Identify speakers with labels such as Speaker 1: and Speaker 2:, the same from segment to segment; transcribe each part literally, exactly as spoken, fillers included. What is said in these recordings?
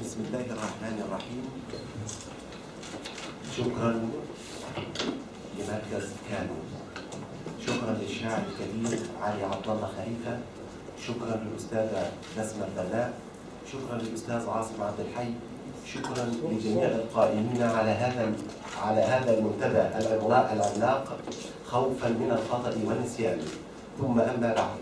Speaker 1: بسم الله الرحمن الرحيم. شكرا لمركز كانو، شكرا للشاعر الكبير علي عبد الله خليفه، شكرا للاستاذه نسمه البلاء، شكرا للاستاذ عاصم عبد الحي، شكرا لجميع القائمين على هذا على هذا المنتدى العملاق العملاق خوفا من الخطأ والنسيان. ثم اما بعد،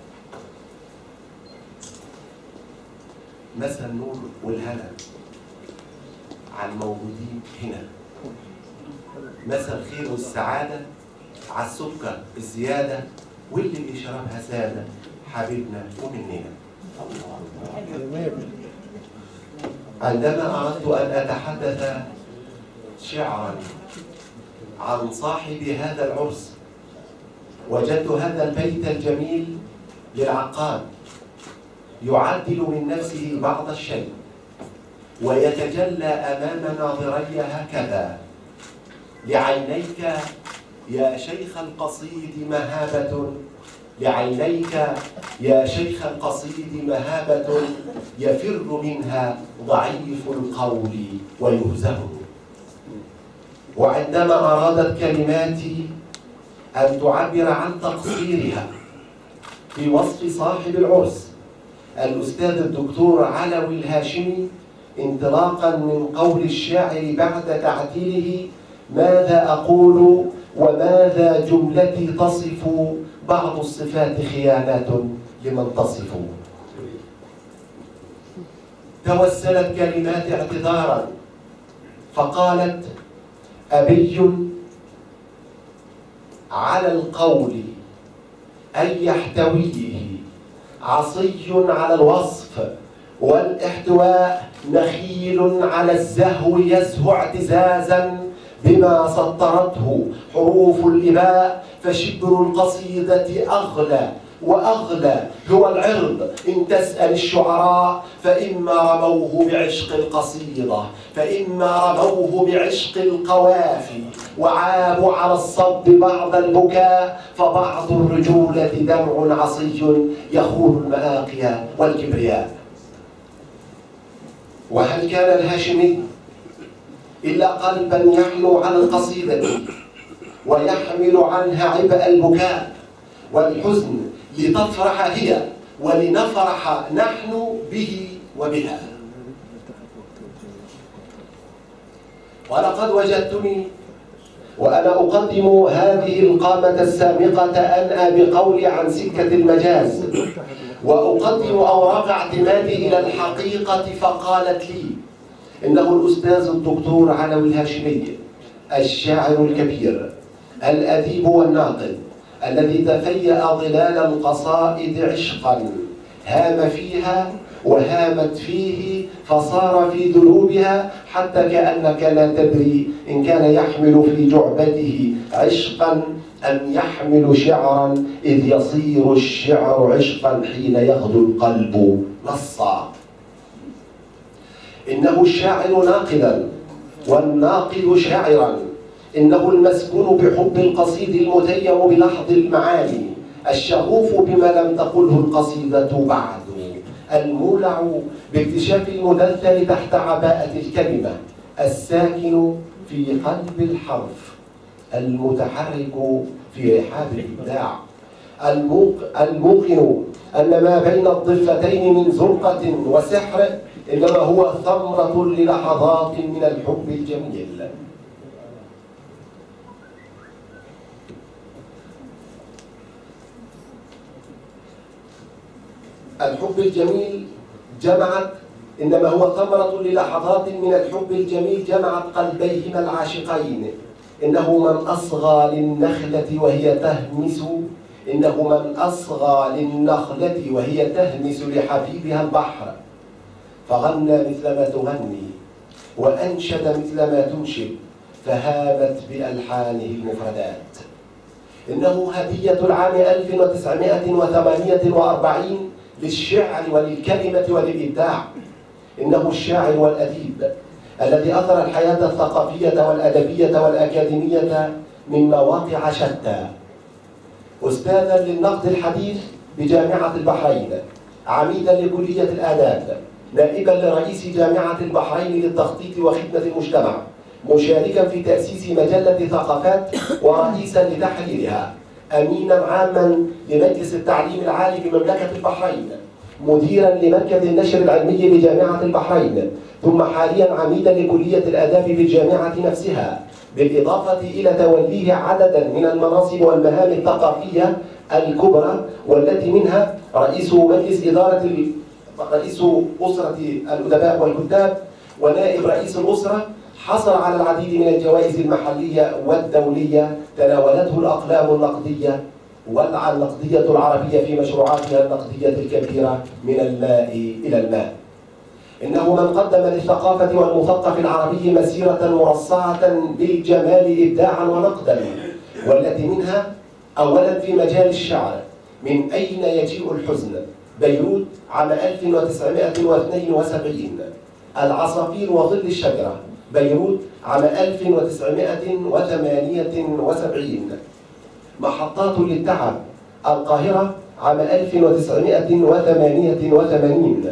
Speaker 1: مسا النور والهنا على الموجودين هنا، مسا الخير والسعادة على السكر الزيادة واللي بيشربها سادة حبيبنا ومننا. عندما أردت أن أتحدث شعرا عن صاحب هذا العرس، وجدت هذا البيت الجميل للعقاد يعدل من نفسه بعض الشيء ويتجلى أمام ناظري هكذا: لعينيك يا شيخ القصيد مهابة، لعينيك يا شيخ القصيد مهابة، يفر منها ضعيف القول ويهزم. وعندما أرادت كلماتي أن تعبر عن تقصيرها في وصف صاحب العرس الأستاذ الدكتور علوي الهاشمي، انطلاقا من قول الشاعر بعد تعديله: ماذا أقول وماذا جملتي تصف، بعض الصفات خيانات لمن تصف. توسلت كلمات اعتذارا فقالت: أبي على القول أن يحتويه عصي على الوصف، والاحتواء نخيل على الزهو يزهو اعتزازا بما سطرته حروف الإباء، فشبر القصيدة أغلى وأغلى هو العرض إن تسأل الشعراء، فإما رموه بعشق القصيدة فإما رموه بعشق القوافي، وعابوا على الصب بعض البكاء، فبعض الرجولة دمع عصي يخون المآقي والكبرياء. وهل كان الهاشمي إلا قلبا يحلو على القصيدة ويحمل عنها عبء البكاء والحزن، لتفرح هي ولنفرح نحن به وبها. ولقد وجدتني وأنا أقدم هذه القامة السامقة أنأى بقولي عن سكة المجاز، وأقدم أوراق اعتمادي إلى الحقيقة، فقالت لي إنه الأستاذ الدكتور علوي الهاشمي الشاعر الكبير الأديب والناقد الذي تفيأ ظلال القصائد عشقا هام فيها وهامت فيه، فصار في دروبها حتى كأنك لا تدري إن كان يحمل في جعبته عشقا أم يحمل شعرا، إذ يصير الشعر عشقا حين يغدو القلب نصا. إنه الشاعر ناقدا والناقد شاعرا، إنه المسكون بحب القصيد المتيم بلحظ المعاني، الشغوف بما لم تقله القصيدة بعد، المولع باكتشاف المدثر تحت عباءة الكلمة، الساكن في قلب الحرف، المتحرك في رحاب الإبداع، الموقن أن ما بين الضفتين من زرقة وسحر إنما هو ثمرة للحظات من الحب الجميل. الحب الجميل جمعت إنما هو ثمرة للحظات من الحب الجميل جمعت قلبيهما العاشقين. إنه من أصغى للنخلة وهي تهمس إنه من أصغى للنخلة وهي تهمس لحبيبها البحر، فغنى مثل ما تغني وأنشد مثل ما تنشد، فهامت بألحانه المفردات. إنه هدية العام ألف وتسعمائة وثمانية وأربعين للشعر وللكلمة وللإبداع. إنه الشاعر والأديب الذي أثر الحياة الثقافية والأدبية والأكاديمية من مواقع شتى. أستاذا للنقد الحديث بجامعة البحرين، عميدا لكلية الآداب، نائبا لرئيس جامعة البحرين للتخطيط وخدمة المجتمع، مشاركا في تأسيس مجلة ثقافات ورئيسا لتحريرها، أمينا عاما لمجلس التعليم العالي بمملكة البحرين، مديرا لمركز النشر العلمي بجامعة البحرين، ثم حاليا عميدا لكلية الآداب بالجامعة نفسها، بالإضافة إلى توليه عددا من المناصب والمهام الثقافية الكبرى، والتي منها رئيس مجلس إدارة رئيس أسرة الأدباء والكتاب ونائب رئيس الأسرة. حصل على العديد من الجوائز المحلية والدولية تناولته الأقلام النقدية والنقدية العربية في مشروعاتها النقدية الكبيرة من الماء إلى الماء. إنه من قدم للثقافة والمثقف العربي مسيرة مرصعة بالجمال إبداعا ونقدا، والتي منها أولا في مجال الشعر من أين يجيء الحزن، بيروت عام ألف وتسعمائة واثنين وسبعين، العصافير وظل الشجرة، بيروت عام ألف وتسعمائة وثمانية وسبعين، محطات للتعب، القاهرة عام ألف وتسعمائة وثمانية وثمانين.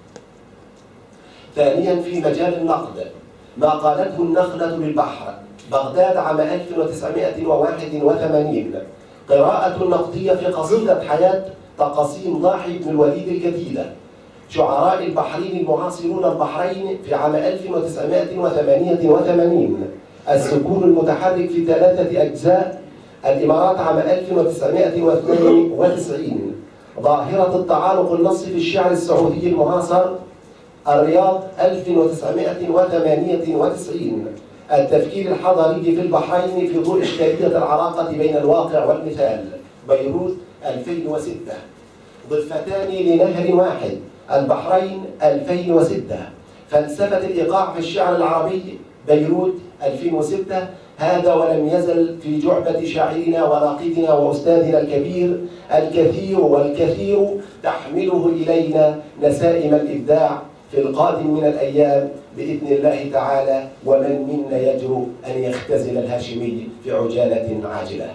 Speaker 1: ثانيا في مجال النقد ما قالته النخلة للبحر، بغداد عام ألف وتسعمائة وواحد وثمانين، قراءة نقدية في قصيدة حياة تقاسيم ضاحي بن الوليد الجديدة، شعراء البحرين المعاصرون البحرين في عام ألف وتسعمائة وثمانية وثمانين، السكون المتحرك في ثلاثة أجزاء، الإمارات عام ألف وتسعمائة واثنين وتسعين، ظاهرة التعارض النصي في الشعر السعودي المعاصر، الرياض ألف وتسعمائة وثمانية وتسعين، التفكير الحضاري في البحرين في ضوء إشكالية العلاقة بين الواقع والمثال، بيروت ألفين وستة، ضفتان لنهر واحد، البحرين ألفين وستة، فلسفة الإيقاع في الشعر العربي، بيروت ألفين وستة. هذا ولم يزل في جعبة شاعرنا وناقدنا وأستاذنا الكبير الكثير والكثير تحمله إلينا نسائم الإبداع في القادم من الأيام بإذن الله تعالى، ومن منا يجرؤ أن يختزل الهاشمي في عجالة عاجلة.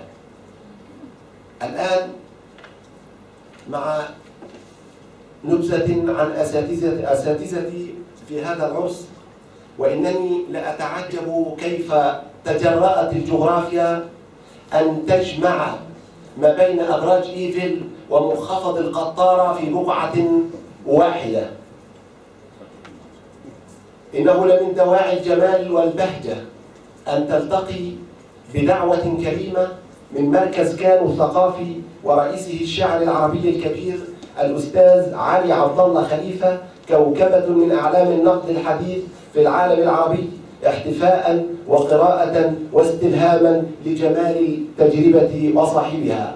Speaker 1: الآن مع نبذة عن أساتذة أساتذتي في هذا العرس، وإنني لأتعجب كيف تجرأت الجغرافيا أن تجمع ما بين أبراج إيفل ومنخفض القطارة في بقعة واحدة. إنه لمن دواعي الجمال والبهجة أن تلتقي بدعوة كريمة من مركز كانو الثقافي ورئيسه الشاعر العربي الكبير الأستاذ علي عبد الله خليفة، كوكبة من أعلام النقد الحديث في العالم العربي، احتفاء وقراءة واستلهاما لجمال التجربة وصاحبها.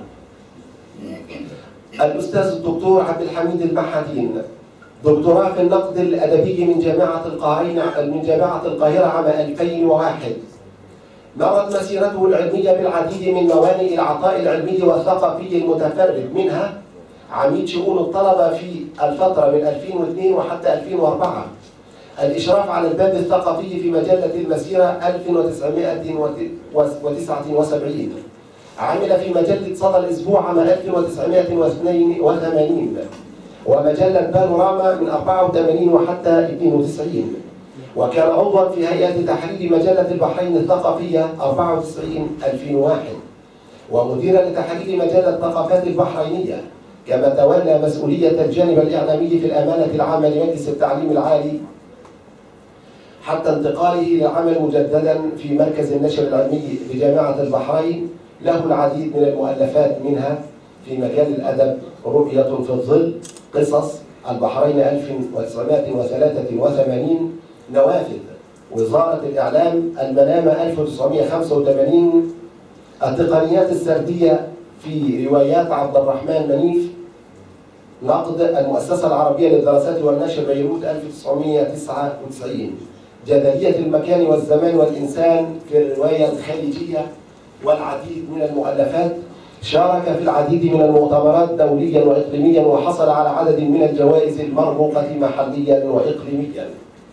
Speaker 1: الأستاذ الدكتور عبد الحميد المحدين، دكتوراه في النقد الأدبي من جامعة القاهرة من جامعة القاهرة عام ألفين وواحد. مرت مسيرته العلمية بالعديد من موانئ العطاء العلمي والثقافي المتفرد، منها عميد شؤون الطلبة في الفترة من ألفين واثنين وحتى ألفين وأربعة، الإشراف على الباب الثقافي في مجلة المسيرة ألف وتسعمائة وتسعة وسبعين، عمل في مجلة صدى الأسبوع عام ألف وتسعمائة واثنين وثمانين، ومجلة بانوراما من أربعة وثمانين وحتى اثنين وتسعين، وكان عضوا في هيئة تحرير مجلة البحرين الثقافية أربعة وتسعين ألفين وواحد، ومديرا لتحرير مجلة ثقافات البحرينية، كما تولى مسؤولية الجانب الإعلامي في الأمانة العامة لمجلس التعليم العالي حتى انتقاله للعمل مجددا في مركز النشر العلمي بجامعة البحرين. له العديد من المؤلفات، منها في مجال الأدب رؤية في الظل، قصص البحرين ألف وتسعمائة وثلاثة وثمانين، نوافذ، وزارة الإعلام، المنامة ألف وتسعمائة وخمسة وثمانين، التقنيات السردية في روايات عبد الرحمن منيف، نقد المؤسسة العربية للدراسات والنشر بيروت ألف وتسعمائة وتسعة وتسعين، جدلية المكان والزمان والإنسان في الرواية الخليجية، والعديد من المؤلفات. شارك في العديد من المؤتمرات دوليا وإقليميا، وحصل على عدد من الجوائز المرموقة محليا وإقليميا.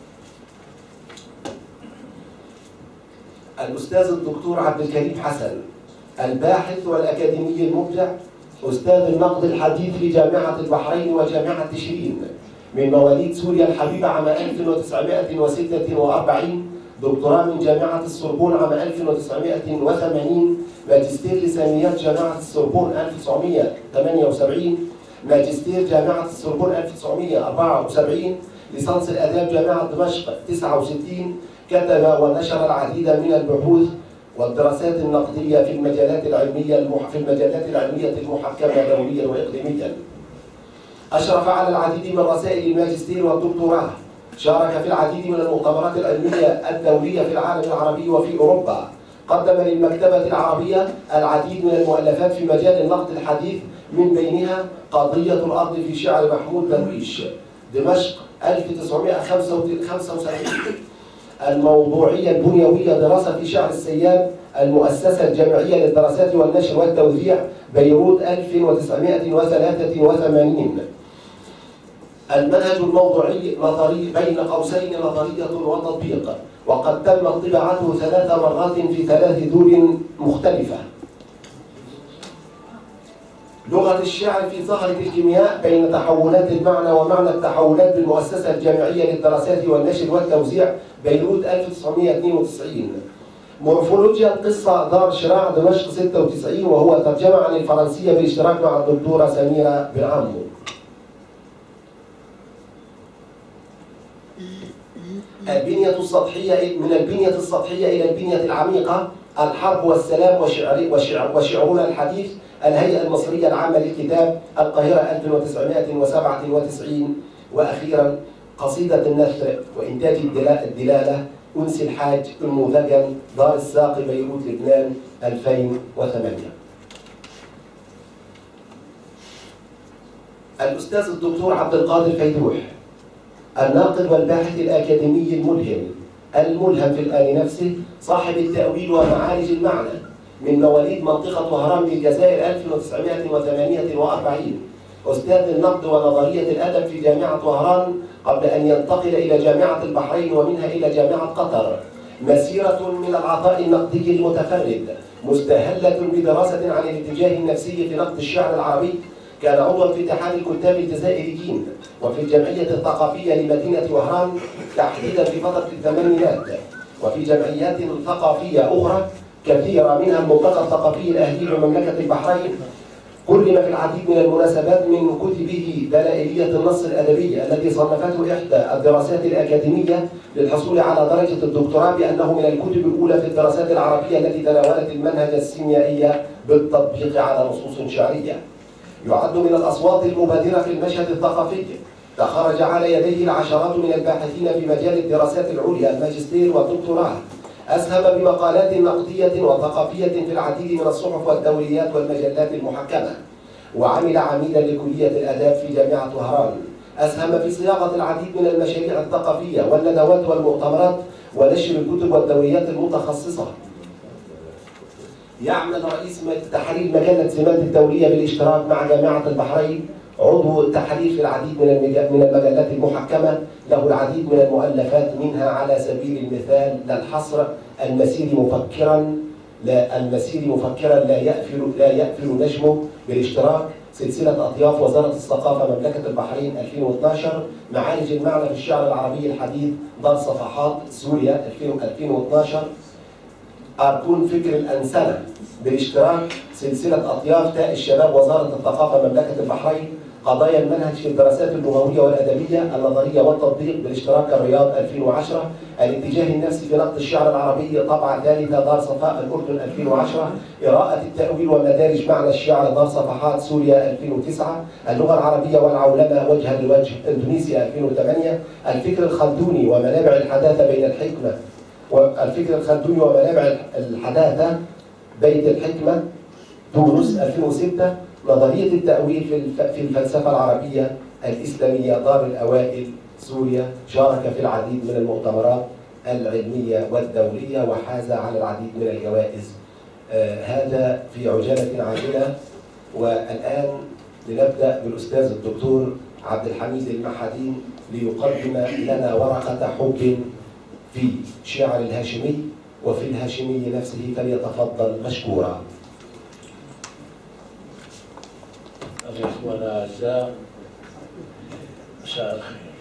Speaker 1: الأستاذ الدكتور عبد الكريم حسن، الباحث والأكاديمي المبدع، أستاذ النقد الحديث في جامعة البحرين وجامعة تشرين، من مواليد سوريا الحبيبة عام ألف وتسعمائة وستة وأربعين، دكتوراه من جامعة السوربون عام ألف وتسعمائة وثمانين، ماجستير لساميات جامعة السوربون ألف وتسعمائة وثمانية وسبعين، ماجستير جامعة السوربون ألف وتسعمائة وأربعة وسبعين، ليسانس الآداب جامعة دمشق تسعة وستين. كتب ونشر العديد من البحوث والدراسات النقدية في المجالات العلمية المح... في المجالات العلمية المحكمة دوليا وإقليميا. أشرف على العديد من رسائل الماجستير والدكتوراه، شارك في العديد من المؤتمرات العلمية الدولية في العالم العربي وفي أوروبا. قدم للمكتبة العربية العديد من المؤلفات في مجال النقد الحديث، من بينها قضية الأرض في شعر محمود درويش دمشق ألف وتسعمائة وخمسة وسبعين، الموضوعية البنيوية دراسة في شعر السياب، المؤسسة الجامعية للدراسات والنشر والتوزيع بيروت ألف وتسعمائة وثلاثة وثمانين. المنهج الموضوعي نظري بين قوسين نظرية وتطبيق، وقد تم طباعته ثلاث مرات في ثلاث دور مختلفة. لغة الشعر في ظاهرة الكيمياء بين تحولات المعنى ومعنى التحولات بالمؤسسة الجامعية للدراسات والنشر والتوزيع بيروت ألف وتسعمائة واثنين وتسعين. مورفولوجيا القصة دار شراع دمشق ستة وتسعين، وهو ترجمة عن الفرنسية بالاشتراك مع الدكتورة سميرة بن عمو. البنية السطحية من البنية السطحية إلى البنية العميقة، الحرب والسلام وشعر وشعر وشعرنا الحديث، الهيئة المصرية العامة للكتاب، القاهرة ألف وتسعمائة وسبعة وتسعين. وأخيرا قصيدة النثر وإنتاج الدلالة، أنس الحاج، النموذجا، دار الساقي، بيروت، لبنان ألفين وثمانية. الأستاذ الدكتور عبد القادر فيدوح، الناقد والباحث الأكاديمي الملهم الملهم في الآن نفسه، صاحب التأويل ومعالج المعنى، من مواليد منطقة وهران بالجزائر ألف وتسعمائة وثمانية وأربعين، أستاذ النقد ونظرية الأدب في جامعة وهران قبل أن ينتقل إلى جامعة البحرين ومنها إلى جامعة قطر. مسيرة من العطاء النقدي المتفرد، مستهلة بدراسة عن الاتجاه النفسي في نقد الشعر العربي. كان عضوا في اتحاد الكتاب الجزائريين وفي الجمعية الثقافية لمدينة وهران تحديدا في فترة الثمانينات، وفي جمعيات ثقافية أخرى كثيرة منها الملتقى الثقافي الأهلي بمملكة البحرين. كرم في العديد من المناسبات من كتبه دلائلية النص الأدبي التي صنفته إحدى الدراسات الأكاديمية للحصول على درجة الدكتوراه بأنه من الكتب الأولى في الدراسات العربية التي تناولت المنهج السيميائي بالتطبيق على نصوص شعرية. يعد من الأصوات المبادرة في المشهد الثقافي، تخرج على يديه العشرات من الباحثين في مجال الدراسات العليا، الماجستير والدكتوراه. أسهم بمقالات نقدية وثقافية في العديد من الصحف والدوريات والمجلات المحكمة، وعمل عميدا لكلية الآداب في جامعة وهران. أسهم في صياغة العديد من المشاريع الثقافية والندوات والمؤتمرات ونشر الكتب والدوريات المتخصصة. يعمل رئيس تحرير مجلة سمات الدولية بالاشتراك مع جامعة البحرين، عضو التحرير في العديد من من المجلات المحكمة. له العديد من المؤلفات، منها على سبيل المثال لا الحصر، المسير مفكرا لا المسير مفكرا لا يأفل لا يأفل نجمه بالاشتراك، سلسلة أطياف وزارة الثقافة مملكة البحرين ألفين واثناشر، معالج المعنى في الشعر العربي الحديث دار صفحات سوريا ألفين واثناشر، أركون فكر الأنسنة بالاشتراك، سلسلة أطياف تاء الشباب وزارة الثقافة مملكة البحرين، قضايا المنهج في الدراسات اللغوية والأدبية النظرية والتطبيق بالاشتراك الرياض ألفين وعشرة، الاتجاه النفسي في نقد الشعر العربي طبعة ثالثة دار صفاء الأردن ألفين وعشرة، قراءة التأويل ومدارج معنى الشعر دار صفحات سوريا ألفين وتسعة، اللغة العربية والعولمة وجها لوجه إندونيسيا ألفين وثمانية، الفكر الخلدوني ومنابع الحداثة بين الحكمة والفكر الخلدوني ومنابع الحداثة بيت الحكمة تونس ألفين وستة، نظرية التأويل في الفلسفة العربية الإسلامية دار الأوائل سوريا. شارك في العديد من المؤتمرات العلمية والدولية وحاز على العديد من الجوائز. آه هذا في عجالة عاجلة. والآن لنبدأ بالأستاذ الدكتور عبد الحميد المحدين ليقدم لنا ورقة حب في شعر الهاشمي وفي الهاشمي نفسه، فليتفضل مشكورا.
Speaker 2: الإخوة الأعزاء، مساء الخير.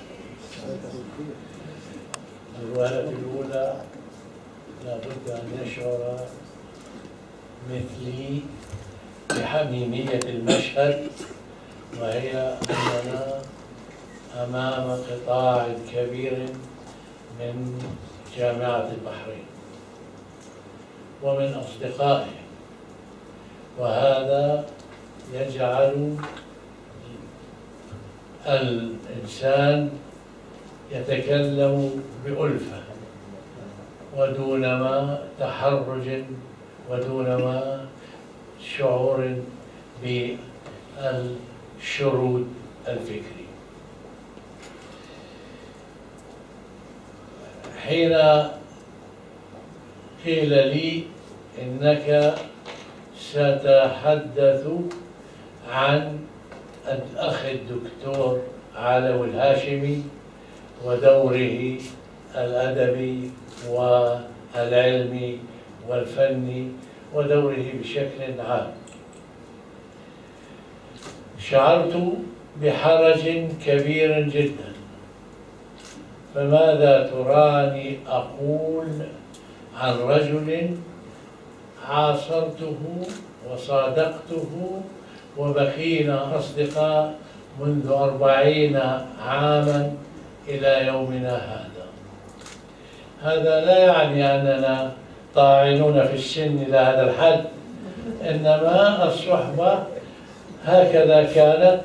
Speaker 2: الوهلة الأولى لابد أن يشعر مثلي بحميمية المشهد، وهي أننا أمام قطاع كبير من جامعة البحرين ومن أصدقائه، وهذا يجعل الإنسان يتكلم بألفة ودونما تحرج ودونما شعور بالشرود الفكري. حين قيل لي إنك ستتحدث عن الأخ الدكتور علوي الهاشمي ودوره الأدبي والعلمي والفني ودوره بشكل عام، شعرت بحرج كبير جدا. فماذا تراني أقول عن رجل عاصرته وصادقته وبقينا أصدقاء منذ أربعين عاما إلى يومنا هذا؟ هذا لا يعني أننا طاعنون في السن إلى هذا الحد، إنما الصحبة هكذا كانت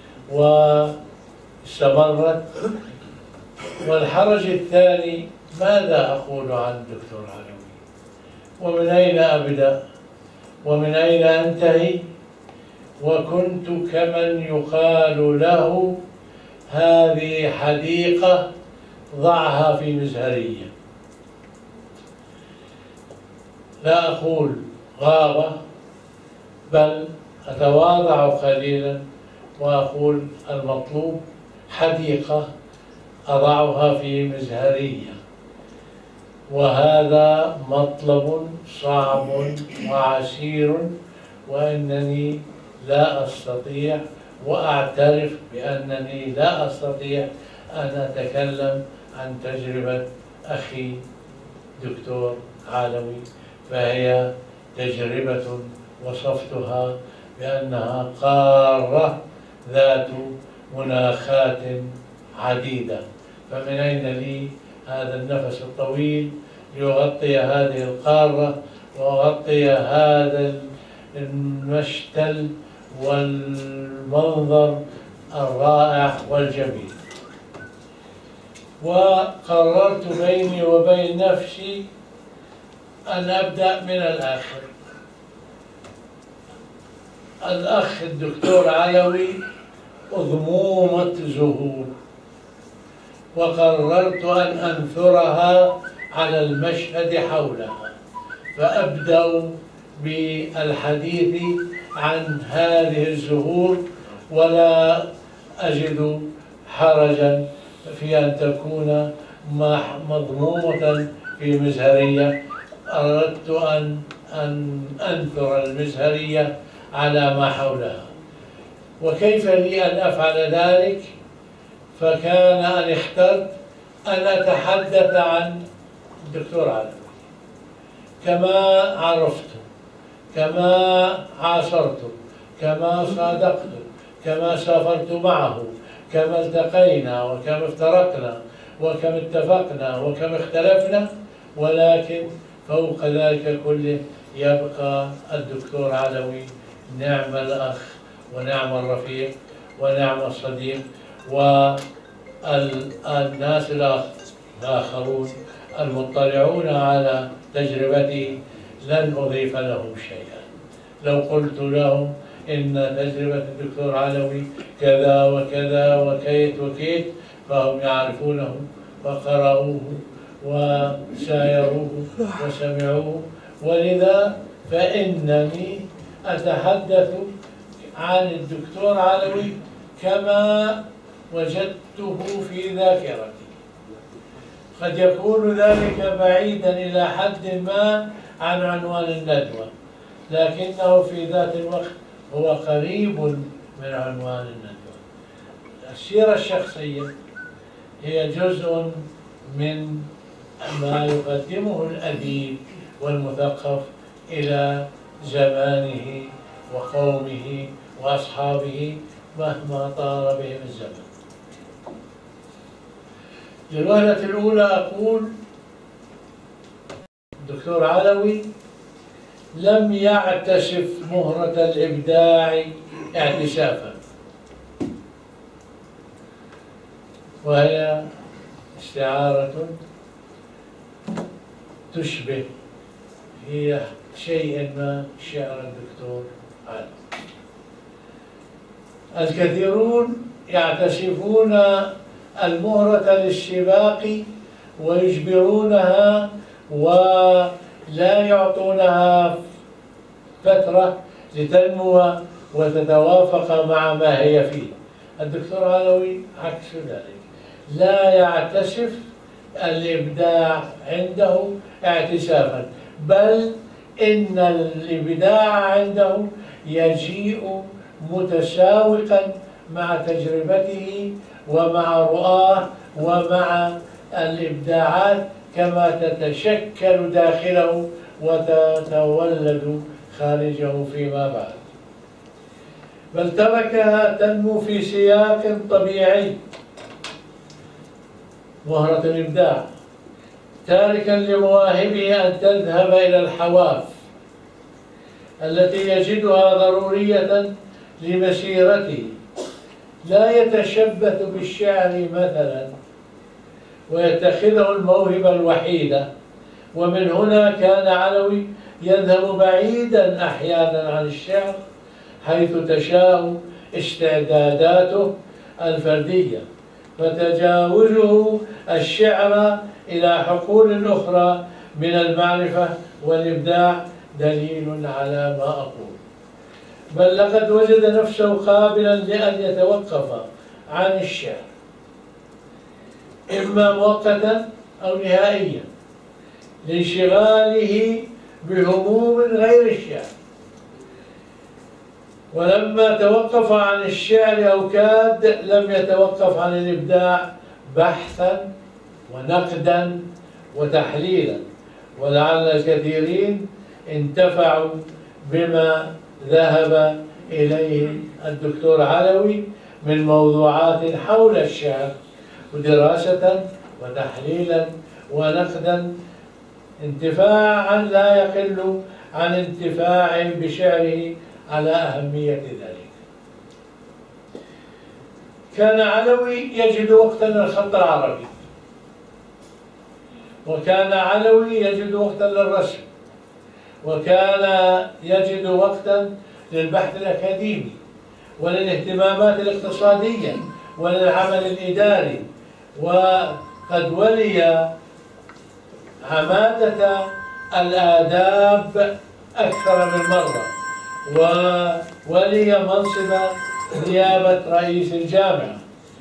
Speaker 2: واستمرت. والحرج الثاني، ماذا أقول عن الدكتور علوي؟ ومن أين أبدأ؟ ومن أين أنتهي؟ وكنت كمن يقال له هذه حديقة ضعها في مزهرية. لا أقول غابة، بل أتواضع قليلا وأقول المطلوب حديقة أضعها في مزهرية، وهذا مطلب صعب وعسير، وإنني لا أستطيع وأعترف بأنني لا أستطيع أن أتكلم عن تجربة أخي دكتور علوي، فهي تجربة وصفتها بأنها قارة ذات مناخات عديدة. فمن أين لي هذا النفس الطويل ليغطي هذه القارة وأغطي هذا المشتل والمنظر الرائع والجميل؟ وقررت بيني وبين نفسي أن أبدأ من الآخر. الأخ الدكتور علوي أضمومة زهور، وقررت أن أنثرها على المشهد حولها، فأبدأ بالحديث عن هذه الزهور، ولا أجد حرجا في أن تكون مضمومة في مزهرية. أردت أن أن أنثر المزهرية على ما حولها. وكيف لي أن أفعل ذلك؟ فكان أن اخترت أن أتحدث عن الدكتور علوي كما عرفته، كما عاصرته، كما صادقته، كما سافرت معه، كما التقينا وكما افترقنا وكما اتفقنا وكما اختلفنا. ولكن فوق ذلك كله يبقى الدكتور علوي نعم الأخ ونعم الرفيق ونعم الصديق، والناس الآخرون المطلعون على تجربتي لن أضيف لهم شيئا. لو قلت لهم إن تجربة الدكتور علوي كذا وكذا وكيت وكيت فهم يعرفونه وقرأوه وسايروه وسمعوه. ولذا فإنني أتحدث عن الدكتور علوي كما وجدته في ذاكرتي. قد يكون ذلك بعيدا إلى حد ما عن عنوان الندوة، لكنه في ذات الوقت هو قريب من عنوان الندوة. السيرة الشخصية هي جزء من ما يقدمه الأديب والمثقف إلى زمانه وقومه وأصحابه مهما طال بهم الزمن. للوهلة الأولى أقول الدكتور علوي لم يعتسف مهرة الإبداع اعتسافا، وهي استعارة تشبه هي شيء ما شعر الدكتور علوي. الكثيرون يعتسفون المهرة للسباق ويجبرونها ولا يعطونها فترة لتنمو وتتوافق مع ما هي فيه. الدكتور علوي عكس ذلك، لا يعتسف الإبداع عنده اعتسافا، بل إن الإبداع عنده يجيء متساوقا مع تجربته ومع رؤاه ومع الإبداعات كما تتشكل داخله وتتولد خارجه فيما بعد، بل تركها تنمو في سياق طبيعي مهرة الإبداع، تاركا لمواهبه أن تذهب إلى الحواف التي يجدها ضرورية لمسيرته. لا يتشبث بالشعر مثلا ويتخذه الموهبة الوحيدة، ومن هنا كان علوي يذهب بعيدا أحيانا عن الشعر حيث تشاء استعداداته الفردية، فتجاوزه الشعر إلى حقول أخرى من المعرفة والإبداع دليل على ما أقول. بل لقد وجد نفسه قابلا لأن يتوقف عن الشعر إما مؤقتا أو نهائيا لانشغاله بهموم غير الشعر. ولما توقف عن الشعر أو كاد لم يتوقف عن الإبداع بحثا ونقدا وتحليلا، ولعل الكثيرين انتفعوا بما ذهب إليه الدكتور علوي من موضوعات حول الشعر ودراسة وتحليلا ونقدا، انتفاعا لا يقل عن انتفاع بشعره على أهمية ذلك. كان علوي يجد وقتا للخط العربي، وكان علوي يجد وقتا للرسم، وكان يجد وقتا للبحث الأكاديمي وللاهتمامات الاقتصادية وللعمل الإداري، وقد ولي عمادة الآداب أكثر من مرة، وولي منصب نيابة رئيس الجامعة،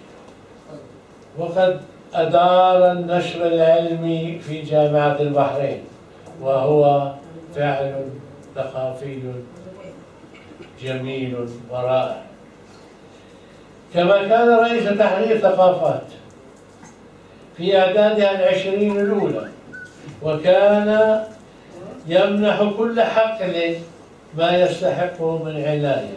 Speaker 2: وقد أدار النشر العلمي في جامعة البحرين، وهو فعل ثقافي جميل ورائع. كما كان رئيس تحرير ثقافات في إعدادها العشرين الأولى، وكان يمنح كل حقل ما يستحقه من عناية،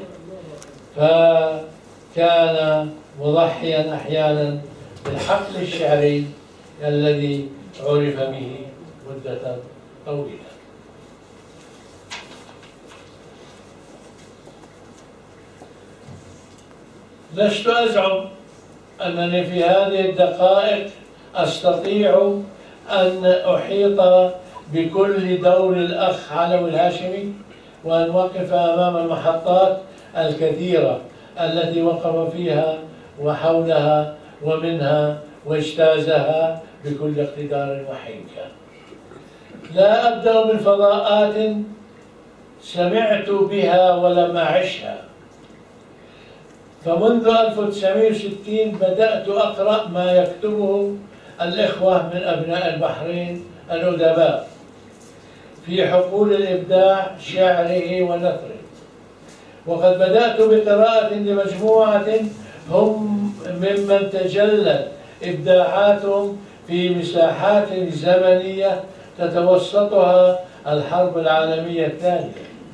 Speaker 2: فكان مضحيا أحيانا بالحقل الشعري الذي عرف به مدة طويلة. لست أزعم أنني في هذه الدقائق أستطيع أن أحيط بكل دور الأخ علوي الهاشمي وأن وقف أمام المحطات الكثيرة التي وقف فيها وحولها ومنها واجتازها بكل اقتدار وحنكة. لا أبدأ من فضاءات سمعت بها ولم أعشها، فمنذ ألف وتسعمائة وستين بدأت أقرأ ما يكتبه الإخوة من أبناء البحرين الأدباء في حقول الإبداع شعره ونثره، وقد بدأت بقراءة لمجموعة هم ممن تجلت إبداعاتهم في مساحات زمنية تتوسطها الحرب العالمية الثانية.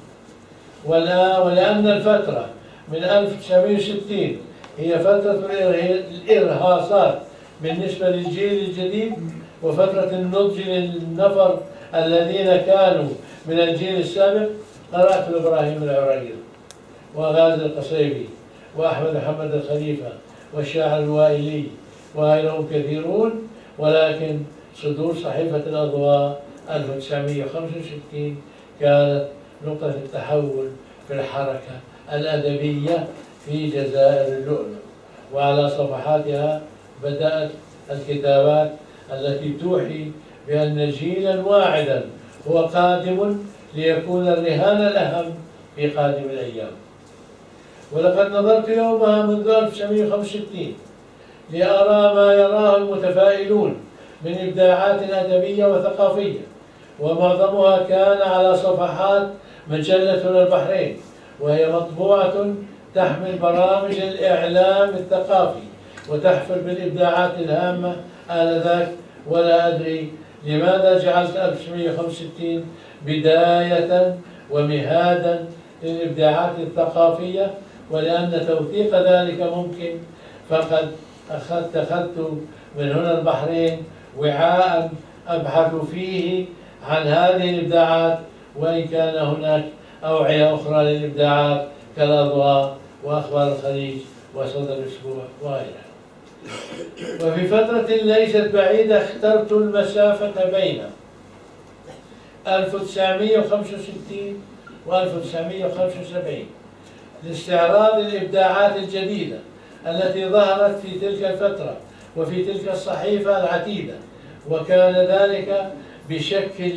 Speaker 2: ولأن الفترة من ألف وتسعمئة وستين هي فترة الإرهاصات بالنسبة للجيل الجديد، وفترة النضج للنفر الذين كانوا من الجيل السابق، قرأت إبراهيم العريض وغازي القصيبي وأحمد محمد الخليفة والشاعر الوائلي وغيرهم كثيرون، ولكن صدور صحيفة الأضواء ألف وتسعمئة وخمسة وستين كانت نقطة التحول في الحركة الأدبية في جزائر اللؤلؤ، وعلى صفحاتها بدأت الكتابات التي توحي بأن جيلا واعدا هو قادم ليكون الرهان الأهم في قادم الأيام. ولقد نظرت يومها منذ ألف وتسعمئة وخمسة وستين لأرى ما يراه المتفائلون من إبداعات أدبية وثقافية، ومعظمها كان على صفحات مجلة البحرين، وهي مطبوعة تحمل برامج الإعلام الثقافي وتحفل بالإبداعات الهامة آنذاك. ولا أدري لماذا جعلت ألف وتسعمئة وخمسة وستين بداية ومهادا للإبداعات الثقافية، ولأن توثيق ذلك ممكن، فقد اتخذت من هنا البحرين وعاء أبحث فيه عن هذه الإبداعات، وإن كان هناك أوعية أخرى للإبداعات كالأضواء وأخبار الخليج وصدى الأسبوع وغيرها. وفي فترة ليست بعيدة اخترت المسافة بين ألف وتسعمئة وخمسة وستين و ألف وتسعمئة وخمسة وسبعين لاستعراض الإبداعات الجديدة التي ظهرت في تلك الفترة وفي تلك الصحيفة العتيدة، وكان ذلك بشكل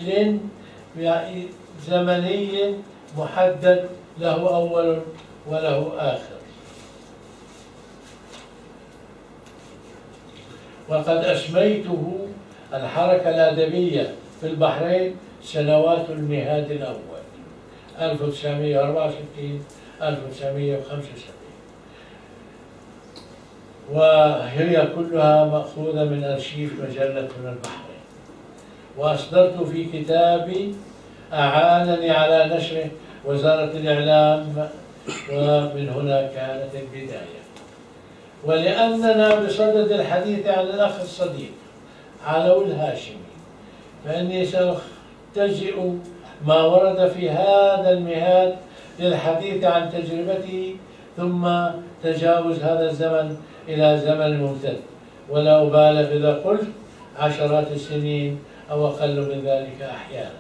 Speaker 2: زمني محدد له أول وله آخر. وقد أسميته الحركة الأدبية في البحرين سنوات المهاد الأول ألف وتسعمئة وأربعة وستين ألف وتسعمئة وخمسة وسبعين، وهي كلها مأخوذة من أرشيف مجلة البحرين. وأصدرت في كتابي أعانني على نشره وزارة الإعلام، ومن هنا كانت البداية. ولأننا بصدد الحديث عن الأخ الصديق علوي الهاشمي، فإني سأختزئ ما ورد في هذا المهاد للحديث عن تجربته، ثم تجاوز هذا الزمن إلى زمن ممتد، ولا أبالغ إذا قلت عشرات السنين أو أقل من ذلك أحيانا.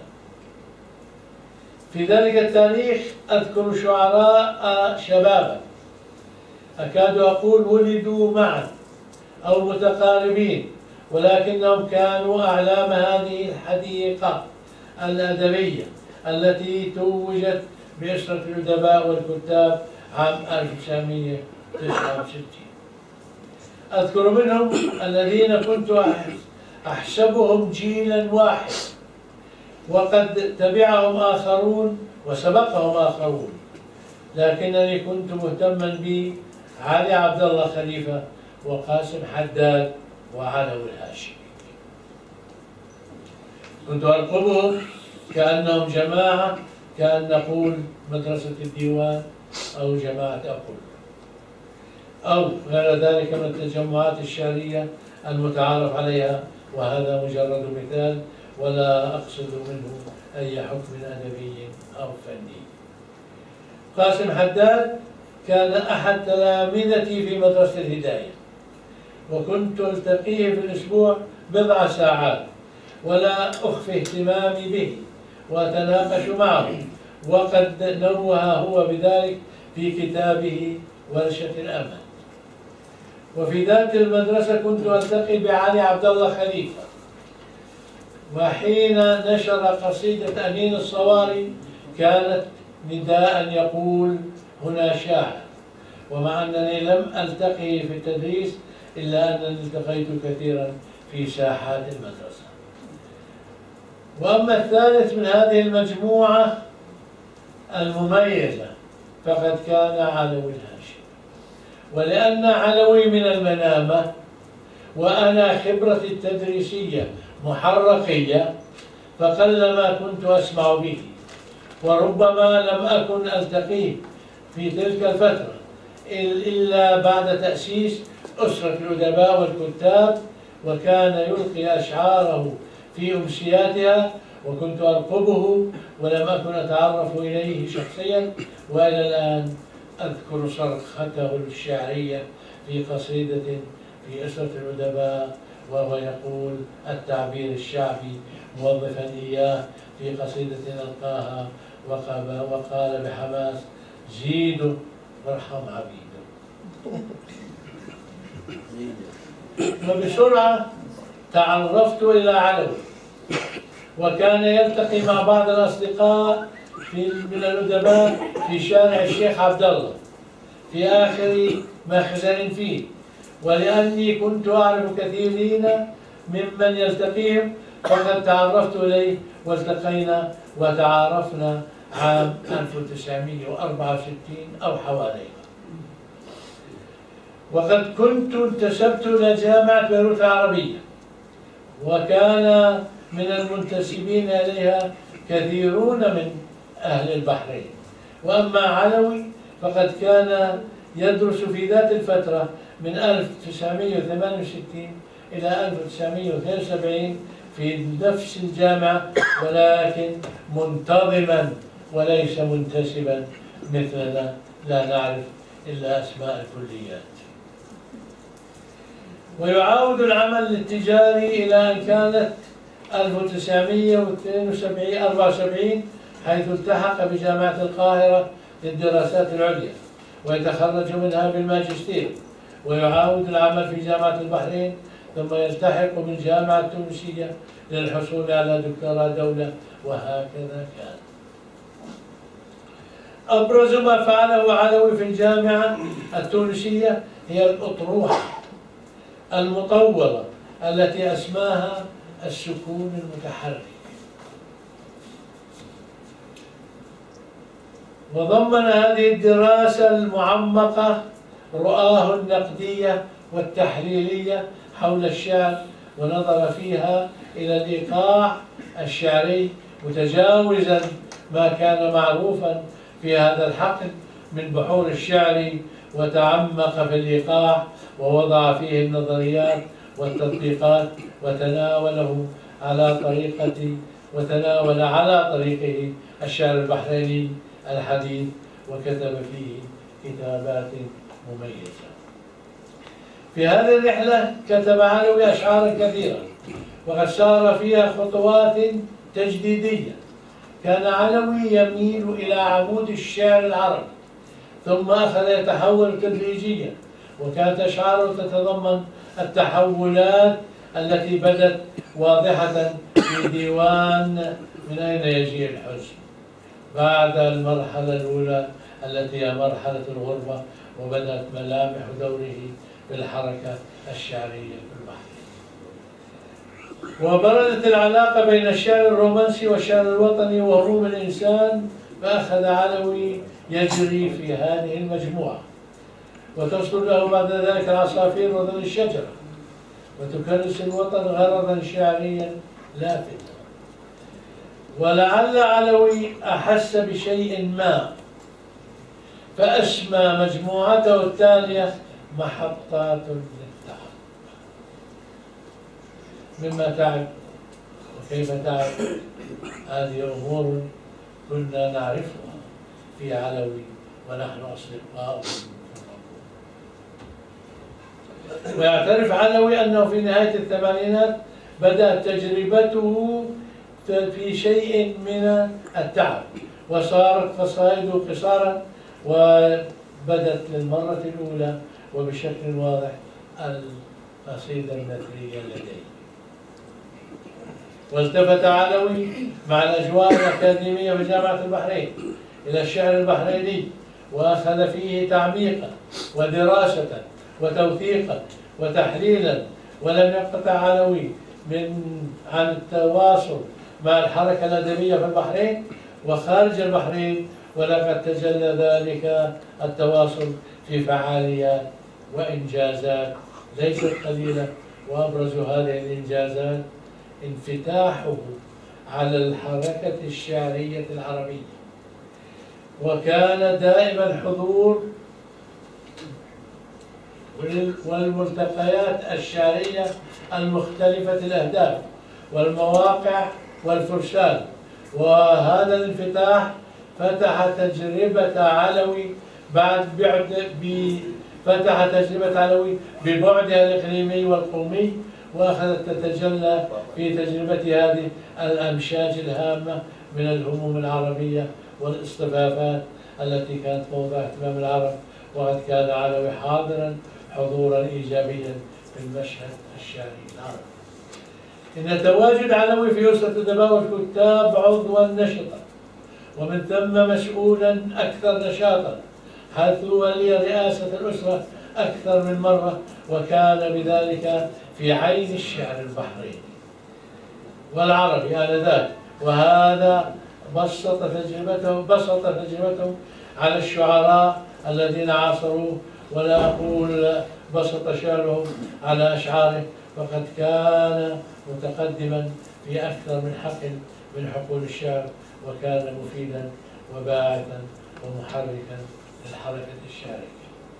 Speaker 2: في ذلك التاريخ أذكر شعراء شبابا أكاد أقول ولدوا معا أو متقاربين، ولكنهم كانوا أعلام هذه الحديقة الأدبية التي توجت بأسرة الأدباء والكتاب عام ألف وتسعمئة وتسعة وستين. أذكر منهم الذين كنت أحسبهم جيلا واحد، وقد تبعهم آخرون وسبقهم آخرون، لكنني كنت مهتما بعلي عبد الله خليفة وقاسم حداد وعلوي الهاشمي. كنت أرقبهم كأنهم جماعة، كأن نقول مدرسة الديوان أو جماعة أقول، أو غير ذلك من التجمعات الشعرية المتعارف عليها، وهذا مجرد مثال ولا أقصد منه أي حكم أدبي أو فني. قاسم حداد كان أحد تلامذتي في مدرسة الهداية، وكنت ألتقيه في الأسبوع بضع ساعات ولا أخفي اهتمامي به وأتناقش معه، وقد نوه هو بذلك في كتابه ورشة الأمل. وفي ذات المدرسة كنت ألتقي بعلي عبد الله خليفة، وحين نشر قصيدة أمين الصواري كانت نداء يقول هنا شاعر، ومع أنني لم ألتقي في التدريس إلا أنني التقيت كثيرا في ساحات المدرسة. وأما الثالث من هذه المجموعة المميزة فقد كان علوي الهاشمي، ولأن علوي من المنامة وأنا خبرتي التدريسية محرقية فقلما كنت أسمع به، وربما لم أكن ألتقيه في تلك الفترة إلا بعد تأسيس أسرة الأدباء والكتاب، وكان يلقي أشعاره في أمسياتها وكنت أرقبه ولم أكن أتعرف إليه شخصيا، وإلى الآن أذكر صرخته الشعرية في قصيدة في أسرة الأدباء وهو يقول التعبير الشعبي موظفا إياه في قصيدة ألقاها وقال بحماس: زيدوا وارحم عبيده. وبسرعة تعرفت إلى علوي، وكان يلتقي مع بعض الأصدقاء في من الأدباء في شارع الشيخ عبد الله في آخر مخزن فيه، ولأني كنت أعرف كثيرين ممن يلتقيهم فقد تعرفت إليه والتقينا وتعارفنا عام ألف وتسعمئة وأربعة وستين أو حواليها. وقد كنت انتسبت إلى جامعة بيروت العربية، وكان من المنتسبين إليها كثيرون من أهل البحرين. وأما علوي فقد كان يدرس في ذات الفترة من ألف وتسعمئة وثمانية وستين إلى ألف وتسعمئة واثنين وسبعين في نفس الجامعة، ولكن منتظما وليس منتسبا مثلنا لا نعرف إلا أسماء الكليات. ويعاود العمل التجاري إلى أن كانت ألف وتسعمئة وأربعة وسبعين حيث التحق بجامعة القاهرة للدراسات العليا ويتخرج منها بالماجستير، ويعاود العمل في جامعة البحرين ثم يلتحق بالجامعة التونسية للحصول على دكتوراه دولة، وهكذا كان. أبرز ما فعله علوي في الجامعة التونسية هي الأطروحة المطولة التي أسماها السكون المتحرك، وضمن هذه الدراسة المعمقة رؤاه النقدية والتحليلية حول الشعر، ونظر فيها إلى الإيقاع الشعري متجاوزا ما كان معروفا في هذا الحقل من بحور الشعر، وتعمق في الإيقاع ووضع فيه النظريات والتطبيقات، وتناوله على طريقة وتناول على طريقه الشعر البحريني الحديث، وكتب فيه كتابات مميزة. في هذه الرحلة كتب علوي أشعارا كثيرة، وقد سار فيها خطوات تجديدية. كان علوي يميل إلى عمود الشعر العربي، ثم أخذ يتحول تدريجيا، وكانت أشعاره تتضمن التحولات التي بدت واضحة في ديوان من أين يجيء الحزن بعد المرحلة الأولى التي هي مرحلة الغربة، وبدأت ملامح دوره في الحركة الشعرية في البحر. وبردت العلاقة بين الشعر الرومانسي والشعر الوطني وهروب الإنسان، فأخذ علوي يجري في هذه المجموعة، وتصل له بعد ذلك العصافير وظل الشجرة، وتكرس الوطن غرضا شعريا لافتا. ولعل علوي أحس بشيء ما فأسمى مجموعته التالية محطات للتعب. مما تعب وكيف تعب هذه أمور كنا نعرفها في علوي ونحن أصدقاء. ويعترف علوي أنه في نهاية الثمانينات بدأت تجربته في شيء من التعب، وصارت قصائده قصارا، وبدت للمرة الأولى وبشكل واضح القصيدة النثرية لديه. والتفت علوي مع الأجواء الأكاديمية في جامعة البحرين إلى الشعر البحريني، وأخذ فيه تعميقا ودراسة وتوثيقا وتحليلا، ولم ينقطع علوي من عن التواصل مع الحركة الأدبية في البحرين وخارج البحرين، ولقد تجلى ذلك التواصل في فعاليات وإنجازات ليست قليلة، وأبرز هذه الإنجازات انفتاحه على الحركة الشعرية العربية، وكان دائم الحضور والملتقيات الشعرية المختلفة الأهداف والمواقع والفرسان. وهذا الانفتاح فتح تجربة علوي بعد بعد فتح تجربة علوي ببعدها الإقليمي والقومي، وأخذت تتجلى في تجربة هذه الأمشاج الهامة من الهموم العربية والاصطفافات التي كانت موضع اهتمام العرب. وقد كان علوي حاضرا حضورا إيجابيا في المشهد الشعري العربي. إن تواجد علوي في أسرة الأدباء والكتاب عضوا نشطا، ومن ثم مسؤولا أكثر نشاطا، حيث ولي رئاسة الأسرة أكثر من مرة، وكان بذلك في عين الشعر البحريني والعربي آنذاك. وهذا بسط تجربته بسط تجربته على الشعراء الذين عاصروه، ولا أقول بسط شعره على أشعاره، فقد كان متقدما في أكثر من حقل من حقول الشعر، وكان مفيدا وباعثا ومحركا للحركة الشعرية.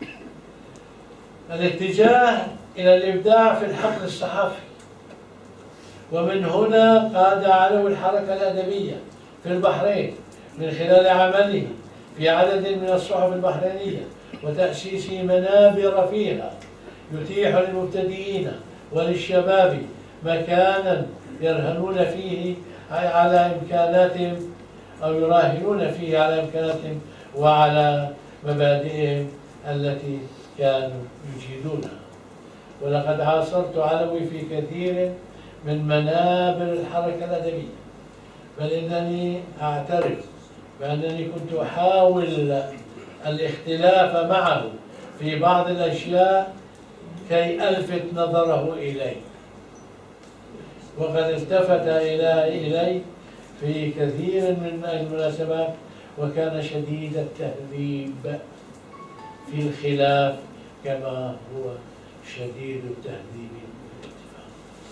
Speaker 2: الاتجاه إلى الإبداع في الحقل الصحافي، ومن هنا قاد علوي الحركة الأدبية في البحرين من خلال عمله في عدد من الصحف البحرينية وتأسيس منابر فيها يتيح للمبتدئين وللشباب مكانا يرهنون فيه على إمكاناتهم أو يراهنون فيه على إمكاناتهم وعلى مبادئهم التي كانوا يجيدونها. ولقد عاصرت علوي في كثير من منابر الحركة الأدبية، بل إنني أعترف بأنني كنت أحاول الاختلاف معه في بعض الأشياء كي ألفت نظره إلي، وقد التفت إلى إلي في كثير من المناسبات، وكان شديد التهذيب في الخلاف كما هو شديد التهذيب في الاتفاق.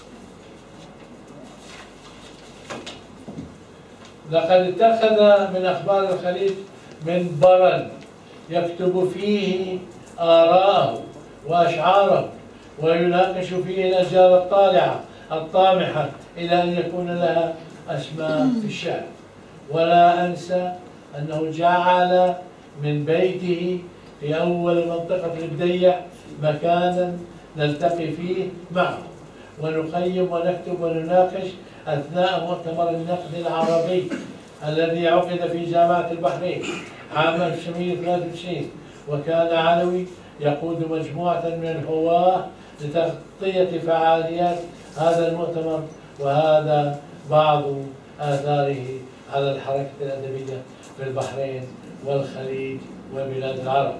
Speaker 2: لقد اتخذ من أخبار الخليج منبرا يكتب فيه آراءه وأشعاره ويناقش فيه الأشجار الطالعة الطامحة إلى أن يكون لها أسماء في الشعر. ولا أنسى أنه جعل من بيته في أول منطقة البديع مكانا نلتقي فيه معه ونقيم ونكتب ونناقش أثناء مؤتمر النقد العربي الذي عقد في جامعة البحرين عام ألف وتسعمائة وثلاثة وتسعين. وكان علوي يقود مجموعة من الهواة لتغطية فعاليات هذا المؤتمر، وهذا بعض آثاره على الحركة الأدبية في البحرين والخليج وبلاد العرب.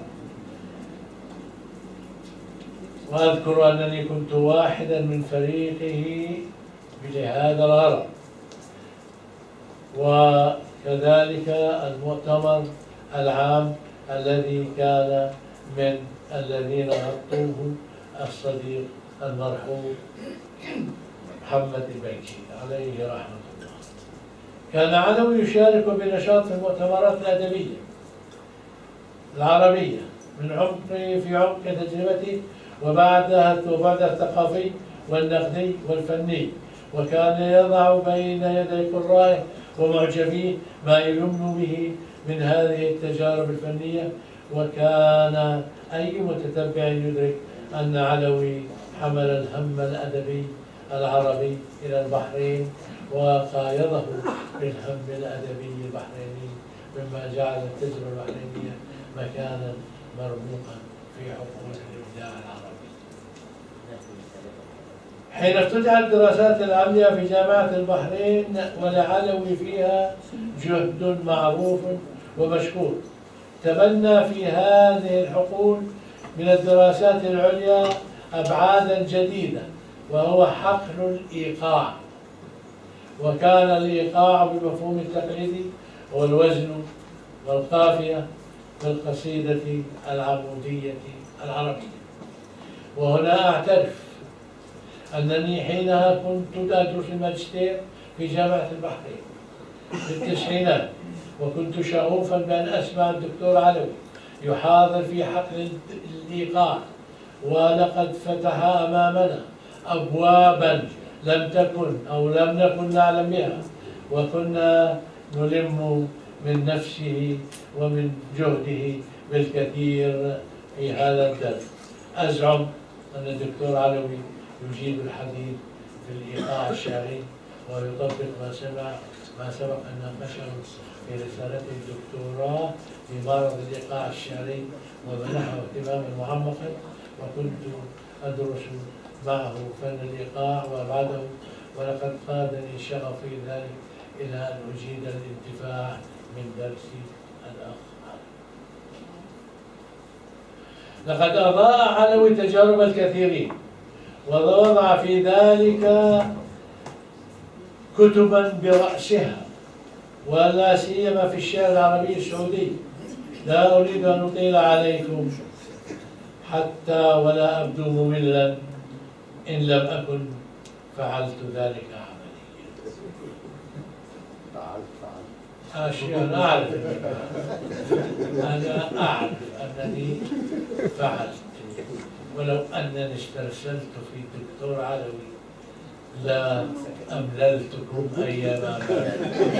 Speaker 2: وأذكر أنني كنت واحدا من فريقه بهذا الغرض. وكذلك المؤتمر العام الذي كان من الذين غطوه الصديق المرحوم محمد البيكي عليه رحمة الله. كان علوي يشارك بنشاط في المؤتمرات الأدبية العربية من عمقه في عمق تجربته وبعدها وبعدها الثقافي والنقدي والفني، وكان يضع بين يدي قرائه ومعجبيه ما يلم به من هذه التجارب الفنية. وكان أي متتبع يدرك أن علوي حمل الهم الأدبي العربي إلى البحرين وقايضه بالهم الأدبي البحريني، مما جعل التجربة البحرينية مكانا مرموقا في حقول الإبداع العربي. حين افتتحت الدراسات العليا في جامعة البحرين ولعلوي فيها جهد معروف ومشكور، تبنى في هذه الحقول من الدراسات العليا أبعادا جديدة، وهو حقل الإيقاع. وكان الإيقاع بالمفهوم التقليدي هو الوزن والقافية في القصيدة العمودية العربية. وهنا أعترف أنني حينها كنت أدرس الماجستير في جامعة البحرين في التسعينات، وكنت شغوفا بأن أسمع الدكتور علوي يحاضر في حقل الإيقاع، ولقد فتح أمامنا أبوابا لم تكن أو لم نكن نعلم بها، وكنا نلم من نفسه ومن جهده بالكثير في هذا الدرس. أزعم أن الدكتور علوي يجيد الحديث في الإيقاع الشعري ويطبق ما سمع ما سبق أن ناقشه في رسالته الدكتوراه في معرض الإيقاع الشعري ومنحه اهتماما معمقا، وكنت أدرس معه فن الإيقاع وأبعده، ولقد قادني شغفي ذلك إلى أن أجيد الانتفاع من درسي الأخ. لقد أضاء علوي تجارب الكثيرين ووضع في ذلك كتبا برأسها، ولا سيما في الشعر العربي السعودي. لا أريد أن أطيل عليكم حتى ولا أبدو مملا إن لم أكن فعلت ذلك عمليا. أشياء أنا أعرف أنا أعرف أنني فعلت، ولو أنني استرسلت في الدكتور علوي لا أمللتكم أيام أمام.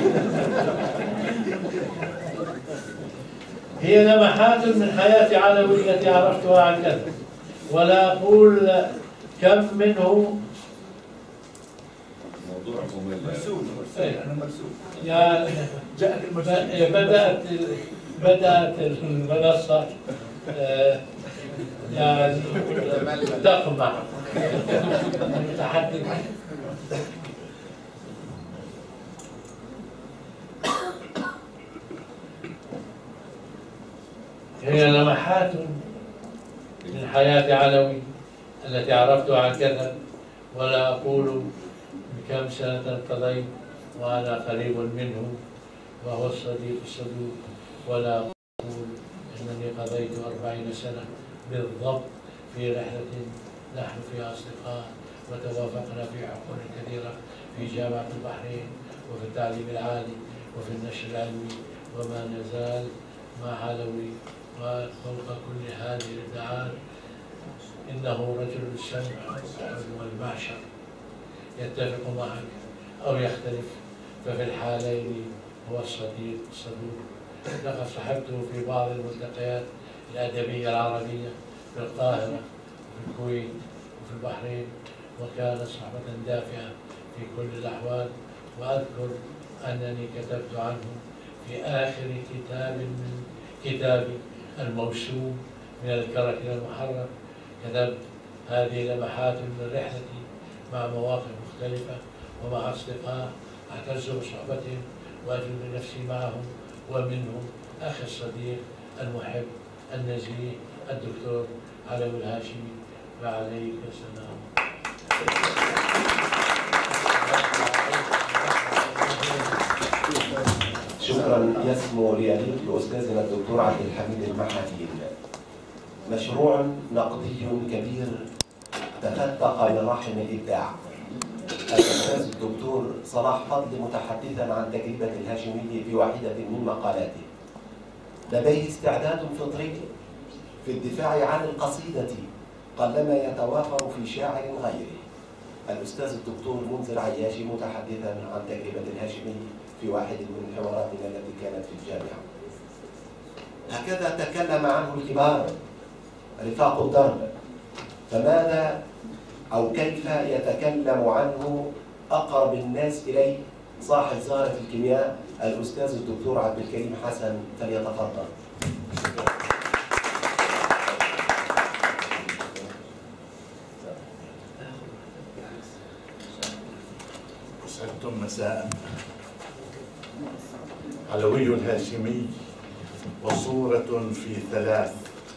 Speaker 2: هي لمحات من حياة علوي التي عرفتها عن كثب، ولا أقول كم منه
Speaker 3: موضوع
Speaker 4: مرسوم أنا مرسوم
Speaker 2: يعني بدأت بدأت المنصة يعني تقمع المتحدث. هي لمحات من حياة علوي التي عرفتها عن كثب، ولا أقول بكم سنة قضيت وأنا قريب منه وهو الصديق الصدوق، ولا أقول أنني قضيت أربعين سنة بالضبط في رحلة نحن فيها أصدقاء وتوافقنا في حقول كثيرة في جامعة البحرين وفي التعليم العالي وفي النشر العلمي، وما نزال مع علوي. وفوق كل هذه الإبداعات إنه رجل السمع والمعشر، يتفق معك أو يختلف، ففي الحالين هو الصديق الصدوق. لقد صحبته في بعض الملتقيات الأدبية العربية في القاهرة وفي الكويت وفي البحرين، وكانت صحبة دافئة في كل الأحوال. وأذكر أنني كتبت عنه في آخر كتاب من كتابي الموسوم من الكرك إلى المحرر، كتبت هذه لمحات من رحلتي مع مواقف مختلفة ومع أصدقاء أعتز بصحبتهم وأجد نفسي معهم، ومنهم أخي الصديق المحب النزيه الدكتور علوي الهاشمي، فعليك السلام.
Speaker 1: شكرا يسمو ليليق لأستاذنا الدكتور عبد الحميد المحاتين. مشروع نقدي كبير تفتق من رحم الإبداع. الأستاذ الدكتور صلاح فضل متحدثا عن تجربة الهاشمي في واحدة من مقالاته: لديه استعداد فطري في الدفاع عن القصيدة قلما يتوافر في شاعر غيره. الأستاذ الدكتور منذر عياشي متحدثا عن تجربة الهاشمي في واحد من حواراتنا التي كانت في الجامعة. هكذا تكلم عنه الكبار رفاق الدرب، فماذا أو كيف يتكلم عنه أقرب الناس إليه صاحب زهرة الكيمياء الأستاذ الدكتور عبد الكريم حسن؟ فليتفضل.
Speaker 4: أسعدتم مساء. علوي الهاشمي وصورة في ثلاث.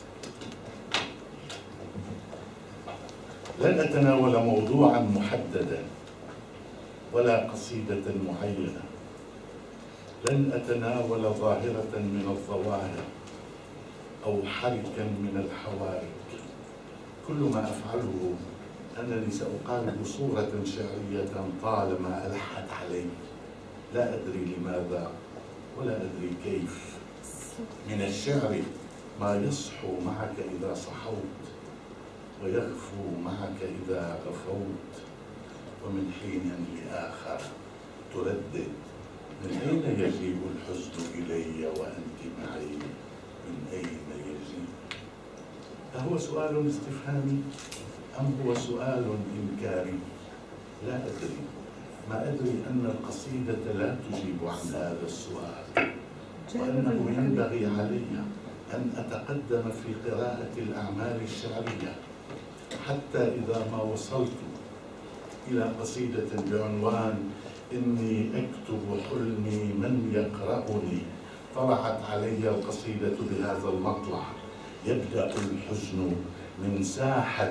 Speaker 4: لن أتناول موضوعا محددا ولا قصيدة معينة، لن أتناول ظاهرة من الظواهر أو حركا من الحوارك، كل ما أفعله أنني سأقارب صورة شعرية طالما ألحت علي، لا أدري لماذا ولا أدري كيف. من الشعر ما يصحو معك إذا صحوت ويغفو معك إذا غفوت، ومن حين لآخر تردد من أين يجيء الحزن إلي وأنت معي، من أين يجيء؟ أهو سؤال استفهامي أم هو سؤال إنكاري؟ لا أدري. ما أدري أن القصيدة لا تجيب عن هذا السؤال، وأنه ينبغي علي أن أتقدم في قراءة الأعمال الشعرية حتى إذا ما وصلت إلى قصيدة بعنوان إني أكتب حلمي من يقرأني طلعت علي القصيدة بهذا المطلع: يبدأ الحزن من ساحة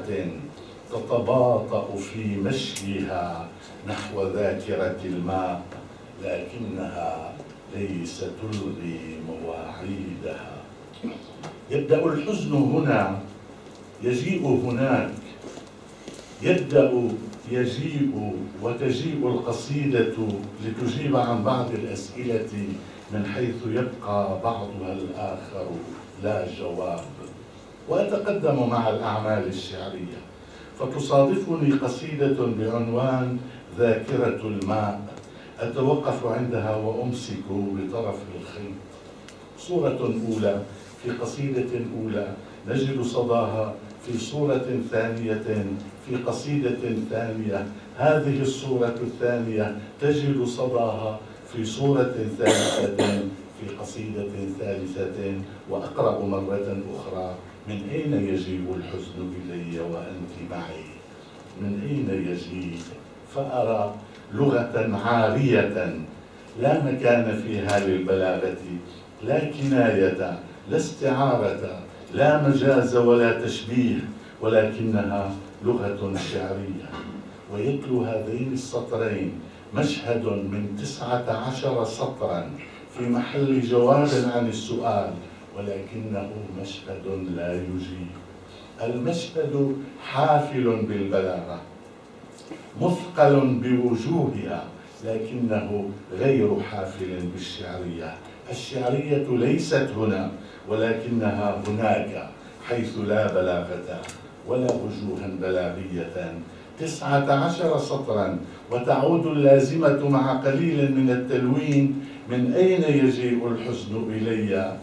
Speaker 4: تتباطأ في مشيها نحو ذاكرة الماء، لكنها ليس تلغي مواعيدها. يبدأ الحزن هنا، يجيء هناك، يبدأ يجيء وتجيء القصيدة لتجيب عن بعض الأسئلة من حيث يبقى بعضها الآخر لا جواب. وأتقدم مع الأعمال الشعرية فتصادفني قصيدة بعنوان ذاكرة الماء، أتوقف عندها وأمسك بطرف الخيط. صورة أولى في قصيدة أولى نجد صداها في صورة ثانية في قصيدة ثانية، هذه الصورة الثانية تجد صداها في صورة ثالثة في قصيدة ثالثة. وأقرأ مرة أخرى: من أين يجيء الحزن إلي وأنت معي، من أين يجيء؟ فأرى لغة عارية لا مكان فيها للبلاغة، لا كناية لا استعارة، لا مجاز ولا تشبيه، ولكنها لغة شعرية. ويتلو هذين السطرين مشهد من تسعة عشر سطرا في محل جواب عن السؤال، ولكنه مشهد لا يجيب. المشهد حافل بالبلاغة، مثقل بوجوهها، لكنه غير حافل بالشعرية. الشعرية ليست هنا ولكنها هناك، حيث لا بلاغة ولا وجوها بلاغية. تسعة عشر سطرا وتعود اللازمة مع قليل من التلوين: من أين يجيء الحزن إلي؟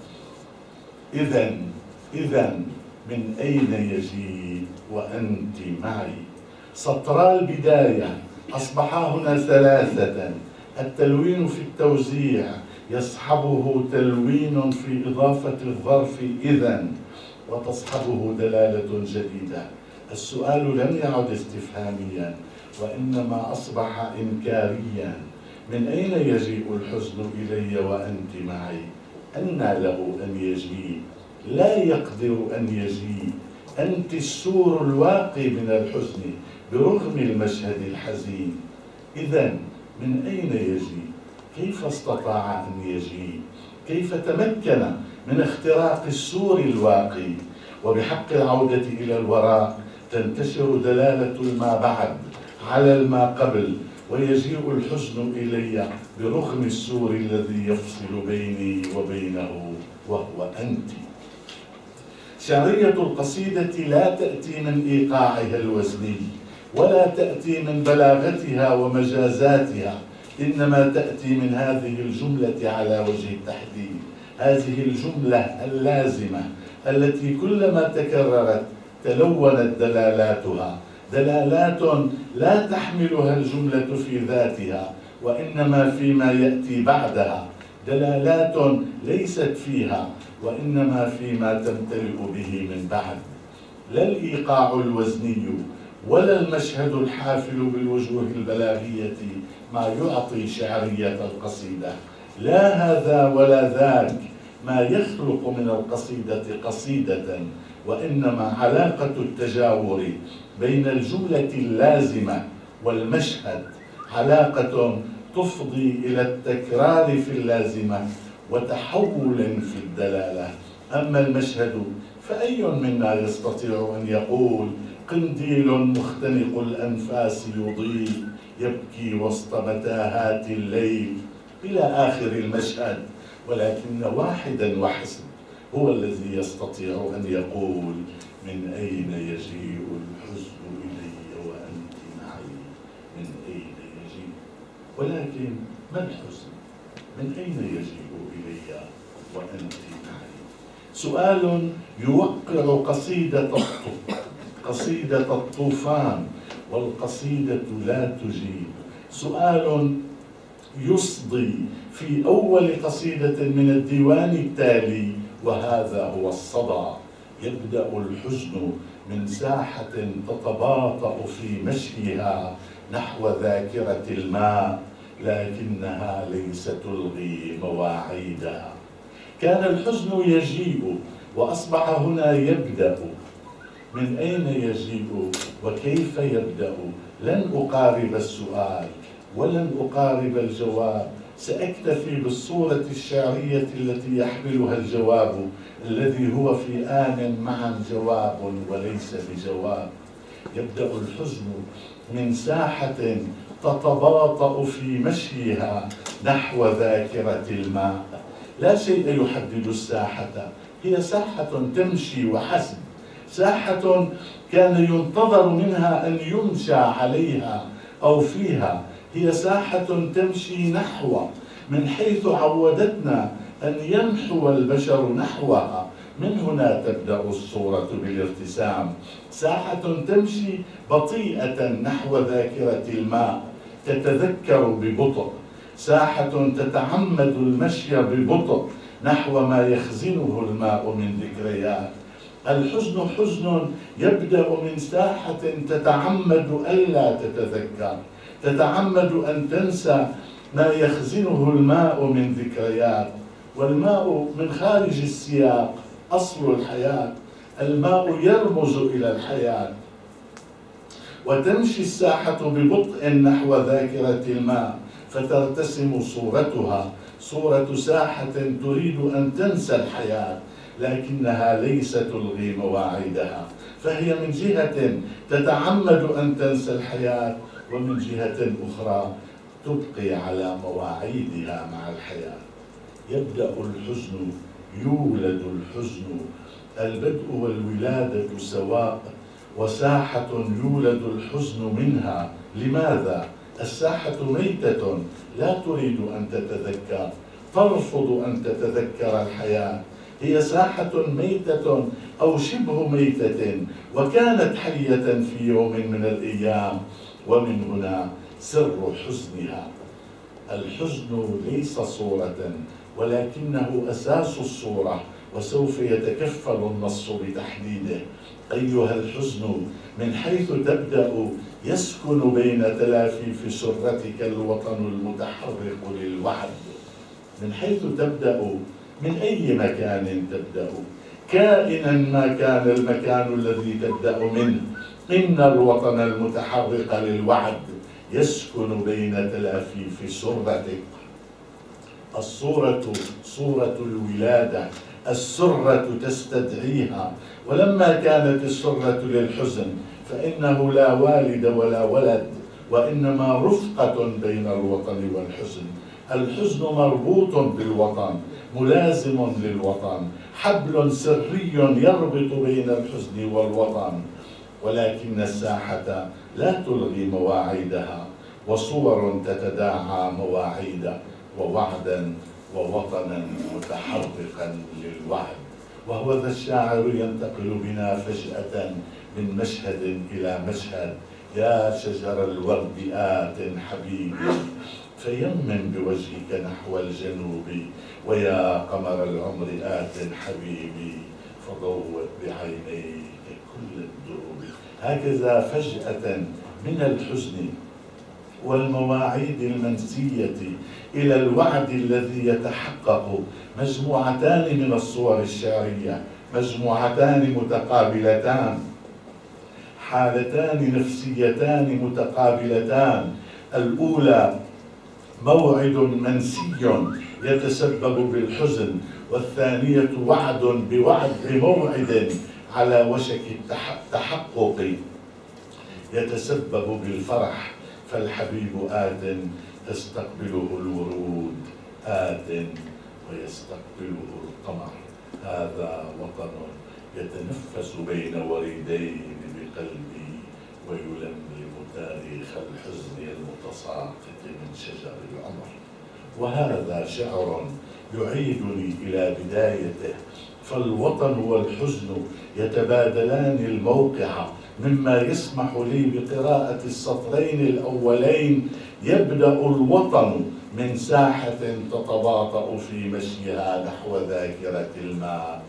Speaker 4: إذن إذن من أين يجيء وأنت معي؟ سطرا البداية أصبحا هنا ثلاثة، التلوين في التوزيع يصحبه تلوين في إضافة الظرف إذن، وتصحبه دلالة جديدة. السؤال لم يعد استفهاميا وإنما أصبح إنكاريا: من أين يجيء الحزن إلي وأنت معي؟ أنى له أن يجيء؟ لا يقدر أن يجيء. أنت السور الواقي من الحزن برغم المشهد الحزين. إذن من أين يجيء؟ كيف استطاع أن يجيء؟ كيف تمكن من اختراق السور الواقي؟ وبحق العودة إلى الوراء تنتشر دلالة الما بعد على الما قبل، ويجيء الحزن إلي برغم السور الذي يفصل بيني وبينه وهو أنت. شعرية القصيدة لا تأتي من إيقاعها الوزني ولا تأتي من بلاغتها ومجازاتها، إنما تأتي من هذه الجملة على وجه التحديد، هذه الجملة اللازمة التي كلما تكررت تلونت دلالاتها، دلالات لا تحملها الجملة في ذاتها وإنما فيما يأتي بعدها، دلالات ليست فيها وإنما فيما تمتلئ به من بعد. لا الإيقاع الوزني ولا المشهد الحافل بالوجوه البلاغية ما يعطي شعرية القصيدة، لا هذا ولا ذاك ما يخلق من القصيدة قصيدة، وإنما علاقة التجاور بين الجملة اللازمة والمشهد علاقة تفضي إلى التكرار في اللازمة وتحول في الدلالة. أما المشهد فأي منا يستطيع أن يقول قنديل مختنق الأنفاس يضيء يبكي وسط متاهات الليل إلى آخر المشهد، ولكن واحدا وحسب هو الذي يستطيع أن يقول من أين يجيء الحزن إلي وأنت معي، من أين يجيء؟ ولكن ما الحزن؟ من أين يجيء إلي وأنت معي؟ سؤال يوقر قصيدة قصيدة الطوفان، والقصيدة لا تجيب. سؤال يصدي في أول قصيدة من الديوان التالي، وهذا هو الصدى. يبدأ الحزن من ساحة تتباطأ في مشيها نحو ذاكرة الماء، لكنها ليس تلغي مواعيدها. كان الحزن يجيء وأصبح هنا يبدأ. من أين يجيء وكيف يبدأ؟ لن أقارب السؤال ولن أقارب الجواب، سأكتفي بالصورة الشعرية التي يحملها الجواب، الذي هو في آن معا جواب وليس بجواب. يبدأ الحزن من ساحة تتباطأ في مشيها نحو ذاكرة الماء. لا شيء يحدد الساحة، هي ساحة تمشي وحسب، ساحة كان ينتظر منها أن يمشى عليها أو فيها، هي ساحة تمشي نحو، من حيث عودتنا أن ينحو البشر نحوها. من هنا تبدأ الصورة بالارتسام، ساحة تمشي بطيئة نحو ذاكرة الماء، تتذكر ببطء، ساحة تتعمد المشي ببطء نحو ما يخزنه الماء من ذكريات. الحزن حزن يبدأ من ساحة تتعمد ألا تتذكر، تتعمد أن تنسى ما يخزنه الماء من ذكريات. والماء من خارج السياق أصل الحياة، الماء يرمز إلى الحياة. وتمشي الساحة ببطء نحو ذاكرة الماء، فترتسم صورتها، صورة ساحة تريد أن تنسى الحياة، لكنها ليس تلغي مواعيدها. فهي من جهة تتعمد أن تنسى الحياة، ومن جهة أخرى تبقي على مواعيدها مع الحياة. يبدأ الحزن، يولد الحزن، البدء والولادة سواء، وساحة يولد الحزن منها. لماذا؟ الساحة ميتة لا تريد أن تتذكر، ترفض أن تتذكر الحياة. هي ساحة ميتة أو شبه ميتة، وكانت حية في يوم من الأيام، ومن هنا سر حزنها. الحزن ليس صورة، ولكنه أساس الصورة، وسوف يتكفل النص بتحديده. أيها الحزن من حيث تبدأ يسكن بين تلافيف سرتك الوطن المتحرق للوعد. من حيث تبدأ، من أي مكان تبدأ، كائنا ما كان المكان الذي تبدأ منه، إن الوطن المتحرق للوعد يسكن بين تلافيف سرتك. الصورة صورة الولادة، السرة تستدعيها. ولما كانت السرة للحزن فإنه لا والد ولا ولد، وإنما رفقة بين الوطن والحزن. الحزن مربوط بالوطن، ملازم للوطن، حبل سري يربط بين الحزن والوطن. ولكن الساحة لا تلغي مواعيدها، وصور تتداعى مواعيد، ووعدا ووطنا متحرقا للوعد. وهو ذا الشاعر ينتقل بنا فجأة من مشهد إلى مشهد. يا شجر الورد آت حبيبي، فيمن بوجهك نحو الجنوب، ويا قمر العمر آت حبيبي، فضوء بعينيك كل الدروب. هكذا فجأة من الحزن والمواعيد المنسية إلى الوعد الذي يتحقق، مجموعتان من الصور الشعرية، مجموعتان متقابلتان، حالتان نفسيتان متقابلتان. الأولى موعد منسي يتسبب بالحزن، والثانية وعد بوعد بموعد على وشك التحقق يتسبب بالفرح. فالحبيب آت تستقبله الورود، آت ويستقبله القمر. هذا وطن يتنفس بين وريدين بقلبي، ويلملم تاريخ الحزن المتساقط من شجر العمر. وهذا شعر يعيدني إلى بدايته، فالوطن والحزن يتبادلان الموقع، مما يسمح لي بقراءة السطرين الأولين. يبدأ الوطن من ساحة تتباطأ في مشيها نحو ذاكرة الماء،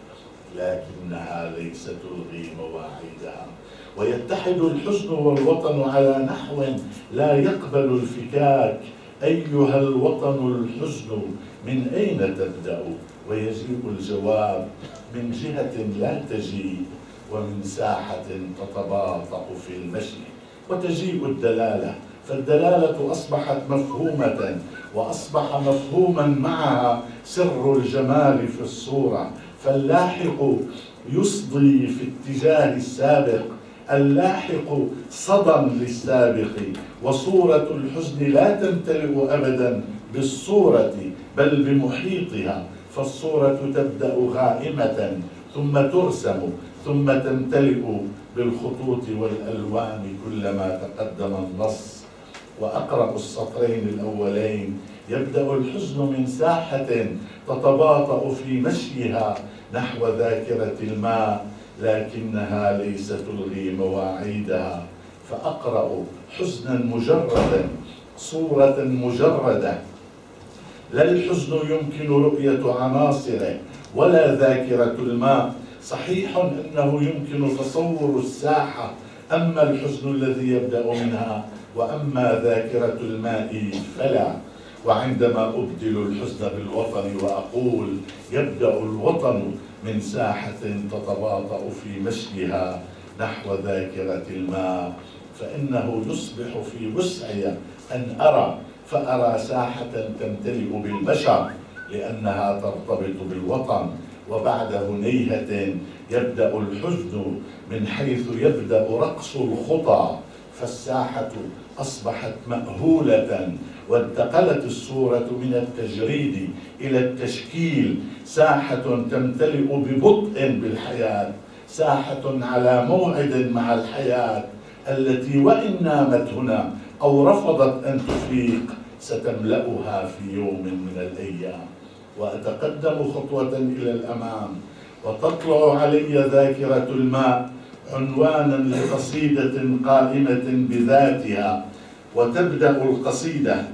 Speaker 4: لكنها ليست تلغي مواعيدها. ويتحد الحزن والوطن على نحو لا يقبل الفكاك. أيها الوطن الحزن من أين تبدأ؟ ويجيء الجواب من جهة لا تجيء، ومن ساحة تتباطأ في المشي. وتجيء الدلالة، فالدلالة أصبحت مفهومة، وأصبح مفهوما معها سر الجمال في الصورة. فاللاحق يصدي في اتجاه السابق، اللاحق صدى للسابق. وصورة الحزن لا تمتلئ أبدا بالصورة بل بمحيطها، فالصورة تبدأ غائمة ثم ترسم ثم تمتلئ بالخطوط والألوان كلما تقدم النص. وأقرأ السطرين الأولين. يبدأ الحزن من ساحة تتباطأ في مشيها نحو ذاكرة الماء، لكنها ليس تلغي مواعيدها. فأقرأ حزنا مجردا، صورة مجردة. لا الحزن يمكن رؤية عناصره ولا ذاكرة الماء. صحيح أنه يمكن تصور الساحة، أما الحزن الذي يبدأ منها، وأما ذاكرة الماء فلا. وعندما أبدل الحزن بالوطن وأقول يبدأ الوطن من ساحة تتباطأ في مشيها نحو ذاكرة الماء، فإنه يصبح في وسعي أن أرى، فأرى ساحة تمتلئ بالبشر لأنها ترتبط بالوطن. وبعد هنيهة يبدأ الحزن من حيث يبدأ رقص الخطى، فالساحة أصبحت مأهولة، وانتقلت الصورة من التجريد إلى التشكيل. ساحة تمتلئ ببطء بالحياة، ساحة على موعد مع الحياة، التي وإن نامت هنا أو رفضت أن تفيق ستملأها في يوم من الأيام. وأتقدم خطوة إلى الأمام، وتطلع علي ذاكرة الماء عنوانا لقصيدة قائمة بذاتها. وتبدأ القصيدة: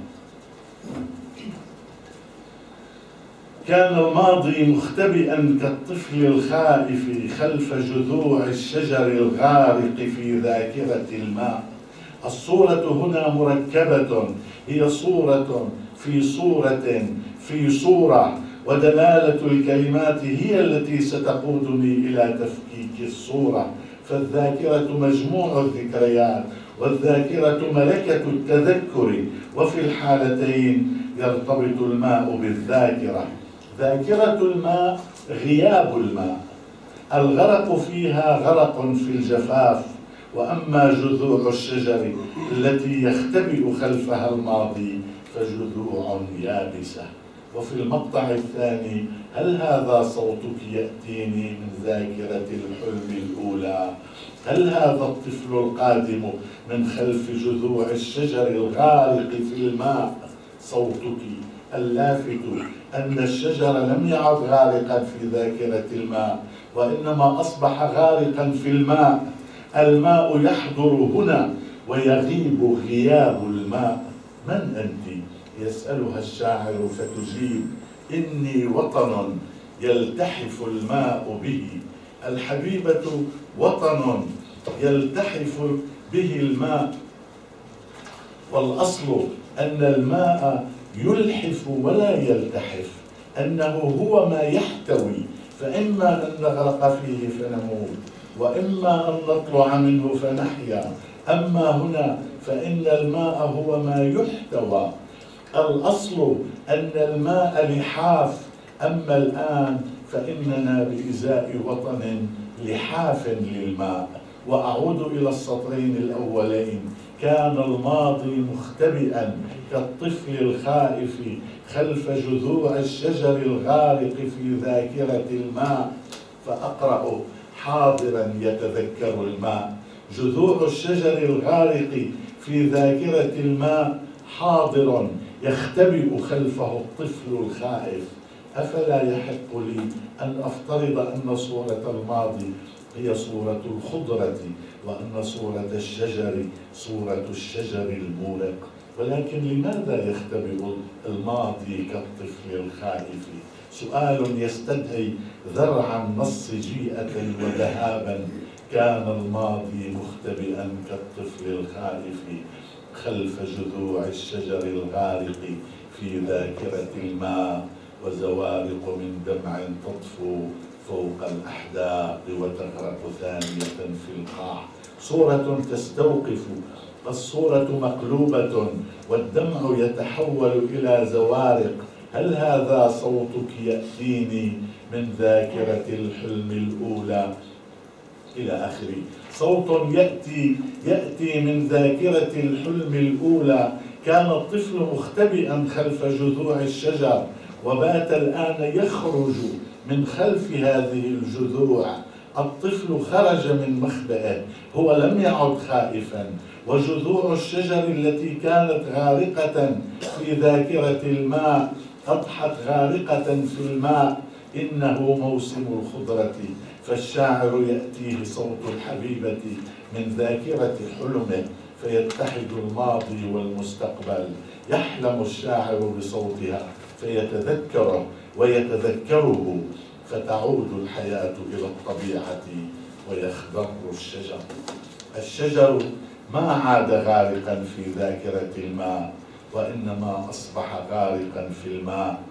Speaker 4: كان الماضي مختبئا كالطفل الخائف خلف جذوع الشجر الغارق في ذاكرة الماء. الصورة هنا مركبة، هي صورة في صورة في صورة، ودلالة الكلمات هي التي ستقودني إلى تفكيك الصورة. فالذاكرة مجموع الذكريات، والذاكرة ملكة التذكر، وفي الحالتين يرتبط الماء بالذاكرة. ذاكرة الماء غياب الماء، الغرق فيها غرق في الجفاف، وأما جذوع الشجر التي يختبئ خلفها الماضي فجذوع يابسة. وفي المقطع الثاني: هل هذا صوتك يأتيني من ذاكرة الحلم الأولى؟ هل هذا الطفل القادم من خلف جذوع الشجر الغارق في الماء؟ صوتك اللافت أن الشجر لم يعد غارقا في ذاكرة الماء، وإنما أصبح غارقا في الماء. الماء يحضر هنا ويغيب غياب الماء. من أنت؟ يسألها الشاعر فتجيب: إني وطن يلتحف الماء به. الحبيبة وطن يلتحف به الماء، والأصل أن الماء يلحف ولا يلتحف، أنه هو ما يحتوي، فإما أن نغرق فيه فنموت، وإما أن نطلع منه فنحيا. أما هنا فإن الماء هو ما يحتوى، الأصل أن الماء لحاف، أما الآن فإننا بإزاء وطن لحاف للماء. وأعود إلى السطرين الأولين: كان الماضي مختبئا كالطفل الخائف خلف جذوع الشجر الغارق في ذاكرة الماء. فأقرأ: حاضرا يتذكر الماء، جذوع الشجر الغارق في ذاكرة الماء حاضر يختبئ خلفه الطفل الخائف. أفلا يحق لي أن أفترض أن صورة الماضي هي صورة الخضرة، وأن صورة الشجر صورة الشجر المورق؟ ولكن لماذا يختبئ الماضي كالطفل الخائف؟ سؤال يستدعي ذرع النص جيئة وذهابا. كان الماضي مختبئا كالطفل الخائف خلف جذوع الشجر الغارق في ذاكرة الماء، وزوارق من دمع تطفو فوق الأحداق وتغرق ثانية في القاع. صورة تستوقف، الصورة مقلوبة والدمع يتحول إلى زوارق. هل هذا صوتك يأتيني من ذاكرة الحلم الأولى؟ إلى آخره. صوت يأتي يأتي من ذاكرة الحلم الأولى. كان الطفل مختبئا خلف جذوع الشجر، وبات الآن يخرج من خلف هذه الجذوع. الطفل خرج من مخبئه، هو لم يعد خائفا. وجذوع الشجر التي كانت غارقة في ذاكرة الماء أضحت غارقة في الماء. إنه موسم الخضرة، فالشاعر يأتيه صوت الحبيبة من ذاكرة حلمه، فيتحد الماضي والمستقبل. يحلم الشاعر بصوتها فيتذكره ويتذكره، فتعود الحياة إلى الطبيعة ويخضر الشجر. الشجر ما عاد غارقا في ذاكرة الماء، وإنما أصبح غارقا في الماء.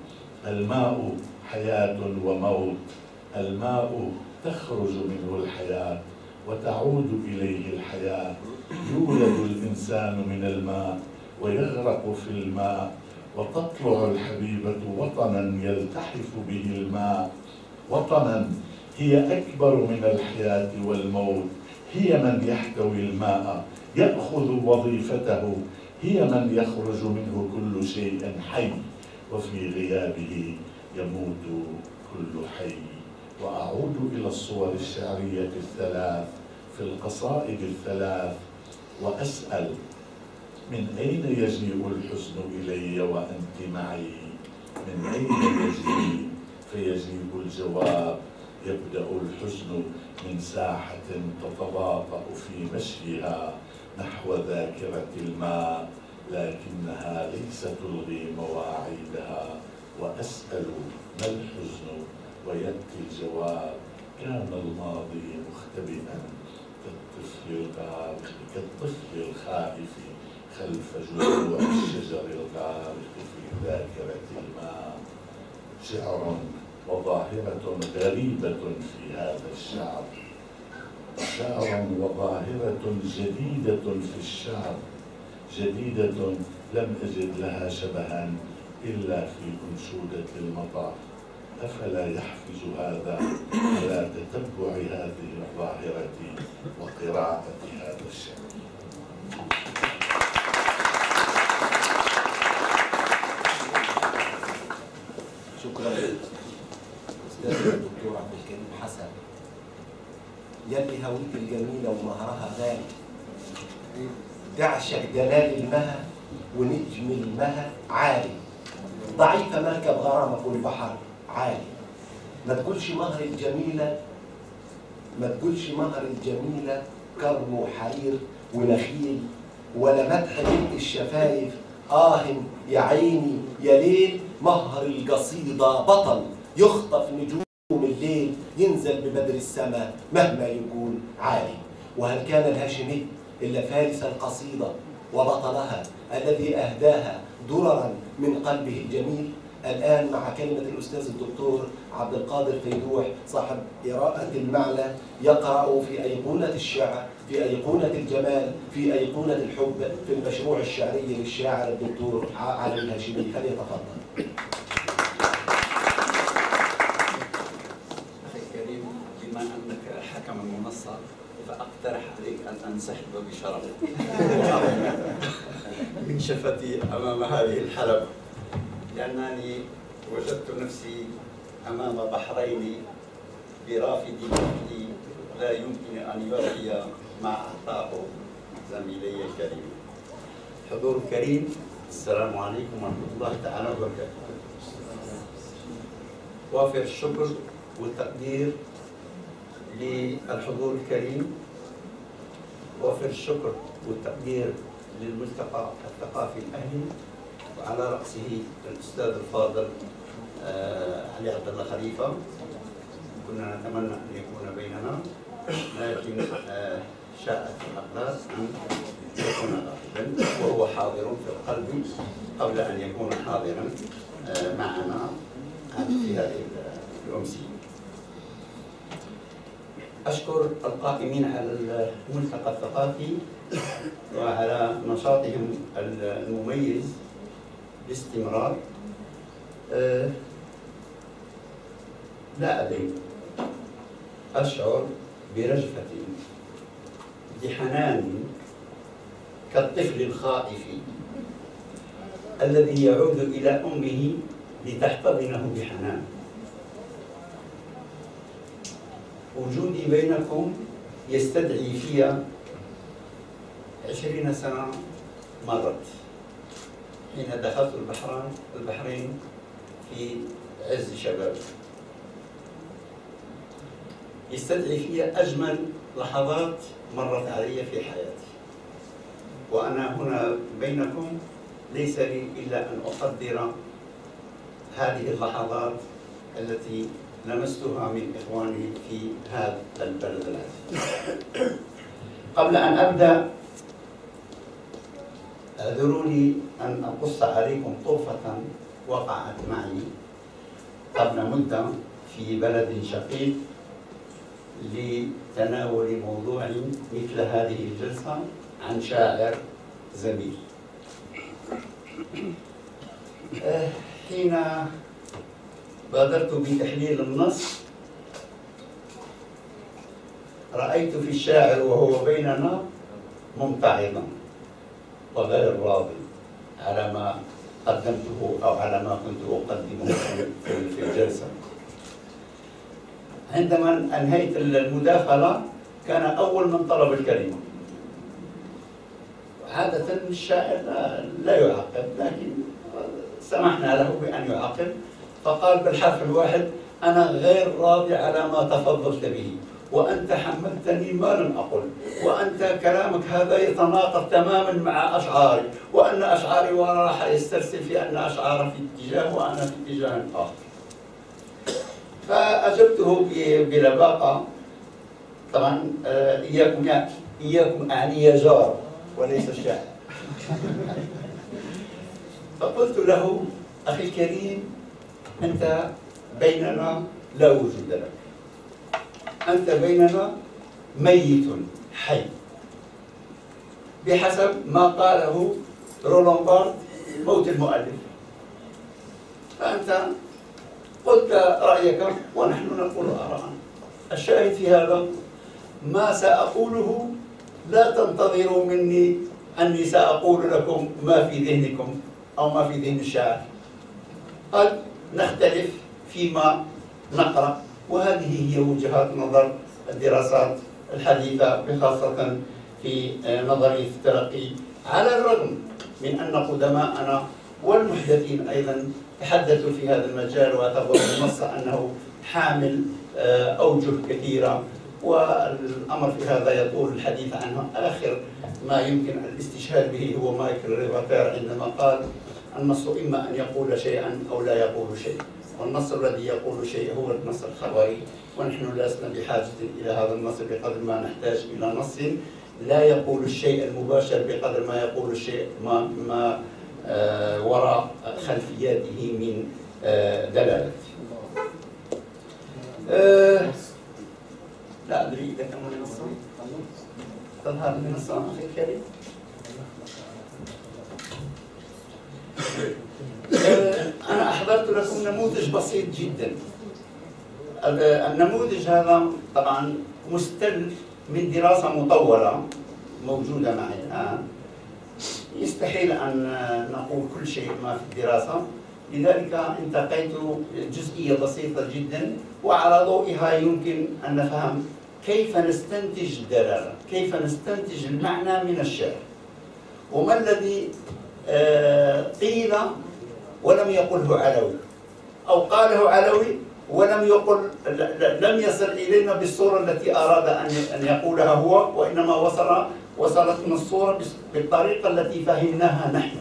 Speaker 4: الماء حياة وموت، الماء تخرج منه الحياة وتعود إليه الحياة. يولد الإنسان من الماء ويغرق في الماء، وتطلع الحبيبة وطنا يلتحف به الماء. وطنا هي أكبر من الحياة والموت، هي من يحتوي الماء يأخذ وظيفته، هي من يخرج منه كل شيء حي، وفي غيابه يموت كل حي. وأعود إلى الصور الشعرية الثلاث في القصائد الثلاث وأسأل: من أين يجيء الحزن إلي وأنت معي؟ من أين يجيء؟ فيجيء الجواب: يبدأ الحزن من ساحة تتباطأ في مشيها نحو ذاكرة الماء، لكنها ليست تلغي مواعيدها. وأسأل: ما الحزن؟ ويأتي الجواب: كان الماضي مختبئا كالطفل الغارق كالطفل الخائف خلف جذوع الشجر الغارق في ذاكرة الماء. شعر وظاهرة غريبة في هذا الشعر، شعر وظاهرة جديدة في الشعر، جديدة لم أجد لها شبها إلا في أنشودة المطر. أفلا يحفز هذا على تتبع هذه الظاهرة وقراءة هذا الشعر؟
Speaker 1: شكرا أستاذ الدكتور عبد الكريم حسن. يلي هويك الجميلة ومهرها غالي، تعشق دلال المها ونجم المها عالي، ضعيفة مركب غرامك والبحر عالي. ما تقولش مهر الجميلة، ما تقولش مهر الجميلة كرم وحرير ونخيل، ولا مدح بنت الشفايف آه يا عيني يا ليل. مهر القصيدة بطل يخطف نجوم الليل، ينزل ببدر السماء مهما يكون عالي. وهل كان الهاشمي إلا فارس القصيدة وبطلها الذي أهداها دررا من قلبه الجميل؟ الآن مع كلمة الأستاذ الدكتور عبد القادر فيدوح صاحب قراءة المعنى، يقرأ في أيقونة الشعر في أيقونة الجمال، في أيقونة الحب، في المشروع الشعري للشاعر الدكتور علي الهاشمي. فليتفضل.
Speaker 3: أخي الكريم، بما أنك حكم المنصة فأقترح عليك أن أنسحب بشرف من شفتي أمام هذه الحلبة، لأنني وجدت نفسي أمام بحرين برافد مثلي لا يمكن أن يرقي مع أعطاه زميلي الكريم. حضور الكريم، السلام عليكم ورحمة الله تعالى وبركاته. وافر الشكر والتقدير للحضور الكريم، وافر الشكر والتقدير للملتقى الثقافي الأهلي، وعلى رأسه الأستاذ الفاضل آه علي عبد الله خليفة. كنا نتمنى أن يكون بيننا، لكن آه شاءت الأقدار أن يكون غائبا، وهو حاضر في القلب قبل أن يكون حاضرا آه معنا في هذه الأمسية. أشكر القائمين على الملتقى الثقافي وعلى نشاطهم المميز باستمرار. أه لا أدري، أشعر برجفة، بحنان كالطفل الخائف الذي يعود إلى أمه لتحتضنه بحنان. وجودي بينكم يستدعي فيها عشرين سنة مرت، حين دخلت البحرين البحرين في عز شبابي. يستدعي فيها أجمل لحظات مرت علي في حياتي، وأنا هنا بينكم ليس لي إلا أن أقدر هذه اللحظات التي لمستها من إخواني في هذا البلد العزيز. قبل أن أبدأ، اعذروا لي أن أقص عليكم طرفة وقعت معي قبل مدة في بلد شقيق لتناول موضوع مثل هذه الجلسة عن شاعر زميل. حين بادرت بتحليل النص رأيت في الشاعر وهو بيننا ممتعضا وغير راضي على ما قدمته أو على ما كنت أقدمه في الجلسة. عندما أنهيت المداخلة كان أول من طلب الكلمة. عادة الشاعر لا يعقب، لكن سمحنا له بأن يعقب، فقال بالحرف الواحد: أنا غير راضي على ما تفضلت به، وأنت حملتني ما لم أقل، وأنت كلامك هذا يتناقض تماما مع أشعاري، وأن أشعاري وراح يسترسل في أن أشعار في اتجاه وأنا في اتجاه آخر. فأجبته بلباقة، طبعا إياكم يعني إياكم أعني يا جار وليس الشاعر. فقلت له: أخي الكريم، أنت بيننا لا وجود لك، أنت بيننا ميت حي، بحسب ما قاله رولان بارت موت المؤلف. فأنت قلت رأيك ونحن نقول آراءنا. الشاهد في هذا ما سأقوله لا تنتظروا مني أني سأقول لكم ما في ذهنكم أو ما في ذهن الشاعر. قد نختلف فيما نقرأ، وهذه هي وجهات نظر الدراسات الحديثة بخاصة في نظرية التلقي، على الرغم من أن قدماءنا والمحدثين أيضا تحدثوا في هذا المجال، واعتبروا المنصة أنه حامل أوجه كثيرة، والأمر في هذا يطول الحديث عنه. آخر ما يمكن الاستشهاد به هو مايكل ريفاتير عندما قال: النص إما أن يقول شيئا أو لا يقول شيء، والنص الذي يقول شيء هو النص الخبري، ونحن لسنا بحاجة إلى هذا النص بقدر ما نحتاج إلى نص لا يقول الشيء المباشر بقدر ما يقول الشيء ما, ما آه وراء خلفياته من آه دلالة. آه لا أدري إذا كان النص تظهر المنصة أخي الكريم. أنا أحضرت لكم نموذج بسيط جدا. النموذج هذا طبعا مستل من دراسة مطولة موجودة معي الآن. يستحيل أن نقول كل شيء ما في الدراسة، لذلك انتقيت جزئية بسيطة جدا، وعلى ضوئها يمكن أن نفهم كيف نستنتج الدلالة، كيف نستنتج المعنى من الشعر، وما الذي قيل ولم يقله علوي، أو قاله علوي ولم يقل لم يصل إلينا بالصورة التي أراد أن يقولها هو، وإنما وصل وصلتنا الصورة بالطريقة التي فهمناها نحن.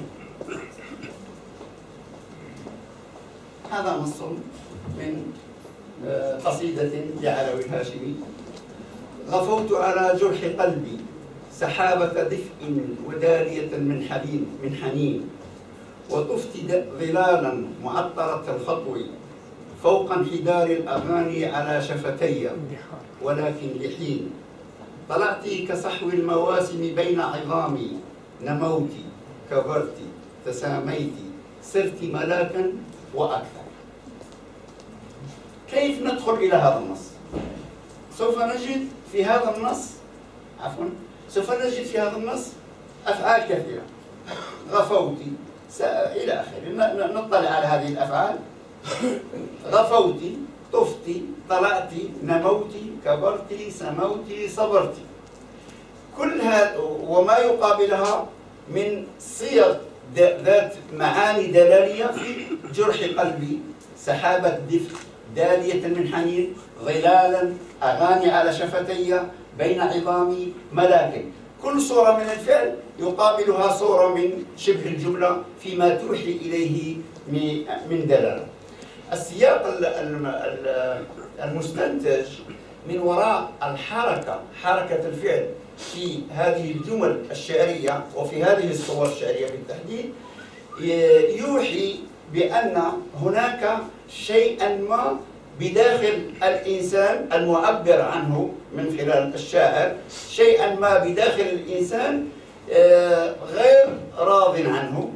Speaker 3: هذا نص من قصيدة لعلوي الهاشمي: غفوت على جرح قلبي سحابة دفء ودالية من حبيب من حنين، وطفت ظلالا معطرة الخطو فوق انحدار الأغاني على شفتي، ولكن لحين طلعت كصحو المواسم بين عظامي، نموت كبرت تساميت صرت ملاكا وأكثر. كيف ندخل إلى هذا النص؟ سوف نجد في هذا النص عفوا سوف نجد في هذا النص أفعال كثيرة: غفوت إلى آخره. نطلع على هذه الأفعال: غفوت، طفت، طلعت، نموت، كبرت، سموت، صبرت. كل هذا وما يقابلها من صيغ ذات معاني دلالية في جرح قلبي، سحابة دفء، دالية من حنين، ظلالا، أغاني على شفتي، بين عظامي، ملاك. كل صورة من الفعل يقابلها صورة من شبه الجملة فيما توحي إليه من دلالة. السياق المستنتج من وراء الحركة، حركة الفعل في هذه الجمل الشعرية وفي هذه الصور الشعرية بالتحديد، يوحي بأن هناك شيئا ما بداخل الإنسان المعبر عنه من خلال الشاعر، شيئا ما بداخل الإنسان غير راض عنه،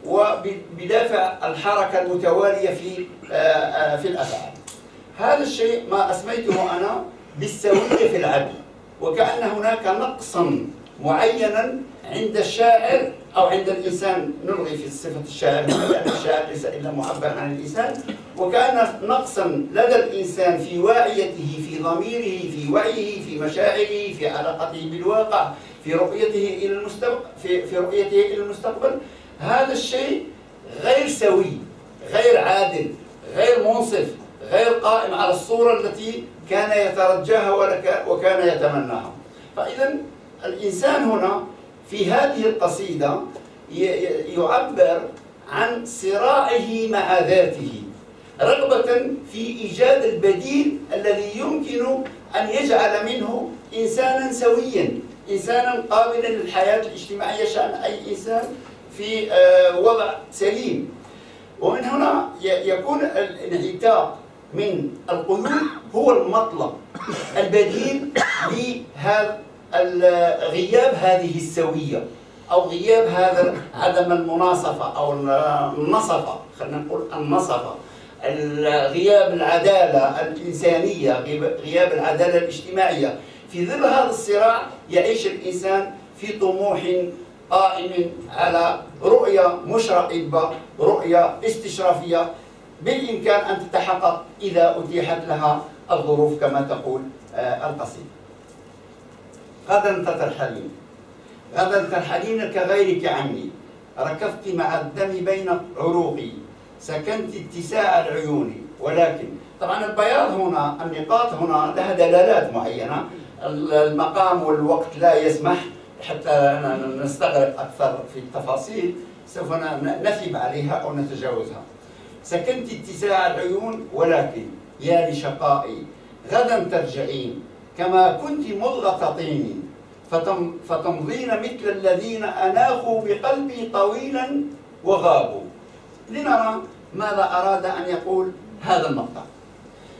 Speaker 3: وبدافع الحركة المتوالية في في الأفعال. هذا الشيء ما أسميته أنا بالسوية في العدل، وكأن هناك نقصا معينا عند الشاعر أو عند الإنسان، نلغي في صفة الشاعر لأن الشاعر ليس إلا معبر عن الإنسان، وكأن نقصا لدى الإنسان في واعيته، في ضميره، في وعيه، في مشاعره، في علاقته بالواقع، في رؤيته إلى المستقبل في, في رؤيته إلى المستقبل. هذا الشيء غير سوي، غير عادل، غير منصف، غير قائم على الصورة التي كان يترجاها وكان يتمناها. فإذا الإنسان هنا في هذه القصيدة يعبر عن صراعه مع ذاته، رغبة في إيجاد البديل الذي يمكن أن يجعل منه إنسانا سويا، إنسانا قابلا للحياة الاجتماعية شأن أي إنسان في وضع سليم. ومن هنا يكون الانعتاق من القيود هو المطلب البديل لهذا غياب هذه السوية، أو غياب هذا عدم المناصفة أو النصفة، خلينا نقول النصفة، غياب العدالة الإنسانية، غياب العدالة الاجتماعية. في ظل هذا الصراع يعيش الإنسان في طموح قائم على رؤية مشرقة، رؤية استشرافية بالإمكان أن تتحقق إذا أتيحت لها الظروف كما تقول القصيدة. غدا تترحلين، غدا ترحلين كغيرك عني، ركضت مع الدم بين عروقي، سكنت اتساع العيون. ولكن طبعا البياض هنا، النقاط هنا لها دلالات معينة، المقام والوقت لا يسمح حتى نستغرق أكثر في التفاصيل، سوف نثب عليها أو نتجاوزها. سكنت اتساع العيون، ولكن يا لشقائي غدا ترجعين، كما كنت مضغة طين، فتم فتمضين مثل الذين أناخوا بقلبي طويلا وغابوا. لنرى ماذا أراد أن يقول هذا المقطع. طبعا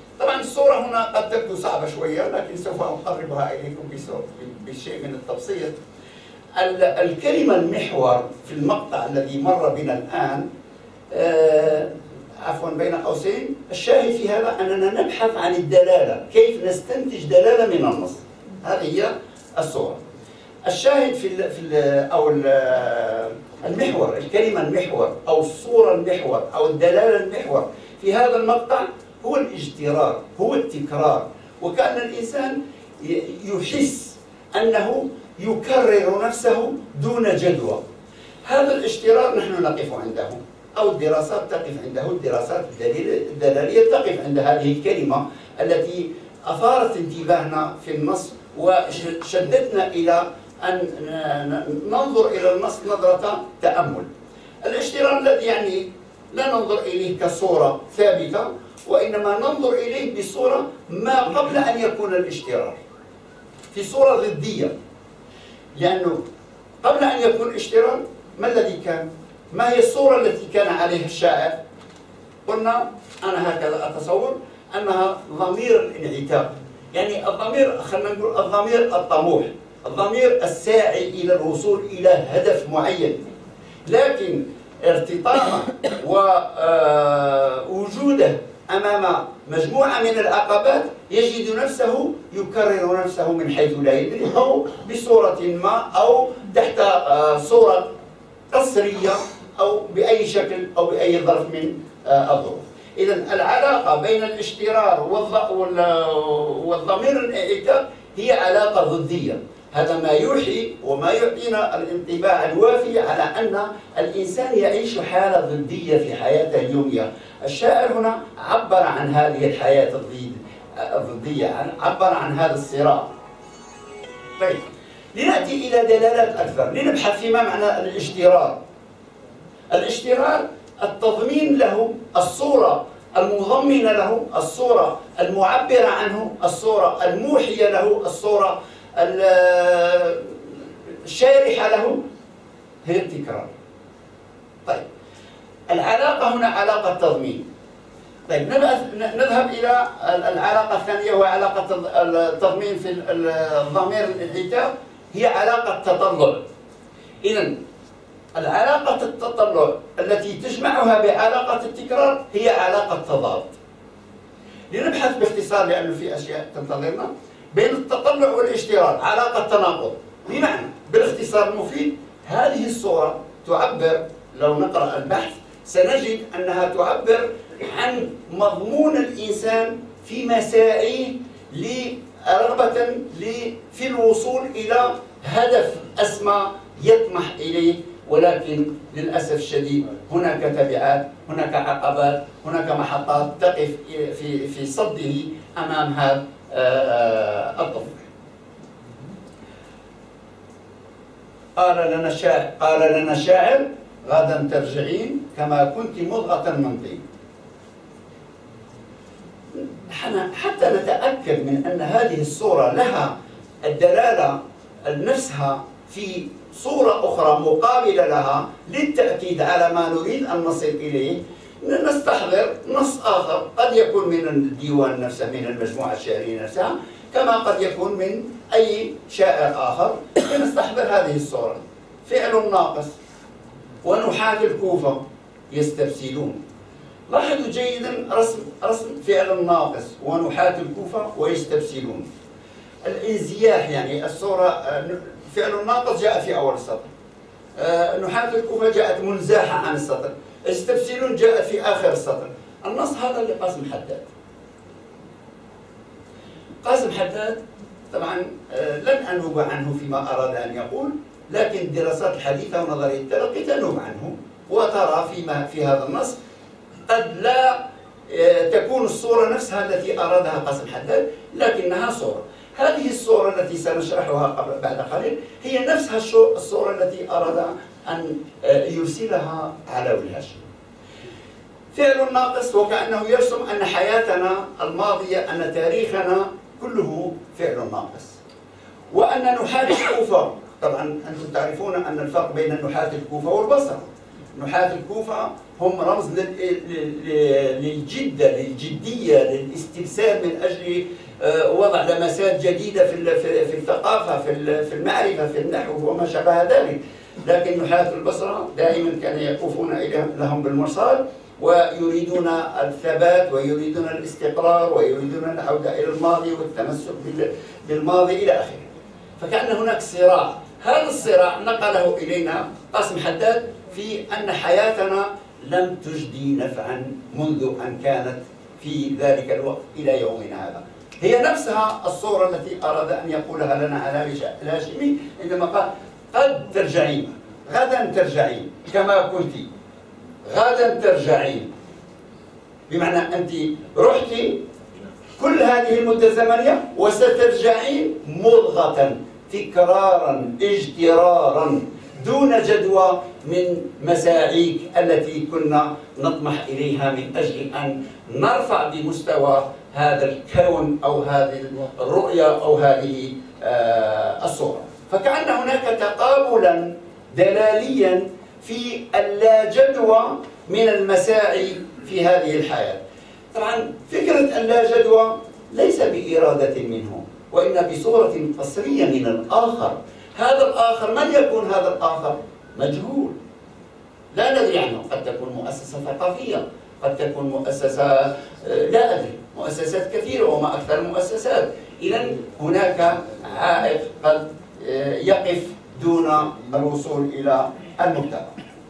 Speaker 3: الصورة هنا قد تبدو صعبة شوية، لكن سوف أقربها إليكم بشيء من التبسيط. الكلمة المحور في المقطع الذي مر بنا الآن، آه عفوا بين قوسين، الشاهد في هذا أننا نبحث عن الدلالة، كيف نستنتج دلالة من النص. هذه هي الصورة. الشاهد في ال في ال أو ال المحور، الكلمة المحور أو الصورة المحور أو الدلالة المحور في هذا المقطع هو الاجترار، هو التكرار، وكأن الإنسان يحس أنه يكرر نفسه دون جدوى. هذا الاشتراك نحن نقف عنده، أو الدراسات تقف عنده، الدراسات الدلالية تقف عند هذه الكلمة التي أثارت انتباهنا في النص وشدتنا إلى أن ننظر إلى النص نظرة تأمل. الاشتراك الذي يعني لا ننظر إليه كصورة ثابتة، وإنما ننظر إليه بصورة ما قبل أن يكون الاشتراك، في صورة ضدية. لأنه قبل أن يكون الاشتراك ما الذي كان؟ ما هي الصورة التي كان عليها الشاعر؟ قلنا أنا هكذا أتصور أنها ضمير الانعتاق، يعني الضمير، خلينا نقول الضمير الطموح، الضمير الساعي إلى الوصول إلى هدف معين، لكن ارتطامه ووجوده أمام مجموعة من العقبات يجد نفسه يكرر نفسه من حيث لا يدري، أو بصورة ما، أو تحت صورة قصرية، أو بأي شكل أو بأي ظرف من الظروف. إذن العلاقة بين الاشترار والضمير الانعتاق هي علاقة ضدية. هذا ما يوحي وما يعطينا الانطباع الوافي على أن الإنسان يعيش حالة ضدية في حياته اليومية. الشاعر هنا عبر عن هذه الحياة الضدية، عبر عن هذا الصراع. طيب، لنأتي إلى دلالات أكثر، لنبحث فيما معنى الاشتراك. الاشتراك التضمين له، الصورة المضمنة له، الصورة المعبرة عنه، الصورة الموحية له، الصورة الشارحة له هي التكرار. طيب، العلاقة هنا علاقة تضمين. طيب، نذهب إلى العلاقة الثانية، وهي علاقة التضمين في الضمير الانعتاق، هي علاقة تطلع. إذن العلاقة التطلع التي تجمعها بعلاقة التكرار هي علاقة تضاد. لنبحث باختصار لأنه في أشياء تنتظرنا بين التطلع والاشتراك، علاقة تناقض. بمعنى بالاختصار المفيد، هذه الصورة تعبر، لو نقرأ البحث سنجد أنها تعبر عن مضمون الإنسان في مساعيه رغبة في الوصول إلى هدف أسمى يطمح إليه، ولكن للأسف الشديد هناك تبعات، هناك عقبات، هناك محطات تقف في في صده أمام هذا الطموح. قال لنا الشاعر قال لنا الشاعر غدا ترجعين كما كنت مضغة من طين. حتى نتأكد من أن هذه الصورة لها الدلالة نفسها في صورة أخرى مقابلة لها للتأكيد على ما نريد أن نصل إليه، نستحضر نص آخر قد يكون من الديوان نفسه، من المجموعة الشعرية نفسها، كما قد يكون من أي شاعر آخر، لنستحضر هذه الصورة. فعل ناقص ونحاة الكوفة يستبسلون. لاحظوا جيدا رسم رسم فعل ناقص ونحاة الكوفة ويستبسلون. الانزياح، يعني الصورة فعل ناقص جاء في أول السطر، نحاة الكوفة جاءت منزاحة عن السطر، يستبسلون جاءت في آخر السطر. النص هذا لقاسم حداد. قاسم حداد طبعا لن أنوب عنه فيما أراد أن يقول، لكن الدراسات الحديثة ونظرية التلقي تنوب عنه، وترى فيما في هذا النص قد لا تكون الصورة نفسها التي أرادها قاسم حداد، لكنها صورة. هذه الصورة التي سنشرحها قبل بعد قليل هي نفسها الصورة التي أراد أن يرسلها على الهاشم. فعل ناقص، وكأنه يرسم أن حياتنا الماضية، أن تاريخنا كله فعل ناقص، وأن نحاة الكوفة، طبعا أنتم تعرفون أن الفرق بين نحاة الكوفة والبصرة. نحاة الكوفة هم رمز للجدة، للجدية، للاستبسام من أجل وضع لمسات جديدة في الثقافة، في المعرفة، في النحو وما شابه ذلك. لكن نحاة البصرة دائما كانوا يقوفون لهم بالمرصاد ويريدون الثبات ويريدون الاستقرار ويريدون العودة إلى الماضي والتمسك بالماضي إلى آخره. فكان هناك صراع، هذا الصراع نقله إلينا قاسم حداد في أن حياتنا لم تجدي نفعا منذ أن كانت في ذلك الوقت إلى يومنا هذا. هي نفسها الصورة التي أراد أن يقولها لنا على الهاشمي عندما قال قد ترجعين، غدا ترجعين كما كنت، غدا ترجعين، بمعنى أنت رحتي كل هذه المدة الزمنية وسترجعين مضغة تكرارا اجترارا دون جدوى من مساعيك التي كنا نطمح إليها من أجل أن نرفع بمستوى هذا الكون أو هذه الرؤية أو هذه الصورة. فكأن هناك تقابلا دلاليا في اللا جدوى من المساعي في هذه الحياة. طبعا فكرة اللا جدوى ليس بإرادة منه، وإن بصورة قصرية من الآخر. هذا الآخر من يكون هذا الآخر؟ مجهول، لا ندري عنه. قد تكون مؤسسة ثقافية، قد تكون مؤسسة لا أدري، مؤسسات كثيرة وما أكثر المؤسسات. إذن هناك عائق قد يقف دون الوصول إلى المبتغى.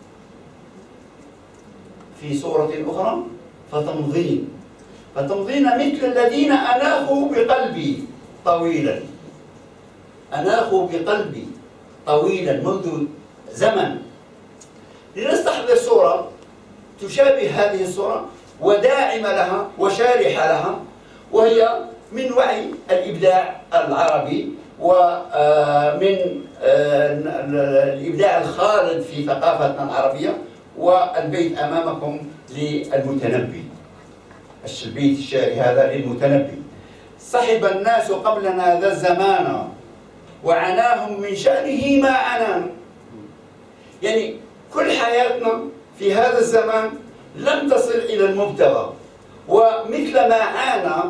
Speaker 3: في صورة أخرى فتمضين، فتمضين مثل الذين أناخوا بقلبي طويلا، أناخوا بقلبي طويلا منذ زمن. لنستحضر صورة تشابه هذه الصورة وداعمة لها وشارحة لها، وهي من وعي الإبداع العربي ومن الإبداع الخالد في ثقافتنا العربية. والبيت أمامكم للمتنبي، البيت الشعري هذا للمتنبي: صحب الناس قبلنا ذا الزمان وعناهم من شأنه ما عنانا. يعني كل حياتنا في هذا الزمان لم تصل إلى المبتغى، ومثل ما عانى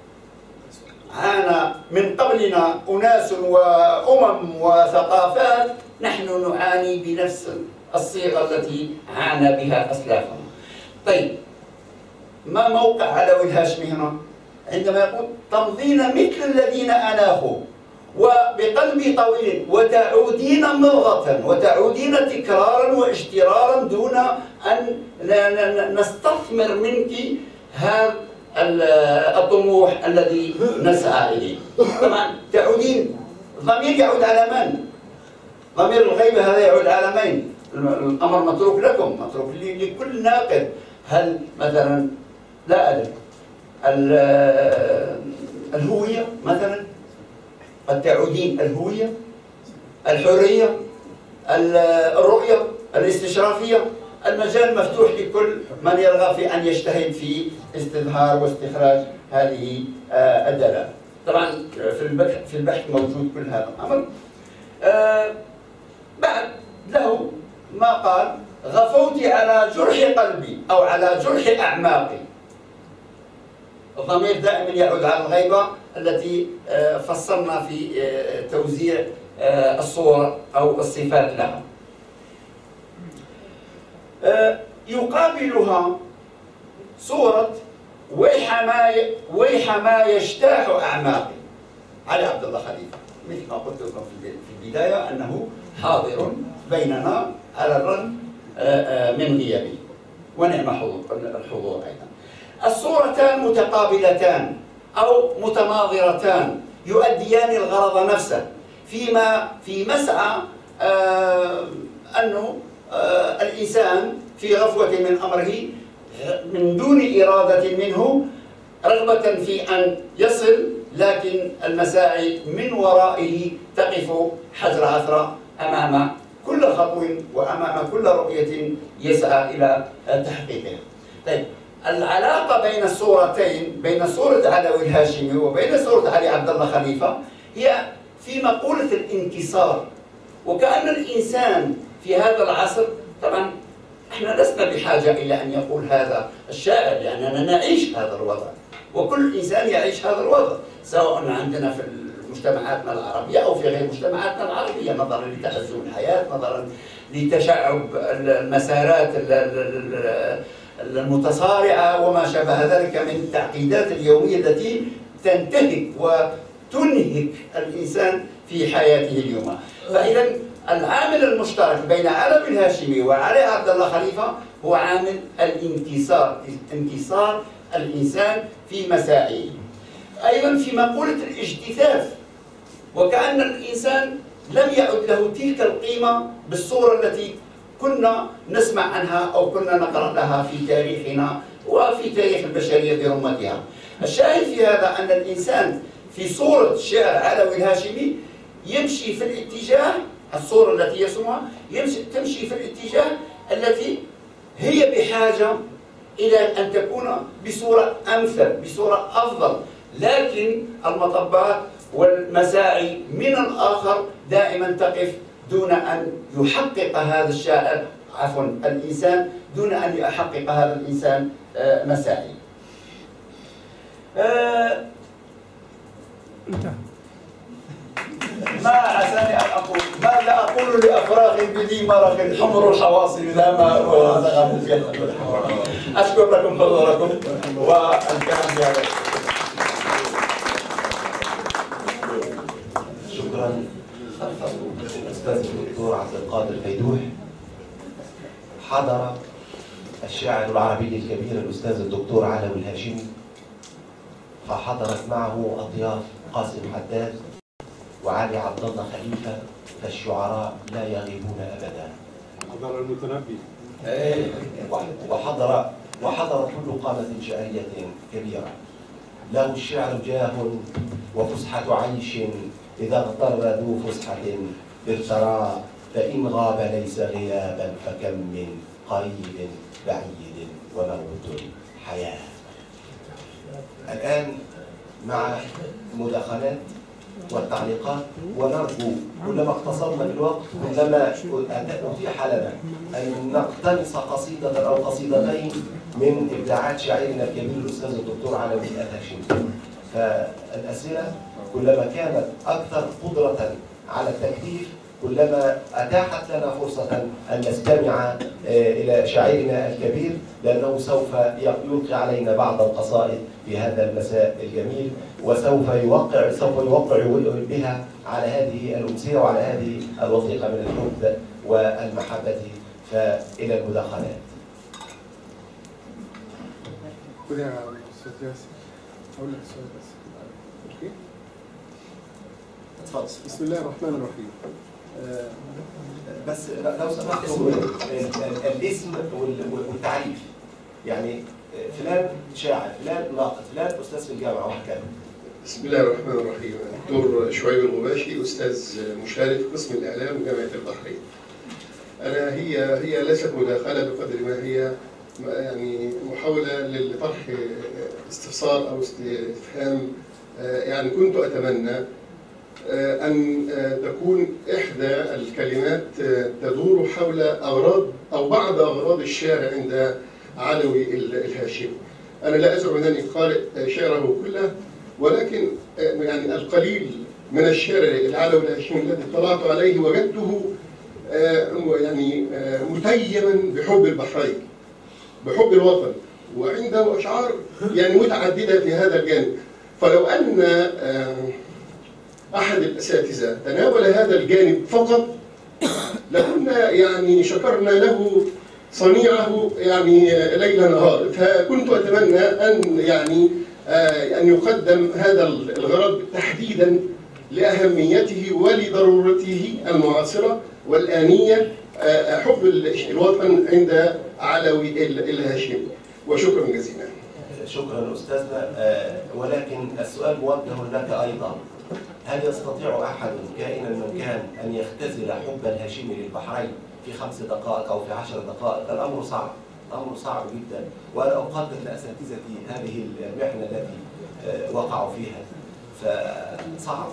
Speaker 3: عانى من قبلنا أناس وأمم وثقافات، نحن نعاني بنفس الصيغة التي عانى بها أسلافنا. طيب، ما موقع علوي الهاشمي هنا عندما يقول تمضين مثل الذين أناخوا وبقلبي طويل وتعودين مضغة وتعودين تكرارا واجترارا دون أن نستثمر منك هذا الطموح الذي نسعى إليه. طبعا تعودين، ضمير يعود على من؟ ضمير الغيبة هذا يعود على مين؟ الأمر متروك لكم، متروك لكل ناقد. هل مثلا لا أدري الهوية مثلا، قد تعودين الهوية، الحرية، الرؤية، الاستشرافية. المجال مفتوح لكل من يرغب في أن يجتهد في استظهار واستخراج هذه الدلالة. طبعا في البحث في البحث موجود كل هذا الأمر. بعد له ما قال: غفوت على جرح قلبي أو على جرح أعماقي. الضمير دائما يعود على الغيبة التي فصلنا في توزيع الصور أو الصفات لها. يقابلها صورة ويح ما ويح ما يجتاح أعماقي، علي عبد الله خليفة. مثل ما قلت لكم في البداية أنه حاضر بيننا على الرغم من غيابه، ونعم الحضور أيضا. الصورتان متقابلتان أو متناظرتان يؤديان الغرض نفسه، فيما في مسعى أنه الإنسان في غفوة من أمره من دون إرادة منه، رغبة في أن يصل، لكن المساعي من ورائه تقف حجر عثرة أمام كل خطو وأمام كل رؤية يسعى إلى تحقيقها. طيب، العلاقة بين الصورتين، بين صورة علوي الهاشمي وبين صورة علي عبد الله خليفة، هي في مقولة الانكسار. وكأن الإنسان في هذا العصر، طبعا احنا لسنا بحاجة إلى أن يقول هذا الشاعر، لأننا نعيش هذا الوضع، وكل إنسان يعيش هذا الوضع، سواء عندنا في مجتمعاتنا العربية أو في غير مجتمعاتنا العربية، نظرا لتأزم الحياة، نظرا لتشعب المسارات المتصارعة وما شابه ذلك من التعقيدات اليومية التي تنتهك وتنهك الإنسان في حياته اليوم. فإذا العامل المشترك بين علوي الهاشمي وعلي عبد الله خليفة هو عامل الانكسار، انكسار الإنسان في مساعيه. أيضا في مقولة الاجتثاث، وكأن الإنسان لم يعد له تلك القيمة بالصورة التي كنا نسمع عنها أو كنا نقرأ لها في تاريخنا وفي تاريخ البشرية برمتها. الشاهد في هذا أن الإنسان في صورة شعر علوي الهاشمي يمشي في الاتجاه، الصورة التي يرسمها يمشي تمشي في الاتجاه التي هي بحاجة إلى أن تكون بصورة أمثل، بصورة أفضل، لكن المطبات والمساعي من الآخر دائما تقف دون أن يحقق هذا الشاعر، عفوا الإنسان، دون أن يحقق هذا الإنسان مساعي. أه ما عساني أن أقول، ماذا أقول لأفراغ بذي مرق حمر الحواصل لا ماء ولا زغم في الحمر. أشكر لكم حضوركم والكلام في هذا.
Speaker 1: شكرا الأستاذ الدكتور عبد القادر فيدوح. حضر الشاعر العربي الكبير الأستاذ الدكتور علوي الهاشمي، فحضرت معه أضياف قاسم حداد وعلي عبد الله خليفة، فالشعراء لا يغيبون أبدا.
Speaker 5: حضر المتنبي
Speaker 1: وحضر وحضر كل قامة شعرية كبيرة. له الشعر جاه وفسحة عيش، إذا اغتر ذو فسحة اغترى، فإن غاب ليس غيابا فكم من قريب بعيد وموت حياة. الآن مع المداخلات والتعليقات، ونرجو كلما اقتصرنا بالوقت كلما أتيح لنا أن نقتنص قصيدة أو قصيدتين من إبداعات شاعرنا الكبير الأستاذ الدكتور علوي الهاشمي. فالأسئلة كلما كانت أكثر قدرة على التكثيف كلما أتاحت لنا فرصة أن نستمع إلى شاعرنا الكبير، لأنه سوف يلقي علينا بعض القصائد في هذا المساء الجميل، وسوف يوقع سوف يوقع بها على هذه الأمسية وعلى هذه الوثيقة من الحب والمحبة. فإلى المداخلات.
Speaker 5: خذ يا أستاذ ياسر، أقول لك السؤال بس. أوكي؟
Speaker 1: اتفضل.
Speaker 5: بسم الله الرحمن الرحيم. آه
Speaker 1: بس لو سمحتم الاسم والتعريف، يعني فلان شاعر، فلان ناقد، فلان استاذ في الجامعه وهكذا.
Speaker 6: بسم الله الرحمن الرحيم. الدكتور شعيب الغباشي، استاذ مشارك قسم الاعلام جامعه البحرين. انا هي هي ليست مداخله بقدر ما هي يعني محاوله لطرح استفسار او استفهام. يعني كنت اتمنى أن تكون إحدى الكلمات تدور حول أغراض أو بعض أغراض الشعر عند علوي الهاشمي. أنا لا أزعم أنني قارئ شعره كله، ولكن يعني القليل من الشعر العلوي الهاشمي الذي اطلعت عليه وجدته يعني متيما بحب البحرين، بحب الوطن، وعنده أشعار يعني متعددة في هذا الجانب. فلو أن أحد الأساتذة تناول هذا الجانب فقط لكنا يعني شكرنا له صنيعه يعني ليل نهار. فكنت أتمنى أن يعني أن يقدم هذا الغرض تحديدا لأهميته ولضرورته المعاصرة والآنية، حب الوطن عند علوي الهاشمي. وشكرا جزيلا.
Speaker 1: شكرا أستاذنا، ولكن السؤال موجه لك أيضا. هل يستطيع أحد كائنا من كان أن يختزل حب الهاشمي للبحرين في خمس دقائق أو في عشر دقائق؟ الأمر صعب، أمر صعب جدا، وأنا أقدر لأساتذتي هذه المحنة التي وقعوا فيها، فصعب.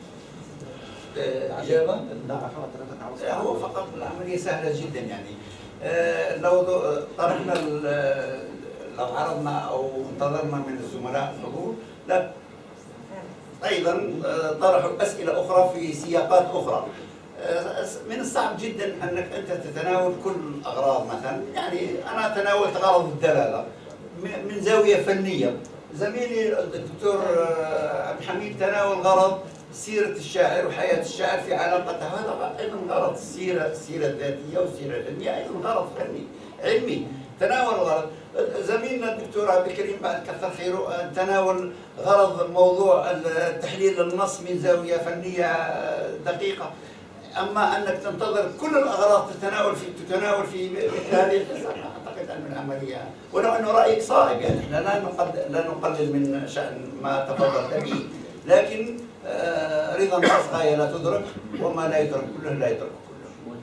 Speaker 3: إجابة؟ لا هو فقط العملية سهلة جدا. يعني لو طرحنا لو عرضنا او انتظرنا من الزملاء الحضور، لا ايضا طرحوا اسئله اخرى في سياقات اخرى. من الصعب جدا انك انت تتناول كل الاغراض، مثلا يعني انا تناولت غرض الدلاله من زاويه فنيه، زميلي الدكتور عبد الحميد تناول غرض سيرة الشاعر وحياة الشاعر في علاقته، هذا أيضا غرض السيرة، السيرة الذاتية والسيرة العلمية، أيضا غرض فني علمي تناول غرض. زميلنا الدكتور عبد الكريم بعد كثر خيره تناول غرض موضوع التحليل النص من زاوية فنية دقيقة. أما أنك تنتظر كل الأغراض تتناول في تتناول في مثل هذه القصة، أعتقد أن العملية ولو أنه رأيك صائب، يعني إحنا لا نقلل لا نقلل من شأن ما تفضلت به، لكن آه رضا الناس غاية لا تدرك، وما لا يدرك كله لا يدرك كله.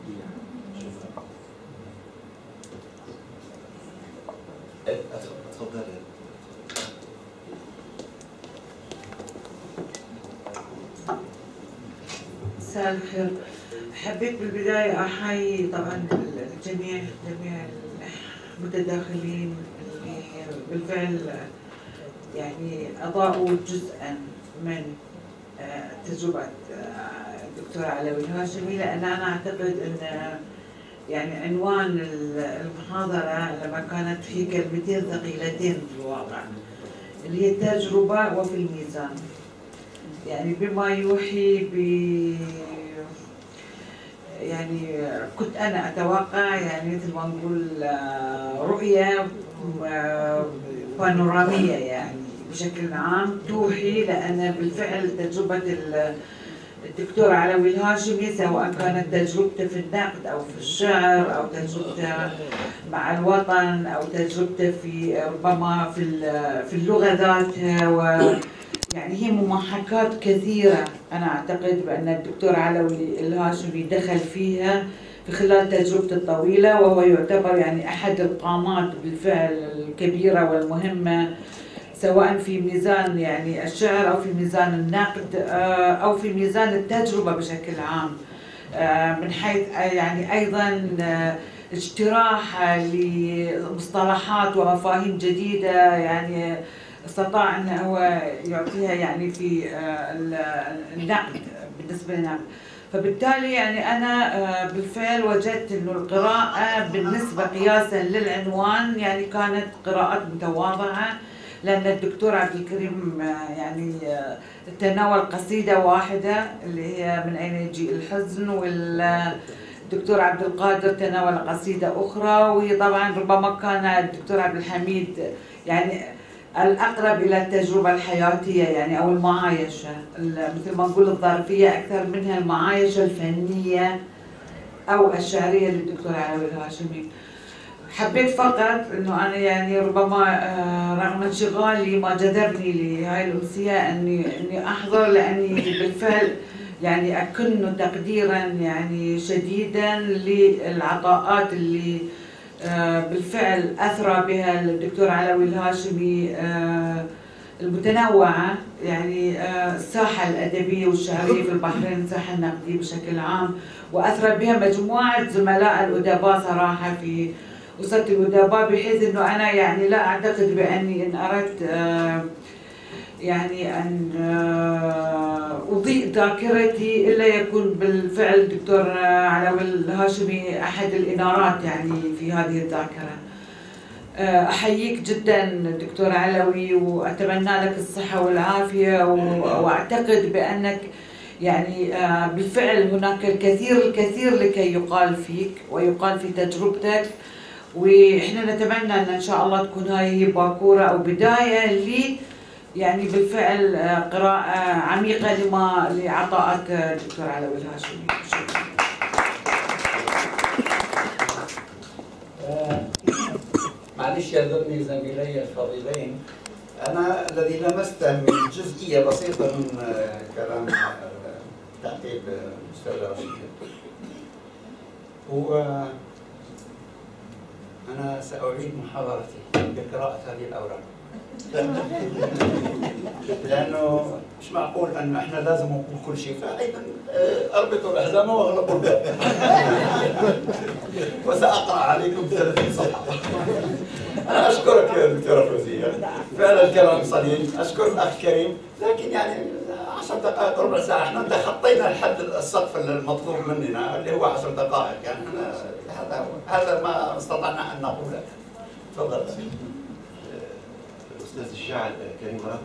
Speaker 1: تفضل.
Speaker 7: مساء الخير. حبيت بالبداية أحيي طبعا الجميع جميع المتداخلين اللي بالفعل يعني أضاءوا جزءا من تجربة الدكتور علوي الهاشمي، لأن أنا أعتقد أن يعني عنوان المحاضرة لما كانت في كلمتين ثقيلتين في الواقع اللي هي التجربة وفي الميزان، يعني بما يوحي ب يعني كنت أنا أتوقع يعني مثل ما نقول رؤية بانورامية يعني بشكل عام توحي، لأن بالفعل تجربة الدكتور علوي الهاشمي سواء كانت تجربته في النقد أو في الشعر أو تجربته مع الوطن أو تجربته في ربما في في اللغة ذاتها، و يعني هي ممحكات كثيرة أنا أعتقد بأن الدكتور علوي الهاشمي دخل فيها في خلال تجربته الطويلة، وهو يعتبر يعني أحد القامات بالفعل الكبيرة والمهمة سواء في ميزان يعني الشعر أو في ميزان النقد أو في ميزان التجربة بشكل عام، من حيث يعني أيضا اجتراح لمصطلحات ومفاهيم جديدة يعني استطاع أن هو يعطيها يعني في النقد بالنسبة للنقد. فبالتالي يعني أنا بالفعل وجدت أنه القراءة بالنسبة قياسا للعنوان يعني كانت قراءات متواضعة، لأن الدكتور عبد الكريم يعني تناول قصيدة واحدة اللي هي من أين يجيء الحزن، والدكتور عبد القادر تناول قصيدة أخرى، وطبعا ربما كان الدكتور عبد الحميد يعني الأقرب إلى التجربة الحياتية يعني أو المعايشة، مثل ما نقول الظرفية أكثر منها المعايشة الفنية أو الشعرية للدكتور علوي الهاشمي. حبيت فقط إنه أنا يعني ربما رغم انشغالي ما جذبني لهاي الأمسية إني إني أحضر، لأني بالفعل يعني أكن تقديرا يعني شديدا للعطاءات اللي بالفعل أثرى بها الدكتور علوي الهاشمي المتنوعة، يعني الساحة الأدبية والشعرية في البحرين، الساحة النقدية بشكل عام، وأثرى بها مجموعة زملاء الأدباء صراحة في وسط الأدباء، بحيث إنه أنا يعني لا أعتقد بأني إن أردت يعني أن أضيء ذاكرتي إلا يكون بالفعل الدكتور علوي الهاشمي أحد الإنارات يعني في هذه الذاكرة. أحييك جدا دكتور علوي، وأتمنى لك الصحة والعافية، وأعتقد بأنك يعني بالفعل هناك الكثير الكثير لكي يقال فيك ويقال في تجربتك، وإحنا نتمنى أن إن شاء الله تكون هاي باكورة أو بداية ل يعني بالفعل قراءة عميقة لما لعطاءات الدكتور علوي الهاشمي. شكرا.
Speaker 3: معلش يعذرني زميلي الفضيلين، أنا الذي لمسته من جزئية بسيطة من كلام تعقيب الأستاذ رشيد هو أنا سأعيد محاضرتي بقراءة هذه الأوراق لانه مش معقول ان احنا لازم نقول كل شيء، فايضا اربطوا الاحزام واغلقوا الباب. وساقرا عليكم ثلاثين صفحه. انا اشكرك يا دكتوره فوزيه، فعلا الكلام صليل، اشكر الاخ كريم، لكن يعني عشر دقائق ربع ساعه احنا تخطينا الحد السقف المطلوب مننا اللي هو عشر دقائق، يعني احنا هذا هذا ما استطعنا ان نقوله. تفضل.
Speaker 1: الاستاذ الشاعر كريم مراد.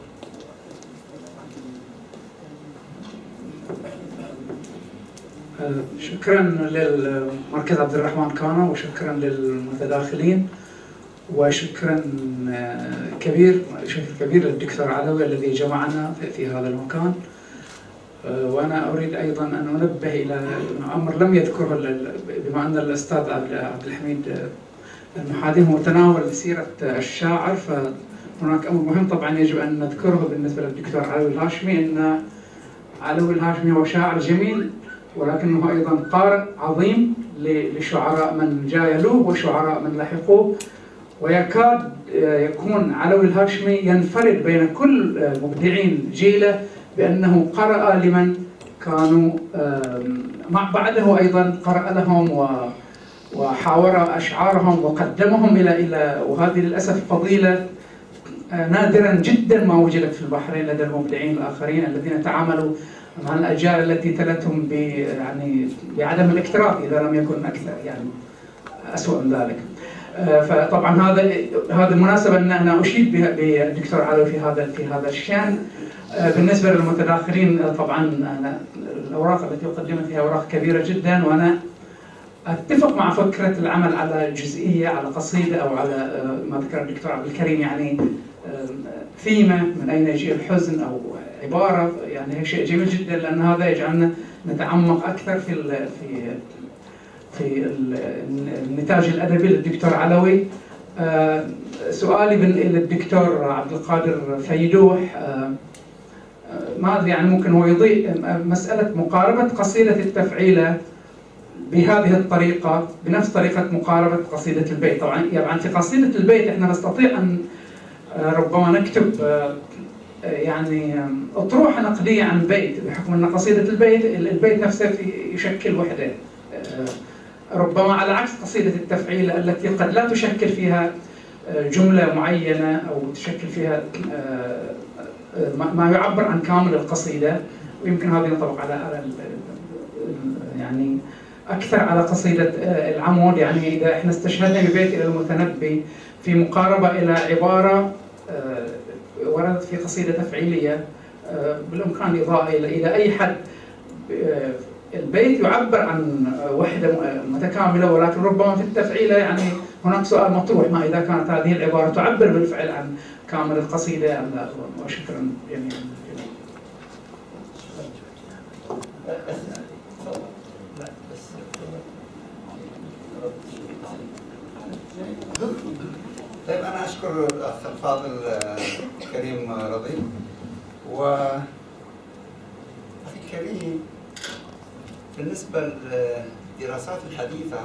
Speaker 8: شكرا للمركز عبد الرحمن كانو، وشكرا للمتداخلين، وشكرا كبير شكر كبير للدكتور علوي الذي جمعنا في هذا المكان. وانا اريد ايضا ان انبه الى امر لم يذكره، بما ان الاستاذ عبد الحميد المحادي هو تناول سيره الشاعر، فهناك امر مهم طبعا يجب ان نذكره بالنسبه للدكتور علوي الهاشمي، ان علوي الهاشمي هو شاعر جميل، ولكنه ايضا قارئ عظيم لشعراء من جايلوه وشعراء من لحقوه، ويكاد يكون علوي الهاشمي ينفرد بين كل مبدعين جيله بانه قرأ لمن كانوا مع بعده، ايضا قرأ لهم وحاور اشعارهم وقدمهم الى الى وهذه للاسف فضيله نادرا جدا ما وجدت في البحرين لدى المبدعين الاخرين الذين تعاملوا مع الاجيال التي تلتهم ب يعني بعدم الاكتراث اذا لم يكن اكثر، يعني اسوء من ذلك. فطبعا هذا هذه المناسبه ان انا اشيد بالدكتور علوي في هذا في هذا الشان. بالنسبه للمتداخلين طبعا أنا الاوراق التي اقدمت هي اوراق كبيره جدا، وانا اتفق مع فكره العمل على جزئيه، على قصيده او على ما ذكر الدكتور عبد الكريم، يعني ثيمه من اين يجيء الحزن او عباره، يعني شيء جميل جدا، لان هذا يجعلنا نتعمق اكثر في في في النتاج الادبي للدكتور علوي. سؤالي للدكتور عبد القادر فيدوح، ما ادري يعني ممكن هو يضيء مساله مقاربه قصيده التفعيله بهذه الطريقه بنفس طريقه مقاربه قصيده البيت. طبعا يعني في قصيده البيت احنا نستطيع ان ربما نكتب يعني اطروحه نقديه عن بيت، بحكم ان قصيده البيت البيت نفسه يشكل وحده، ربما على عكس قصيده التفعيله التي قد لا تشكل فيها جمله معينه او تشكل فيها ما يعبر عن كامل القصيده، ويمكن هذا ينطبق على على يعني اكثر على قصيده العمود. يعني اذا احنا استشهدنا ببيت الى المتنبي في مقاربه الى عباره وردت في قصيده تفعيليه، بالامكان اضاءه الى الى اي حد البيت يعبر عن وحده متكامله، ولكن ربما في التفعيله يعني هناك سؤال مطروح، ما اذا كانت هذه العباره تعبر بالفعل عن كامل القصيده ام لا؟ وشكرا جميعا.
Speaker 3: طيب انا اشكر الاخ الفاضل كريم رضي. و اخي كريم، بالنسبه للدراسات الحديثه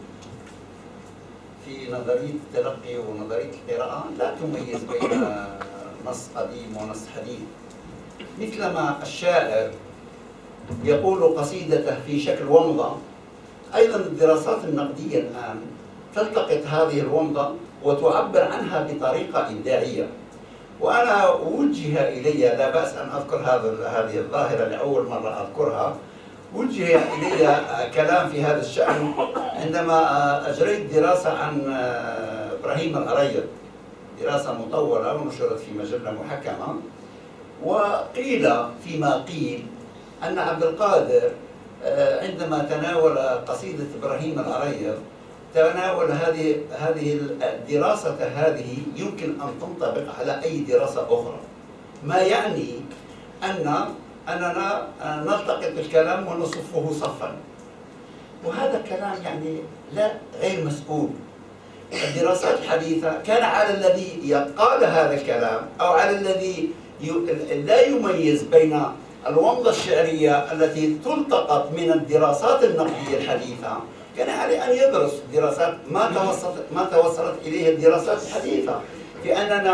Speaker 3: في نظريه التلقي ونظريه القراءه لا تميز بين نص قديم ونص حديث، مثلما الشاعر يقول قصيدته في شكل ومضه، ايضا الدراسات النقديه الان تلتقط هذه الومضه وتعبر عنها بطريقه ابداعيه. وانا وجه الي، لا باس ان اذكر هذا هذه الظاهره لاول مره اذكرها، وجه الي كلام في هذا الشان عندما اجريت دراسه عن ابراهيم العريض، دراسه مطوله ونشرت في مجله محكمه، وقيل فيما قيل ان عبد القادر عندما تناول قصيده ابراهيم العريض تناول هذه هذه الدراسه هذه يمكن ان تنطبق على اي دراسه اخرى، ما يعني ان اننا نلتقط الكلام ونصفه صفا، وهذا كلام يعني لا غير مسؤول. الدراسات الحديثه كان على الذي قال هذا الكلام او على الذي لا يميز بين الومضه الشعريه التي تلتقط من الدراسات النقديه الحديثه، كان عليه ان يدرس دراسات ما توصلت ما توصلت اليه الدراسات الحديثه، في اننا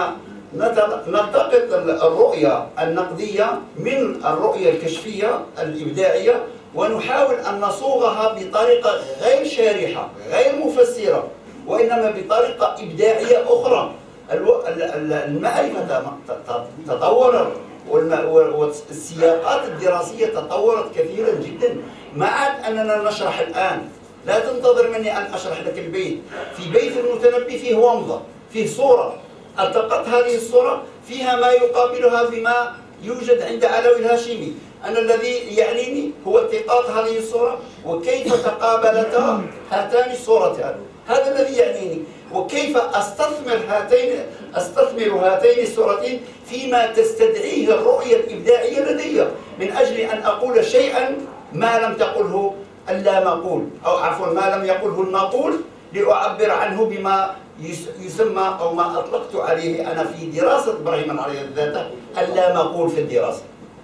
Speaker 3: نلتقط الرؤية النقدية من الرؤية الكشفية الإبداعية ونحاول أن نصوغها بطريقة غير شارحة غير مفسرة، وإنما بطريقة إبداعية أخرى. المعرفة تطورت والسياقات الدراسية تطورت كثيرا جدا، ما عاد أننا نشرح الآن. لا تنتظر مني أن أشرح لك البيت. في بيت المتنبي فيه ومضة، فيه صورة، التقط هذه الصورة فيها ما يقابلها بما يوجد عند علوي الهاشمي. أنا الذي يعنيني هو التقاط هذه الصورة وكيف تقابلتا هاتان الصورتان، هذا الذي يعنيني، وكيف أستثمر هاتين أستثمر هاتين الصورتين فيما تستدعيه الرؤية الإبداعية لدي، من أجل أن أقول شيئا ما لم تقله اللامقول، أو عفوا ما لم يقله الناقول، لأعبر عنه بما يسمى أو ما أطلقت عليه أنا في دراسة إبراهيم العريضي ذاته اللامقول في الدراسة.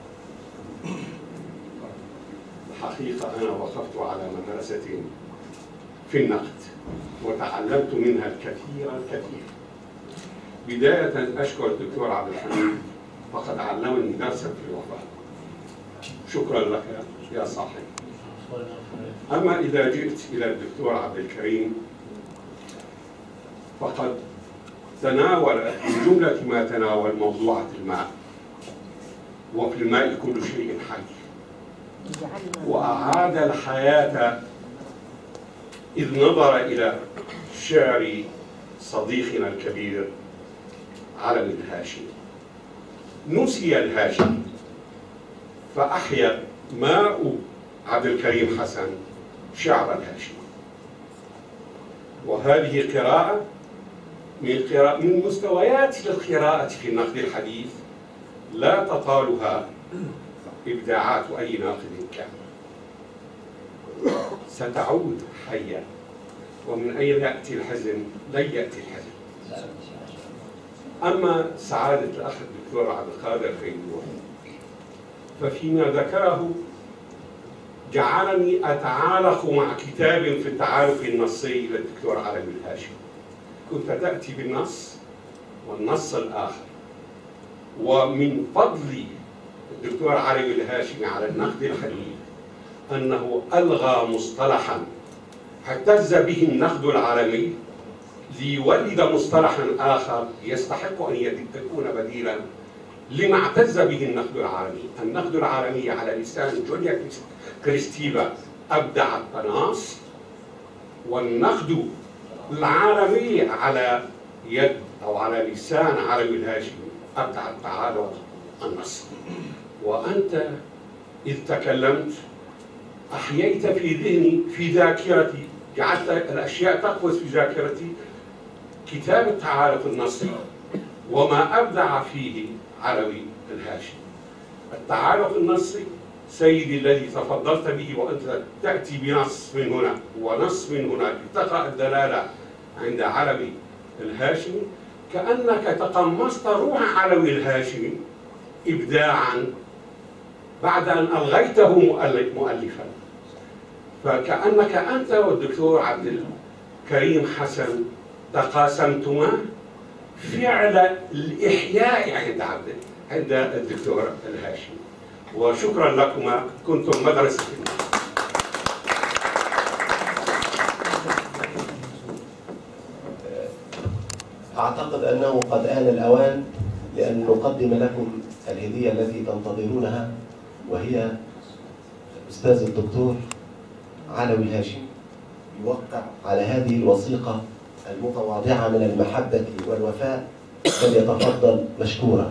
Speaker 9: حقيقة أنا وقفت على مدرسة في النقد وتعلمت منها الكثير الكثير. بداية أشكر الدكتور عبد الحميد فقد علمني درسا في الوفاء. شكرا لك يا صاحبي. أما إذا جئت إلى الدكتور عبد الكريم فقد تناول من جملة ما تناول موضوعة الماء، وفي الماء كل شيء حي، وأعاد الحياة إذ نظر إلى شعر صديقنا الكبير علوي الهاشمي. نسي الهاشمي فأحيا ماء عبد الكريم حسن شعر الهاشمي، وهذه قراءة من قراءة من مستويات القراءة في النقد الحديث لا تطالها إبداعات أي ناقد كان. ستعود حيا، ومن أين يأتي الحزن؟ لن يأتي الحزن. أما سعادة الأخ الدكتور عبد القادر فيدوح ففيما ذكره جعلني أتعالق مع كتاب في التعالق النصي للدكتور علوي الهاشمي. كنت تأتي بالنص والنص الآخر، ومن فضل الدكتور علوي الهاشمي على النقد الحديث أنه ألغى مصطلحا اعتز به النقد العالمي ليولد مصطلحا آخر يستحق أن يكون بديلا لما اعتز به النقد العالمي. النقد العالمي على لسان جوليا كريستيفا أبدع التناص، والنقد العالمي على يد أو على لسان علوي الهاشمي أبدع التعالق النصي. وأنت إذ تكلمت أحييت في ذهني في ذاكرتي، جعلت الأشياء تقفز في ذاكرتي كتاب التعالق النصي وما أبدع فيه علوي الهاشمي. التعالق النصي سيدي الذي تفضلت به، وأنت تأتي بنص من هنا ونص من هنا لتقرأ الدلالة عند علوي الهاشمي، كأنك تقمصت روح علوي الهاشمي إبداعا بعد أن ألغيته مؤلفا. فكأنك أنت والدكتور عبد الكريم حسن تقاسمتما فعل الإحياء عند عبد عند الدكتور الهاشمي، وشكرا لكما، كنتم مدرسة.
Speaker 1: أعتقد أنه قد آن الأوان لأن نقدم لكم الهدية التي تنتظرونها، وهي أستاذ الدكتور علوي الهاشمي يوقع على هذه الوثيقة المتواضعة من المحبة والوفاء، فليتفضل مشكورا.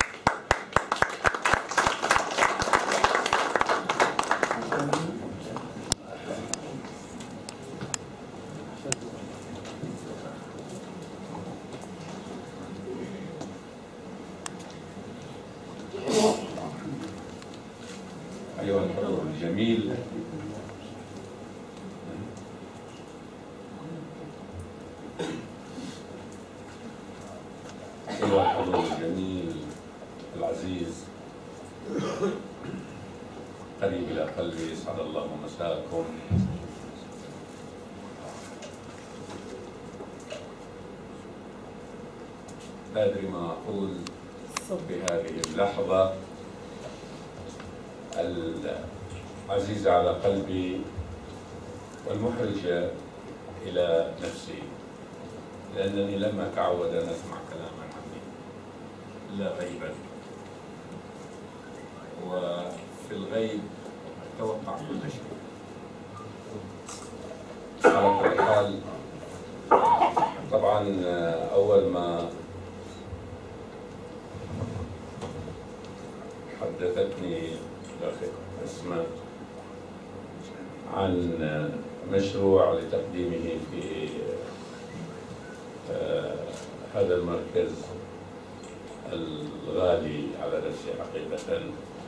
Speaker 10: أيها الحضور الجميل، أيها الحضور الجميل العزيز قريب إلى قلبي، أسعد الله مساءكم. لا أدري ما أقول في هذه اللحظة العزيزة على قلبي والمحرجة إلى نفسي، لأنني لم أتعود أن أسمع كلاما عني إلا غيبا، وفي الغيب أتوقع كل شيء. على كل حال، طبعا أول ما حدثتني الأخت أسماء عن مشروع لتقديمه في هذا المركز الغالي على نفسي حقيقة،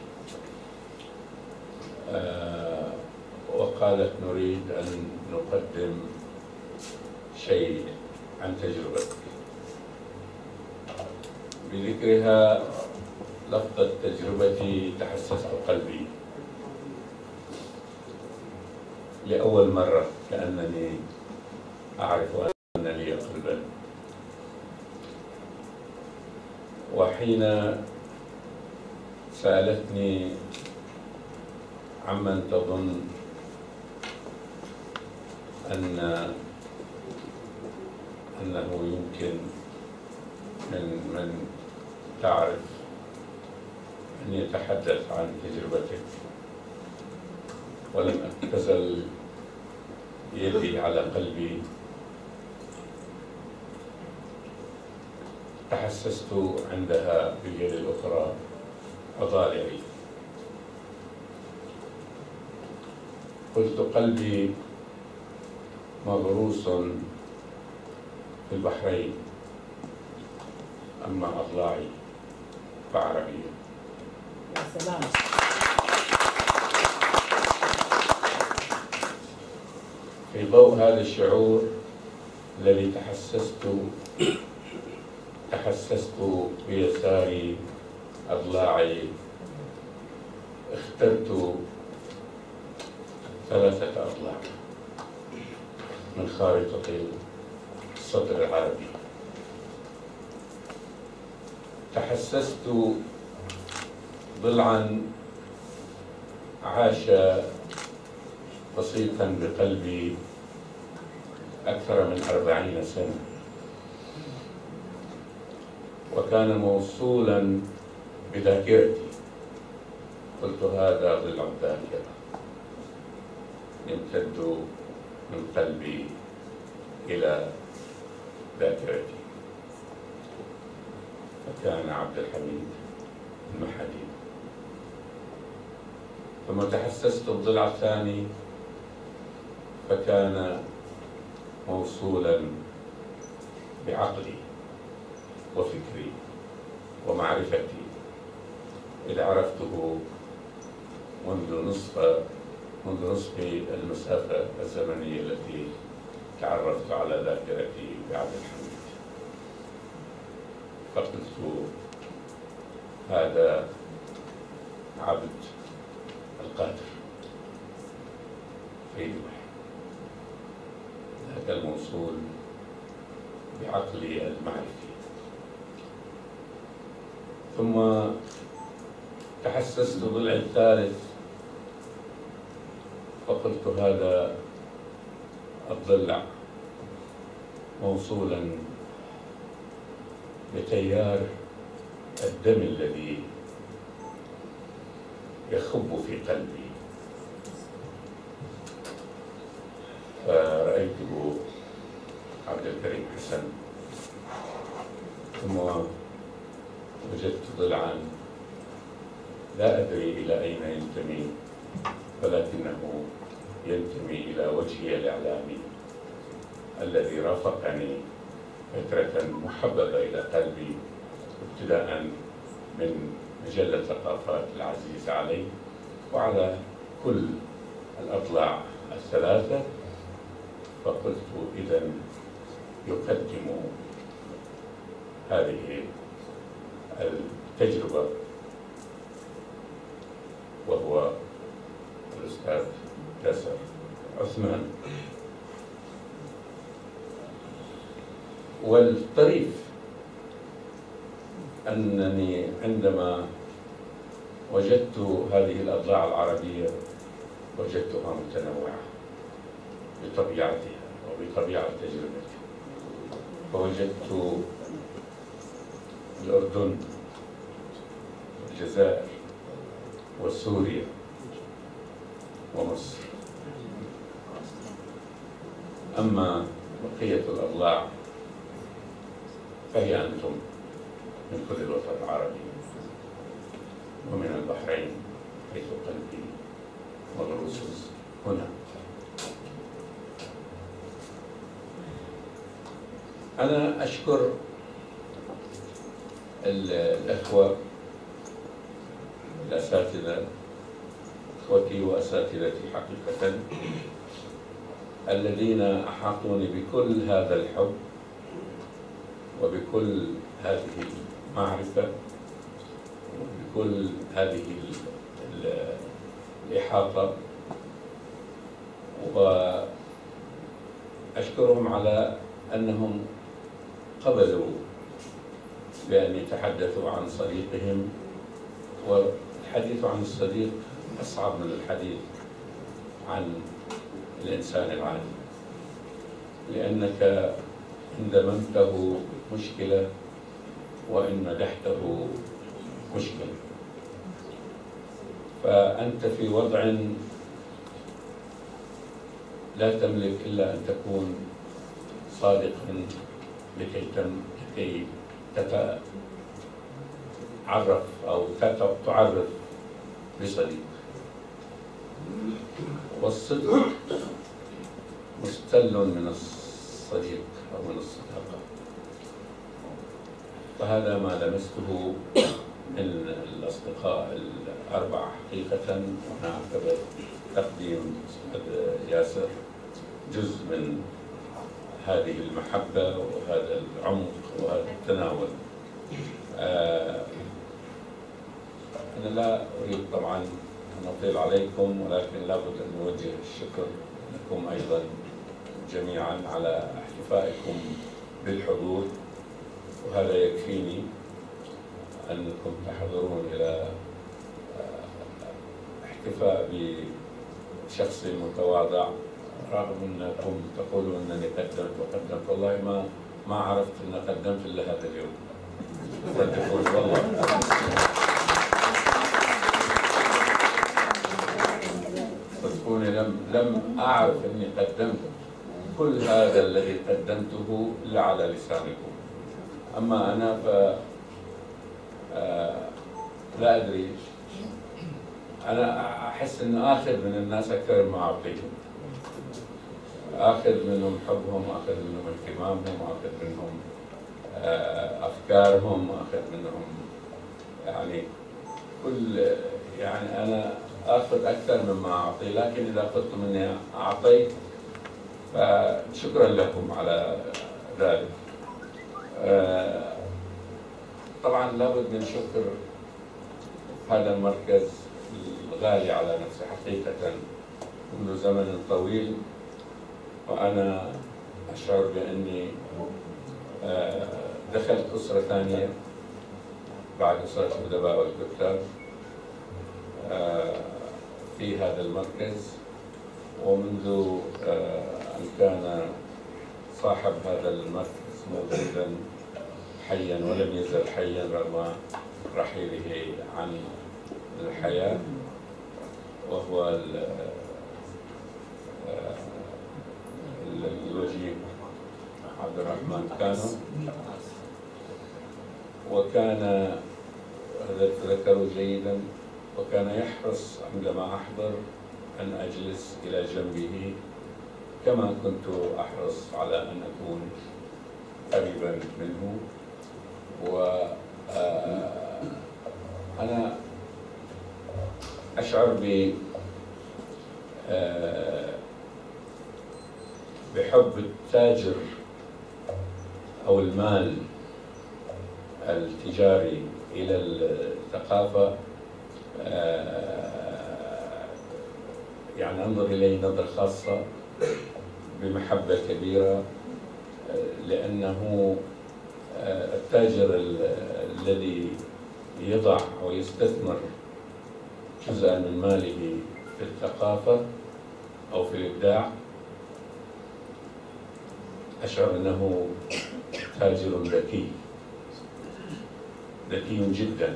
Speaker 10: وقالت نريد أن نقدم شيء عن تجربتك، بذكرها لفظة تجربتي تحسست قلبي لأول مرة، كأنني أعرف أن لي قلبا. وحين سألتني عمن تظن أن أنه يمكن من من تعرف أن يتحدث عن تجربتك، ولم تزل يدي على قلبي، تحسست عندها باليد الأخرى أضالعي. قلت قلبي مغروس في البحرين، أما أضلاعي فعربية.
Speaker 11: يا سلام.
Speaker 10: في ضوء هذا الشعور الذي تحسست تحسست بيساري أضلاعي، اخترت ثلاثة أضلاع من خارطة السطر العربي. تحسست ضلعا عاش بسيطا بقلبي أكثر من أربعين سنة، وكان موصولا بذاكرتي. قلت هذا ضلع الذاكرة يمتد من قلبي إلى ذاكرتي، فكان عبد الحميد المحدي. ثم تحسست الضلع الثاني فكان موصولا بعقلي وفكري ومعرفتي، إذ عرفته منذ نصف منذ نصف المسافة الزمنية التي تعرفت على ذاكرتي بعبد الحميد. فقلت هذا عبد القادر في واحد، ذاك الموصول بعقلي المعرفي. ثم تحسست ضلع الثالث فقلت هذا الضلع موصولا بتيار الدم الذي يخب في قلبي. فرأيته عبد الكريم حسن، ثم وجدت ضلعا لا أدري إلى أين ينتمي، ولكنه ينتمي إلى وجهي الإعلامي الذي رافقني فترة محببة إلى قلبي، ابتداء من مجلة ثقافات العزيزة علي وعلى كل الأضلاع الثلاثة. فقلت إذن يقدم هذه التجربة وهو الأستاذ ياسر عثمان. والطريف أنني عندما وجدت هذه الأضلاع العربية وجدتها متنوعة بطبيعتها وبطبيعة تجربتها. فوجدت الأردن والجزائر وسوريا ومصر. أما بقية الأضلاع فهي أنتم من كل الوطن العربي ومن البحرين حيث قلبي والرصوص هنا. أنا أشكر الأخوة الأساتذة، إخوتي وأساتذتي حقيقة، الذين أحاطوني بكل هذا الحب وبكل هذه المعرفة وبكل هذه الإحاطة، وأشكرهم على أنهم قبلوا بأن يتحدثوا عن صديقهم. والحديث عن الصديق أصعب من الحديث عن الإنسان العادي، لأنك إن ذممته مشكلة وإن مدحته مشكلة. فأنت في وضع لا تملك إلا أن تكون صادقا لكي لكي تتعرف أو تعرف بصديق. والصدق مستل من الصديق أو من الصداقة. فهذا ما لمسته من الأصدقاء الأربعة حقيقة، وأنا أعتبر تقديم أستاذ ياسر جزء من هذه المحبة وهذا العمق وهذا التناول. آه أنا لا أريد طبعا أن أطيل عليكم، ولكن لابد أن نوجه الشكر لكم أيضا جميعا على احتفائكم بالحضور، وهذا يكفيني أنكم تحضرون إلى احتفاء بشخص متواضع، رغم أنكم تقولون أنني قدمت وقدمت. والله ما ما عرفت أن قدمت إلا هذا اليوم، صدقوني والله. صدقوني لم لم أعرف أني قدمت كل هذا الذي قدمته إلا على لسانكم. أما أنا ف آه لا أدري، أنا أحس أن آخذ من الناس أكثر ما أعطيهم، آخذ منهم حبهم، آخذ منهم اهتمامهم، آخذ منهم آه أفكارهم، آخذ منهم يعني كل يعني أنا آخذ أكثر مما أعطي. لكن إذا قلت مني أعطيت فشكرا لكم على ذلك. آه طبعا لابد من شكر هذا المركز الغالي على نفسه حقيقة منذ زمن طويل، وأنا أشعر بأني آه دخلت أسرة ثانية بعد أسرة الأدباء والكتاب آه في هذا المركز. ومنذ آه أن كان صاحب هذا المركز موجودا حيا ولم يزل حيا رغم رحيله عن الحياة، وهو الوجيه عبد الرحمن كانو. وكان هذا أتذكره جيدا، وكان يحرص عندما أحضر أن أجلس إلى جنبه، كما كنت أحرص على أن أكون قريبا منه. وأنا أشعر ب بحب التاجر أو المال التجاري إلى الثقافة، يعني أنظر إليه نظرة خاصة بمحبة كبيرة، لأنه التاجر الذي يضع ويستثمر جزءا من ماله في الثقافة أو في الإبداع أشعر أنه تاجر ذكي ذكي جدا،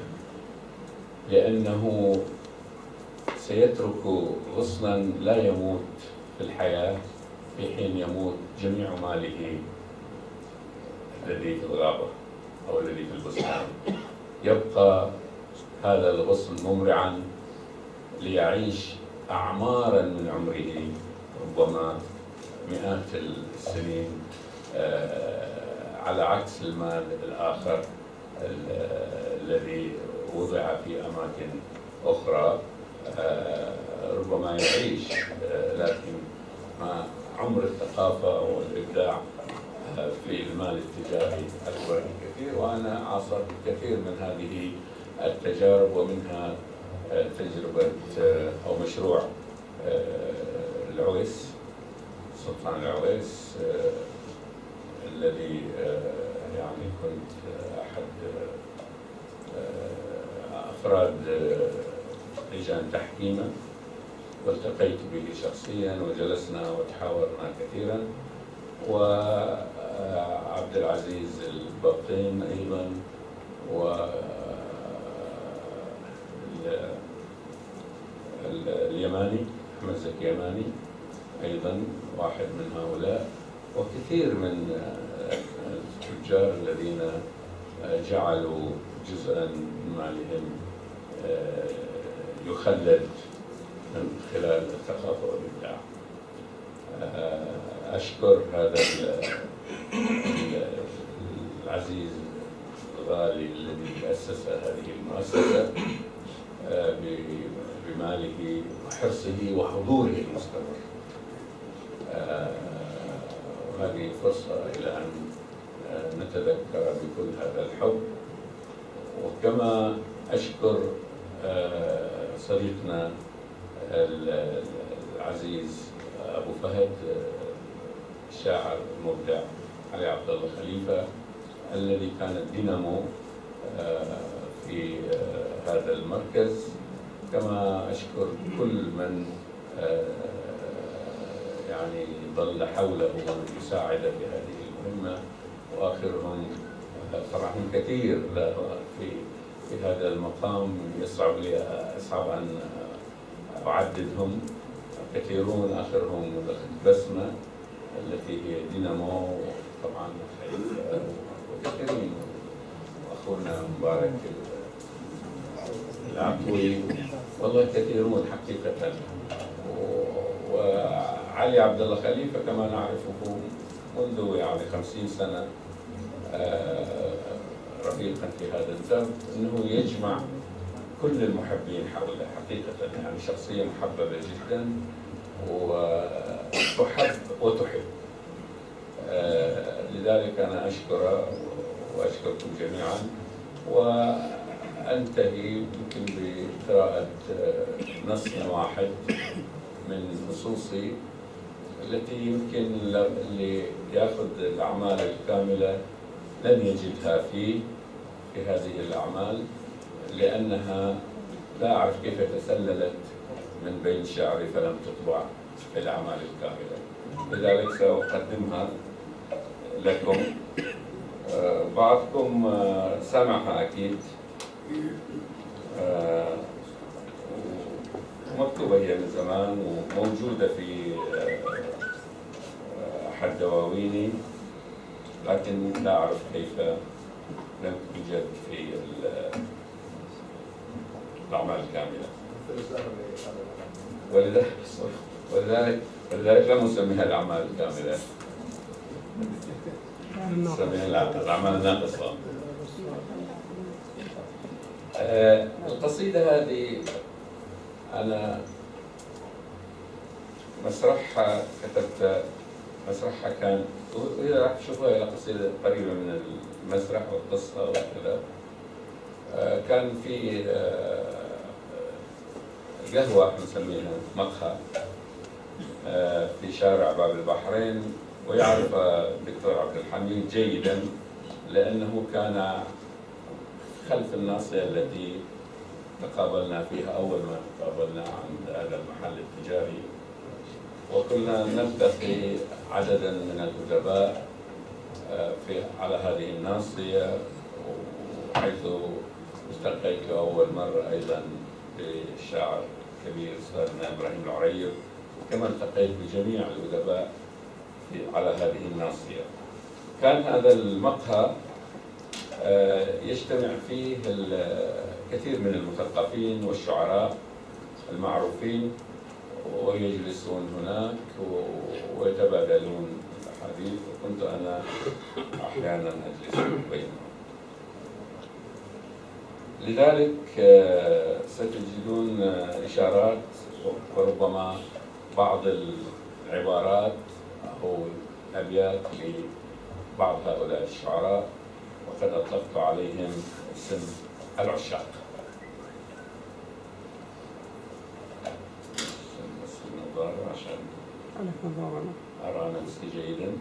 Speaker 10: لأنه سيترك غصنا لا يموت في الحياة في حين يموت جميع ماله الذي في الغابة أو الذي في البستان. يبقى هذا الغصن ممرعا ليعيش أعمارا من عمره، ربما مئات السنين، على عكس المال الآخر الذي وضع في أماكن أخرى ربما يعيش، لكن مع عمر الثقافة أو الإبداع في المال التجاري أكبر بكثير. وأنا عاصرت الكثير من هذه التجارب، ومنها تجربة أو مشروع العويس، سلطان العويس، الذي يعني كنت أحد أفراد لجان تحكيمه، والتقيت به شخصيا وجلسنا وتحاورنا كثيرا، وعبد العزيز البطين أيضا، و اليماني أحمد زكي يماني أيضا واحد من هؤلاء، وكثير من التجار الذين جعلوا جزءا من مالهم يخلد من خلال الثقافة والإبداع. أشكر هذا العزيز الغالي الذي أسس هذه المؤسسة بماله وحرصه وحضوره المستمر، وهذه فرصة إلى أن نتذكر بكل هذا الحب. وكما أشكر صديقنا العزيز أبو فهد الشاعر المبدع علي عبد الله خليفة، الذي كان الدينامو في هذا المركز. كما أشكر كل من يعني ظل حوله يساعد في هذه المهمة، وآخرهم طبعا كثير في في هذا المقام يصعب لي أصعب أن أعددهم، كثيرون، آخرهم بسمة التي هي دينامو، طبعا خليفة وكثيرين، وأخونا مبارك العفوي، والله كثيرون حقيقة. وعلي عبد الله خليفة كما نعرفه منذ يعني خمسين سنة رفيقا في هذا الدرب، انه يجمع كل المحبين حوله حقيقة، يعني شخصية محببة جدا وتحب وتحب. لذلك أنا أشكره وأشكركم جميعا، وأنتهي يمكن بقراءة نص واحد من نصوصي التي يمكن اللي ياخذ الأعمال الكاملة لن يجدها في في هذه الأعمال، لأنها لا أعرف كيف تسللت من بين شعري فلم تطبع في الأعمال الكاملة، لذلك سأقدمها لكم. بعضكم سمعها أكيد، ومكتوبة هي من زمان وموجودة في أحد دواويني، لكن لا أعرف كيف لم توجد في الأعمال الكاملة، ولذلك ولذلك ولذلك لم أسميها الأعمال الكاملة، نسميها الأعمال الناقصة. آه القصيدة هذه أنا مسرحها كتبت، مسرحها كان، وإذا راح تشوفوها هي قصيدة قريبة من المسرح والقصة وكذا. آه كان في آه قهوة نسميها مقهى آه في شارع باب البحرين، ويعرف الدكتور عبد الحميد جيدا لأنه كان خلف الناصية التي تقابلنا فيها أول ما تقابلنا عند هذا المحل التجاري، وكنا نلتقي عددا من الأدباء في على هذه الناصية، وحيث التقيت أول مرة أيضا بالشاعر الكبير أستاذنا إبراهيم العريب، كما التقيت بجميع الأدباء على هذه الناصية. كان هذا المقهى يجتمع فيه الكثير من المثقفين والشعراء المعروفين، ويجلسون هناك ويتبادلون الأحاديث، وكنت أنا أحيانا أجلس بينهم. لذلك ستجدون إشارات وربما بعض العبارات أو الأبيات لبعض هؤلاء الشعراء، وقد أطلقت عليهم اسم العشاق. بس النظارة عشان أرى نفسي جيدا.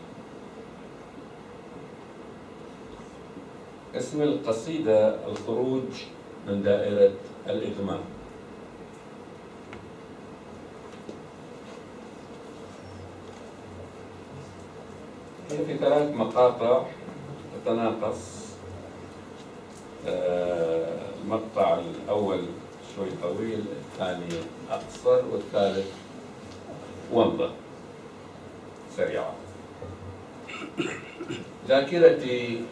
Speaker 10: اسم القصيدة الخروج من دائرة الإغماء. هي في ثلاث مقاطع تتناقص. المقطع الأول شوي طويل، الثاني أقصر، والثالث ومضة سريعة. ذاكرتي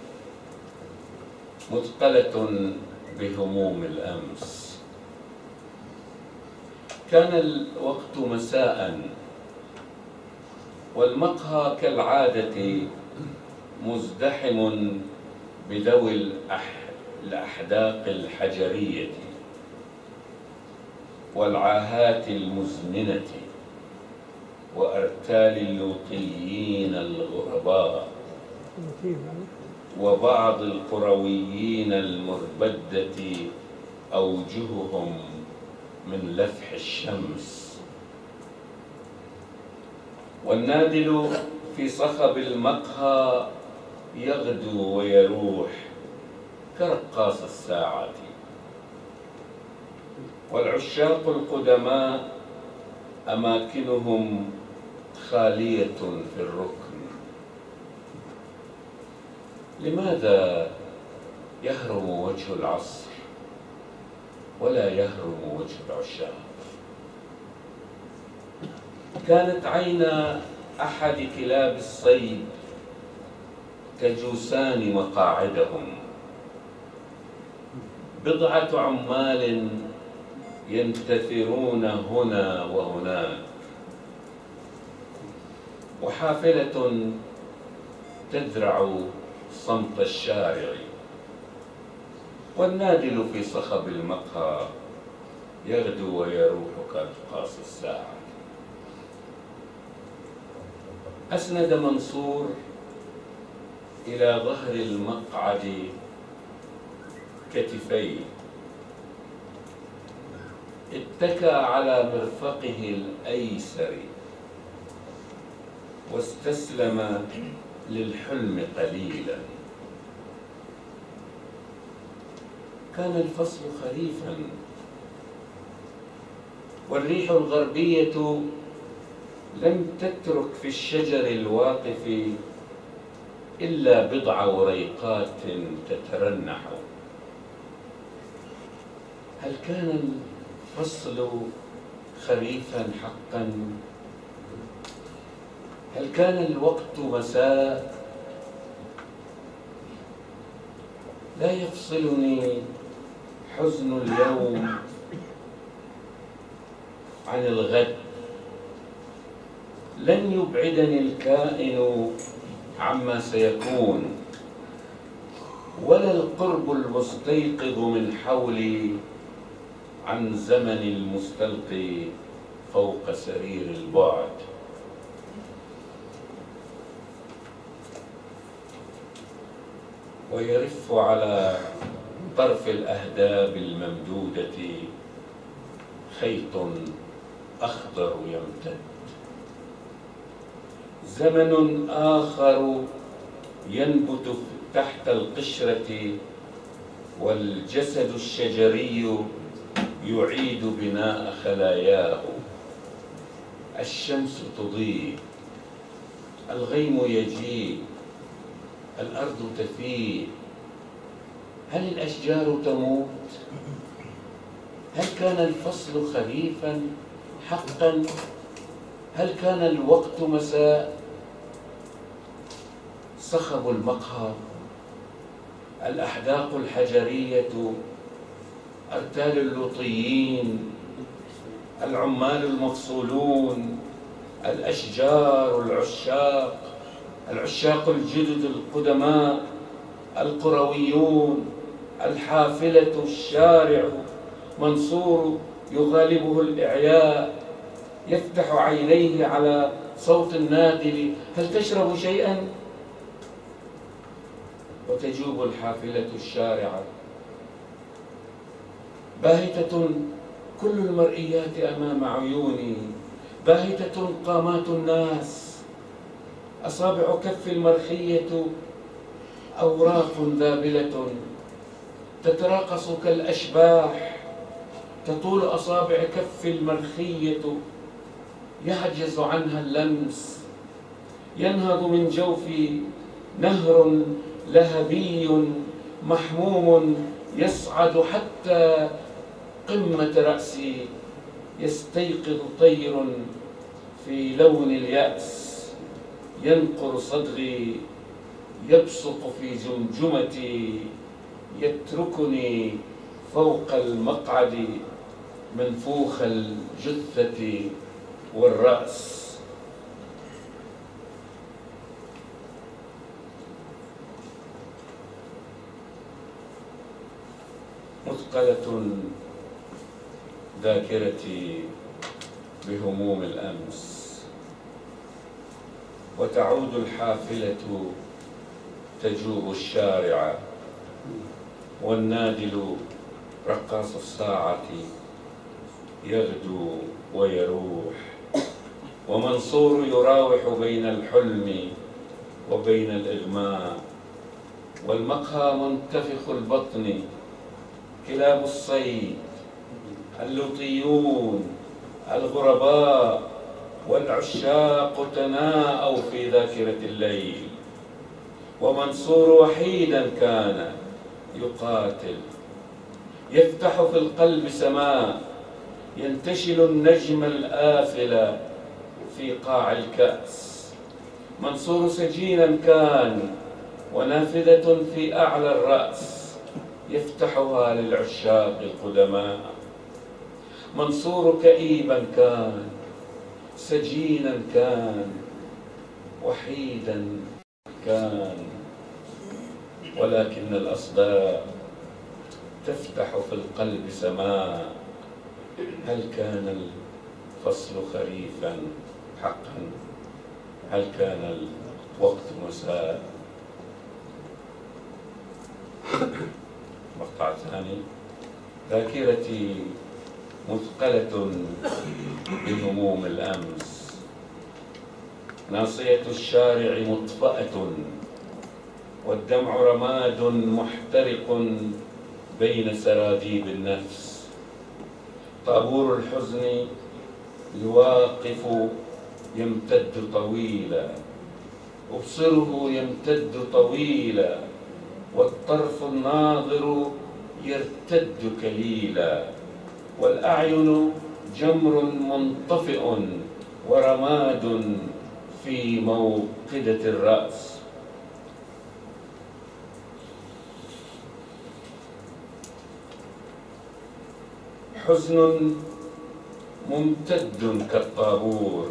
Speaker 10: مثقلة بهموم الأمس، كان الوقت مساء والمقهى كالعادة مزدحم بذوي الأح... الأحداق الحجرية والعاهات المزمنة وأرتال اللوطيين الغرباء وبعض القرويين المربدة أوجههم من لفح الشمس، والنادل في صخب المقهى يغدو ويروح كرقاص الساعة، والعشاق القدماء أماكنهم خالية في الركن. لماذا يهرم وجه العصر ولا يهرم وجه العشاق؟ كانت عينا أحد كلاب الصيد كجوسان مقاعدهم، بضعة عمال ينتثرون هنا وهناك، وحافلة تذرع صمت الشارع، والنادل في صخب المقهى يغدو ويروح كرقاص الساعة. أسند منصور إلى ظهر المقعد كتفيه، اتكى على مرفقه الأيسر واستسلم للحلم قليلا. كان الفصل خريفا والريح الغربية لم تترك في الشجر الواقف إلا بضع وريقات تترنح. هل كان الفصل خريفا حقا؟ هل كان الوقت مساء؟ لا يفصلني حزن اليوم عن الغد، لن يبعدني الكائن عما سيكون، ولا القرب المستيقظ من حولي عن زمن المستلقي فوق سرير البعد. ويرف على طرف الأهداب الممدودة خيط أخضر يمتد، زمن آخر ينبت تحت القشرة والجسد الشجري يعيد بناء خلاياه. الشمس تضيء، الغيم يجيء، الأرض تفيء. هل الأشجار تموت؟ هل كان الفصل خريفا حقا؟ هل كان الوقت مساء؟ صخب المقهى، الأحداق الحجرية، أرتال اللوطيين، العمال المفصولون، الأشجار العشاق، العشاق الجدد القدماء، القرويون، الحافلة، الشارع. منصور يغالبه الإعياء، يفتح عينيه على صوت النادل: هل تشرب شيئا؟ وتجوب الحافلة الشارعة باهتة، كل المرئيات أمام عيوني، باهتة قامات الناس، أصابع كف المرخية أوراق ذابلة تتراقص كالأشباح، تطول أصابع كف المرخية يعجز عنها اللمس. ينهض من جوفي نهر لهبي محموم يصعد حتى قمة رأسي، يستيقظ طير في لون اليأس، ينقر صدغي، يبصق في جمجمتي، يتركني فوق المقعد منفوخ الجثة والرأس. مثقلة ذاكرتي بهموم الأمس، وتعود الحافلة تجوب الشارع، والنادل رقاص الساعة يغدو ويروح، ومنصور يراوح بين الحلم وبين الإغماء، والمقهى منتفخ البطن، كلاب الصيد، اللوطيون، الغرباء والعشاق تناءوا في ذاكرة الليل. ومنصور وحيدا كان يقاتل، يفتح في القلب سماء، ينتشل النجم الآفل في قاع الكأس. منصور سجينا كان ونافذة في أعلى الرأس، يفتحها للعشاق القدماء. منصور كئيبا كان، سجينا كان، وحيدا كان، ولكن الأصداء تفتح في القلب سماء. هل كان الفصل خريفا حقا؟ هل كان الوقت مساء؟ مقطع ثاني: ذاكرتي مثقلة بهموم الأمس، ناصية الشارع مطفأة، والدمع رماد محترق بين سراديب النفس. طابور الحزن الواقف يمتد طويلا، أبصره يمتد طويلا، والطرف الناظر يرتد كليلا، والأعين جمر منطفئ ورماد في موقدة الرأس. حزن ممتد كالطابور،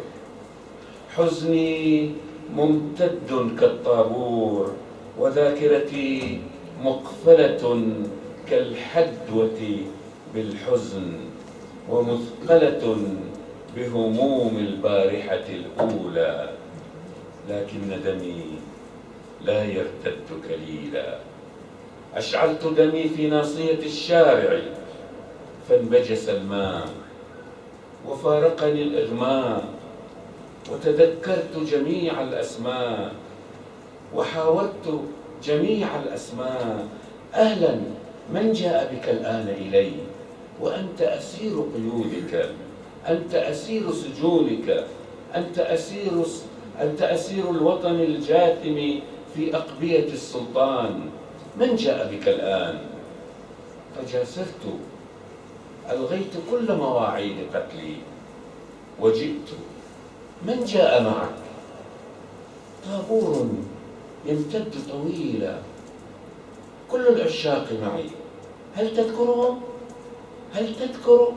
Speaker 10: حزني ممتد كالطابور، وذاكرتي مقفلة كالحدوة بالحزن، ومثقلة بهموم البارحة الأولى، لكن دمي لا يرتد كليلا. أشعلت دمي في ناصية الشارع فانبجس الماء، وفارقني الإغماء، وتذكرت جميع الأسماء، وحاولت جميع الأسماء: أهلا من جاء بك الآن إلي وأنت أسير قيودك، أنت أسير سجونك، أنت أسير أنت أسير الوطن الجاثم في أقبية السلطان. من جاء بك الآن؟ فجاسرت، ألغيت كل مواعيد قتلي وجئت. من جاء معك؟ طابور يمتد طويلا، كل العشاق معي. هل تذكرهم؟ هل تذكر؟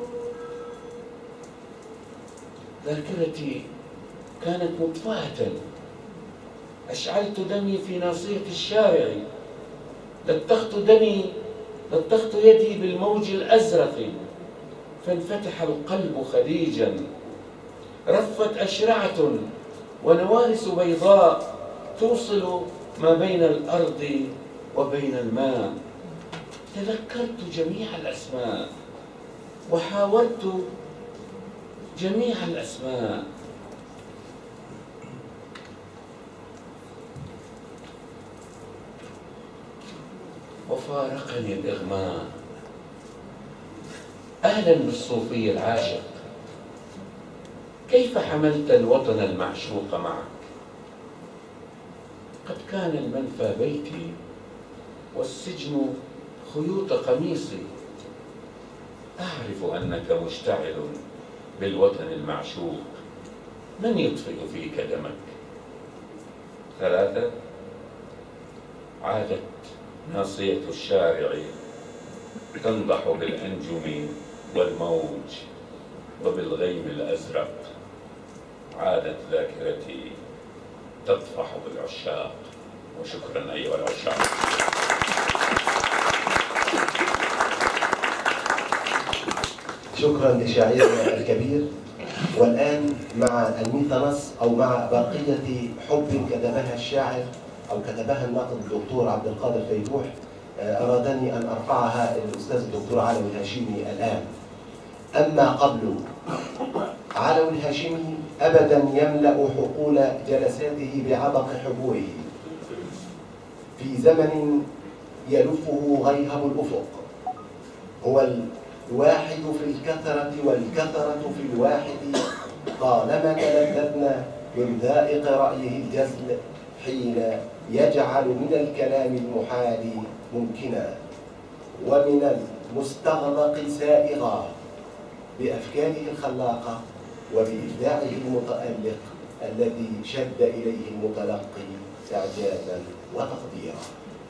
Speaker 10: ذاكرتي كانت مطفأة، أشعلت دمي في ناصية الشارع، لطخت دمي لطخت يدي بالموج الأزرق، فانفتح القلب خليجا، رفت أشرعة ونوارس بيضاء توصل ما بين الأرض وبين الماء. تذكرت جميع الأسماء وحاولت جميع الأسماء. وفارقني الإغماء. أهلا بالصوفي العاشق، كيف حملت الوطن المعشوق معك؟ قد كان المنفى بيتي والسجن خيوط قميصي. أعرف أنك مشتعل بالوطن المعشوق، من يطفئ فيك دمك؟ ثلاثة، عادت ناصية الشارع تنضح بالأنجم والموج وبالغيم الأزرق. عادت ذاكرتي تطفح بالعشاق. وشكرا أيها العشاق.
Speaker 1: شكرا لشاعرنا الكبير. والآن مع الميثانس أو مع بقية حب كتبها الشاعر أو كتبها الناقد الدكتور عبد القادر فيبوح، أرادني أن أرفعها الأستاذ الدكتور علوي الهاشمي الآن. أما قبل، علوي الهاشمي أبدا يملأ حقول جلساته بعبق حبوره في زمن يلفه غيهب الأفق. هو الواحد في الكثرة والكثرة في الواحد، طالما تلذذنا من ذائق رأيه الجزل حين يجعل من الكلام المحال ممكنا ومن المستغلق سائغا بأفكاره الخلاقة وبإبداعه المتألق الذي شد إليه المتلقي إعجابا وتقديرا.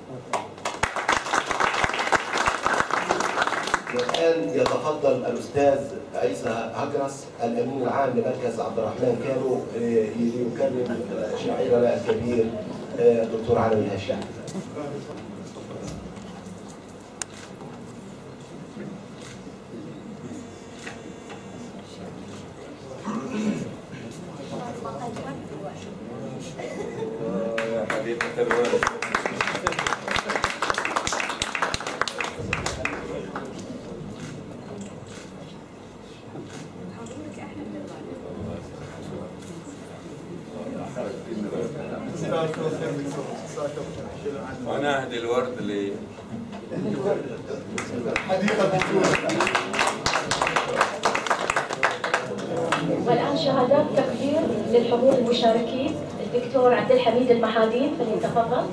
Speaker 1: والآن يتفضل الأستاذ عيسى هجرس الأمين العام لمركز عبد الرحمن كانوا ليكرم شاعرنا الكبير دكتور علوي الهاشمي.
Speaker 10: يا حبيبة الوالد. وانا اهدي الورد ل
Speaker 12: حديقة. والآن شهادات تقدير للحضور المشاركين. الدكتور عبد الحميد المحادين فليتفضل.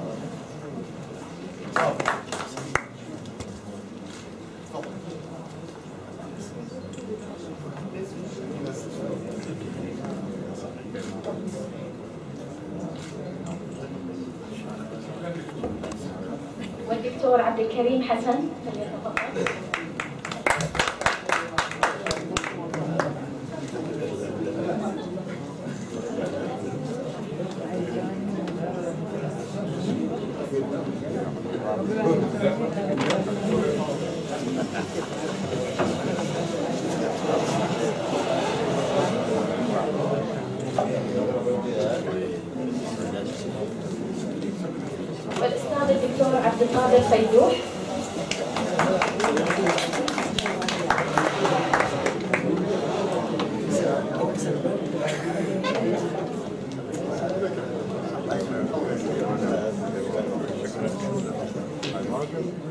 Speaker 12: والدكتور عبد الكريم حسن فليتفضل. والأستاذ الدكتور عبد القادر فيبوح.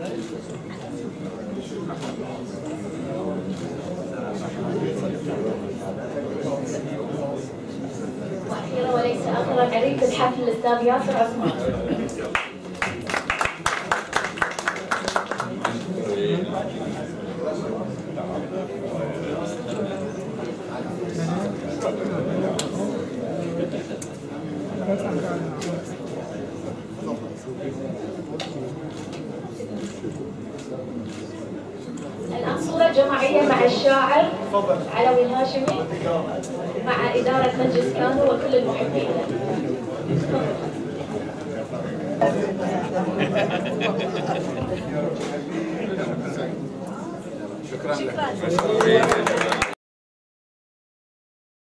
Speaker 12: وأخيرا وليس آخرا عريس الحفل الأستاذ ياسر عثمان. الآن صورة جماعية مع الشاعر علوي الهاشمي مع إدارة مجلس كانو وكل المحبين.
Speaker 5: شكرا لك.